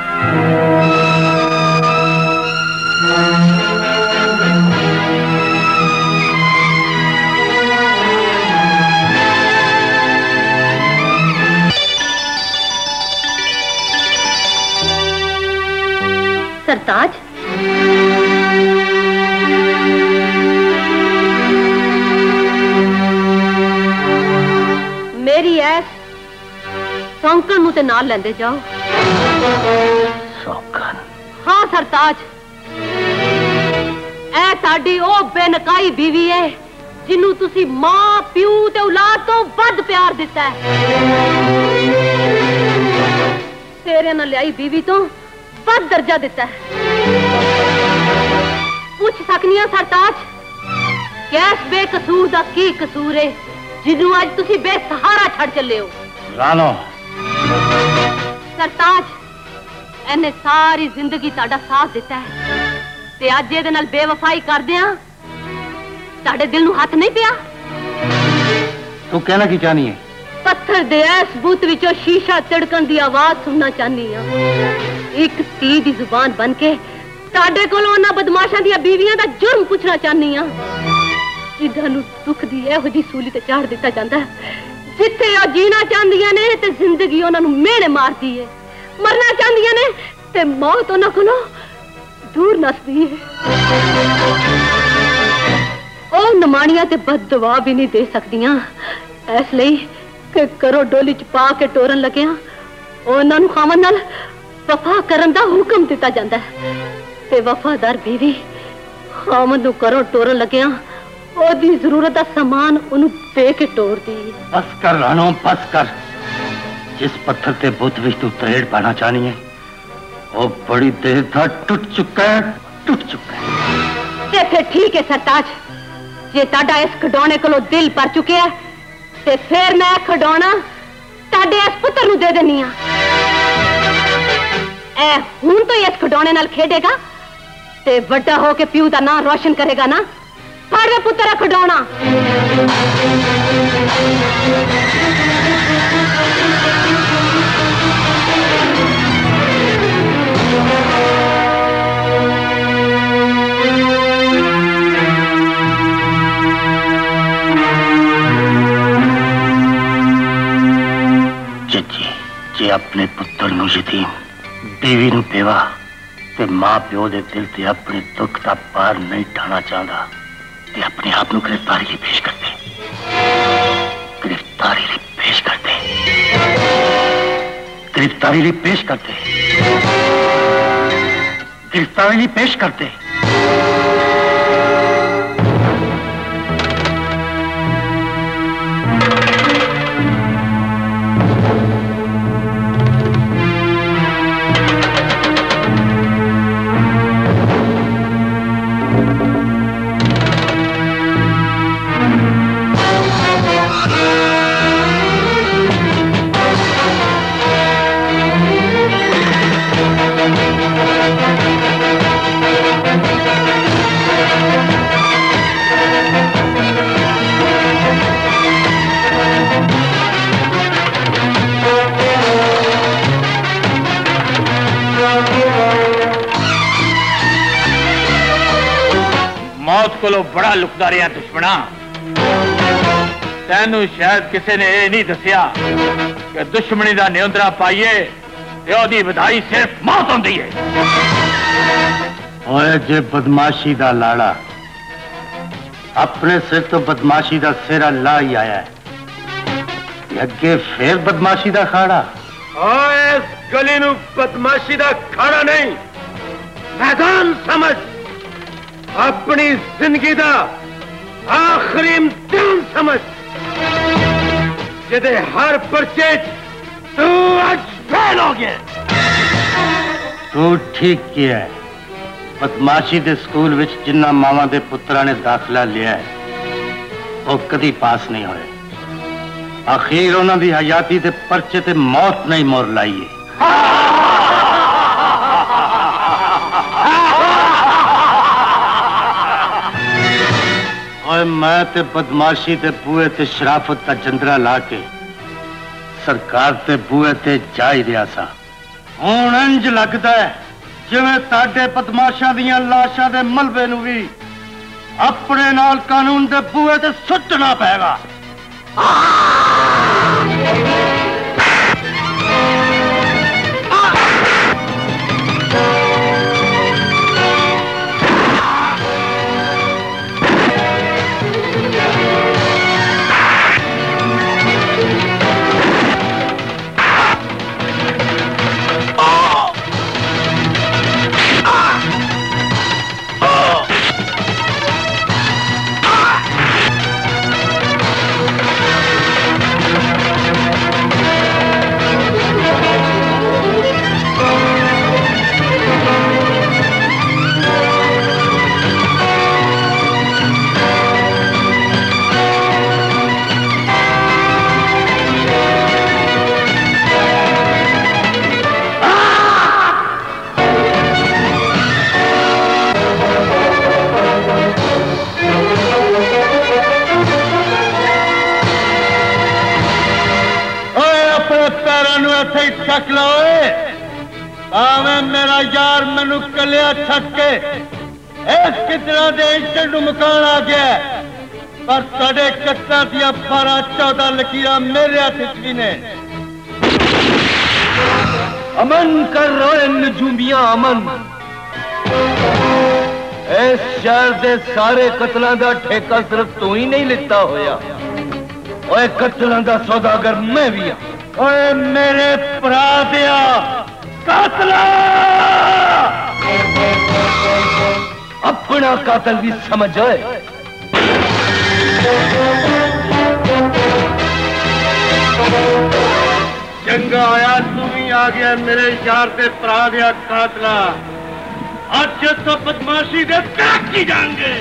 सरताज, मेरी ऐस सौंकन मुझे नाल लेंदे जाओ। सौंकन? हाँ सरताज, ऐ साडी ओ बेनकाई बीवी है जिन्नू तुसी मां प्यू ते औलाद तो वध प्यार दिता है, तेरे नाल ल्याई बीवी तो वध दर्जा दिता है। पूछ सकनी है सरताज, कैस बेकसूर दा की कसूर है जिन्नू आज तुसी बेसहारा छड़ चले हो? रानो सरताज, एने सारी जिंदगी ताड़ा साथ दिता है ते अज इहदे नाल बेवफाई करदियां ताड़े दिल नू हाथ नहीं पिया? तू कहना की चाहनी है? पत्थर दे इस बूत विचों शीशा तिड़कन दी आवाज सुनना चाहनी हां। एक धी दी जुबान बन के ताड़े कोलों उन्हां बदमाशां दी बीवियां दा जुर्म पूछना चाहनी हां जिन्हां नू दुख दी इहो जी सूली ते चाड़ दिता जांदा है, जिथे ओ जीना चाहदियां ने ते जिंदगी उन्हां नू मेहणे मारदी है, मरना चाहदियां ने ते मौत उन्हां कोलों दूर नसदी है। ओ नमाणियां ते बददुआ भी नहीं दे सकदियां, इसलिए कि करो डोली च पा के टोरन लगिया उन्हां नू खावन नाल वफा करन दा हुक्म दिता जांदा है ते वफादार बीवी खावन नू करो टोरन लगिया ओदी जरूरत दा सामान उन्हें दे के टोर दी। बस कर रानो, बस कर। जिस पत्थर ते बुत विच तू तरेड़ पाना चाहनी है वो बड़ी देर दा टूट चुका है, टूट चुका है। ते फिर ठीक है सरताज, जे ताड़ा इस खिडौने कोलों दिल भर चुके है ते फिर मैं खिडौना ताड़े इस पुत्र नू दे देनी आ। ऐ हुण तो इस खिडौने नाल खेडेगा ते वड्डा हो के प्यू दा नाम रोशन करेगा ना। फड़ पुत्र खिडौना। जे अपने पुत्र नूं यतीम, बीवी नूं बेवा ते मां प्यो दे दिल ते अपने दुख का पार नहीं ढाना चाहता ते अपने आप नूं गिरफ्तारी लिए पेश करते गिरफ्तारी लिए पेश करते गिरफ्तारी लिए पेश करते गिरफ्तारी लिए पेश करते कोलो बड़ा लुकदा रहा दुश्मना। तैनू शायद किसी ने यह नहीं दसिया कि दुश्मनी का नियंत्रण पाइए ते बधाई सिर्फ मौत होती है। ओए जे बदमाशी का लाड़ा अपने सिर तो बदमाशी का सिरा ला ही आया है, अगे फिर बदमाशी का खाड़ा। ओए इस गली नू बदमाशी का खाड़ा नहीं, मैदान समझ, अपनी जिंदगी का आखिरी इम्तिहान समझ, जिदे हर पर्चे तू आज फेल हो गया। तू ठीक किया है। बदमाशी के स्कूल विच जिन्ना मावां दे पुत्रां ने दाखला लिया है वो कदी पास नहीं होए। आखिर उन्हां दी हयाती ते पर्चे ते मौत नहीं मोर लाई है। और मैं ते बदमाशी ते बूहे ते शराफत का जंदरा ला के सरकार ते बूहे ते जा ही रहा सा। हुण इंज लगदा है जिवें साडे बदमाशां दियां लाशां दे मलबे नूं भी अपने नाल कानून दे बूहे ते सुट्टना पैगा। छक लो भावे मेरा यार मैनू कलिया छक के इस कितना दे इंस्टेंट मुकान आ गया, पर साढ़े कट्टा दिया बारह चौदह लकीर मेरे हाथ भी ने। अमन कर रहे नजूमिया अमन। इस शहर के सारे कतलों का ठेका सिर्फ तू ही नहीं लिता होया, और कतलों का सौदागर मैं भी हाँ। ओए मेरे भरा दिया कातला, अपना कातल भी समझ आए। चंगा आया तू भी आ गया मेरे यार से भरा दिया कातला। आज तो बदमाशी दे की जाएंगे।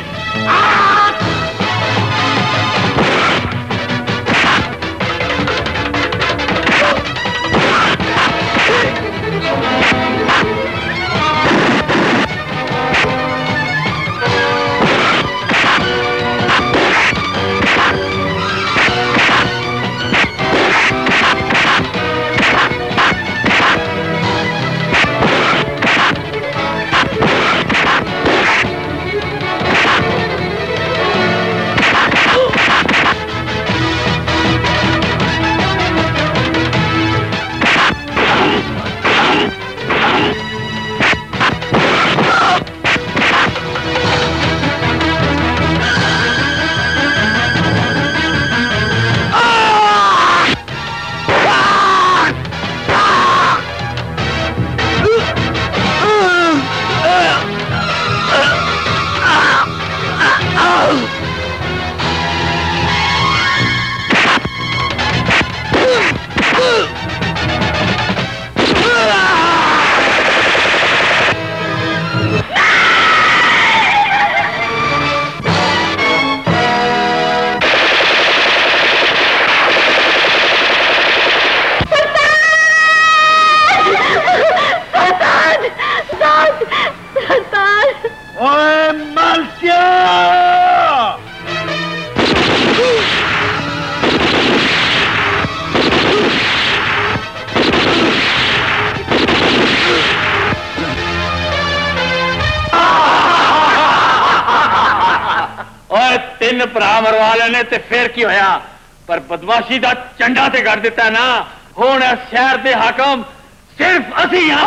भरा मरवा लेने ते फिर की होया, पर बदमाशी का झंडा ते कर दिता ना। हुण शहर के हाकम सिर्फ असी हाँ।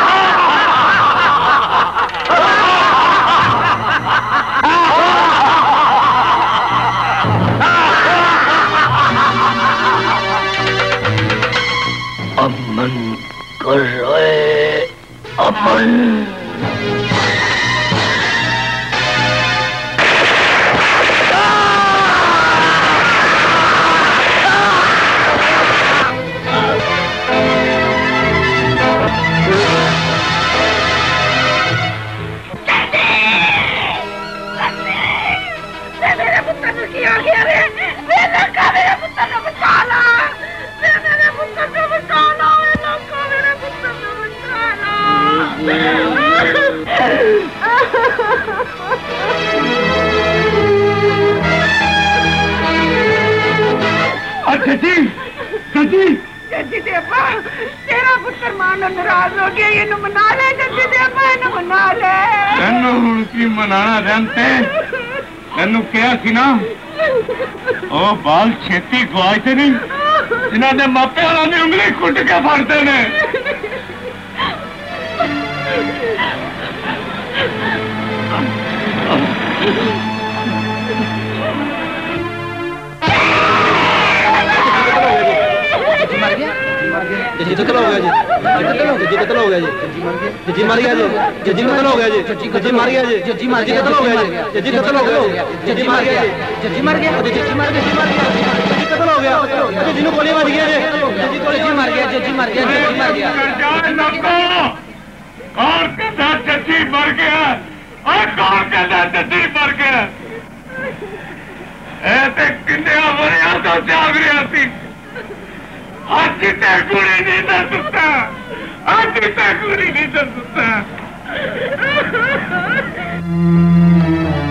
अमन कर रहे अमन। मेरे पुत्र ने किया गया रे, मेरे का मेरे पुत्र ने बचा ला, मेरे पुत्र ने बचा ला, मेरे पुत्र ने बचा ला। अच्छा जी, जजी जजी देवा, तेरा पुत्र मानो नाराज हो गया, इन्हें मना ले जजी देवा, इन्हें मना ले। तेनू हुण की मनाना जानते, तेनू क्या सी ना, ओ बाल छेती गवाते नहीं, जिन्हां दे मापे वाला ने उंगली कुट के फड़ते ने। मर गया जजी कत्ल हो गया जी, जजी कत्ल हो गया जी, जजी मर गया जी, जजी कत्ल हो गया जी, जजी मर गया जी, जजी मर गया कत्ल हो गया जी, जजी कत्ल हो गया, जजी मर गया जी, जजी मर गया, जजी मर गया, जजी मर गया, जजी कत्ल हो गया, जजी नु गोली मार गया जी, जजी गोली मार गया, जजी मर गया, जजी मर गया। कौन कहता जजी मर गया? और कौन कहता जजी मर गया? ऐसे किन्ने मरिया तो जाग रहा थी। आज तक गोली नहीं दर सकता, आज तक गोली नहीं दर सकता।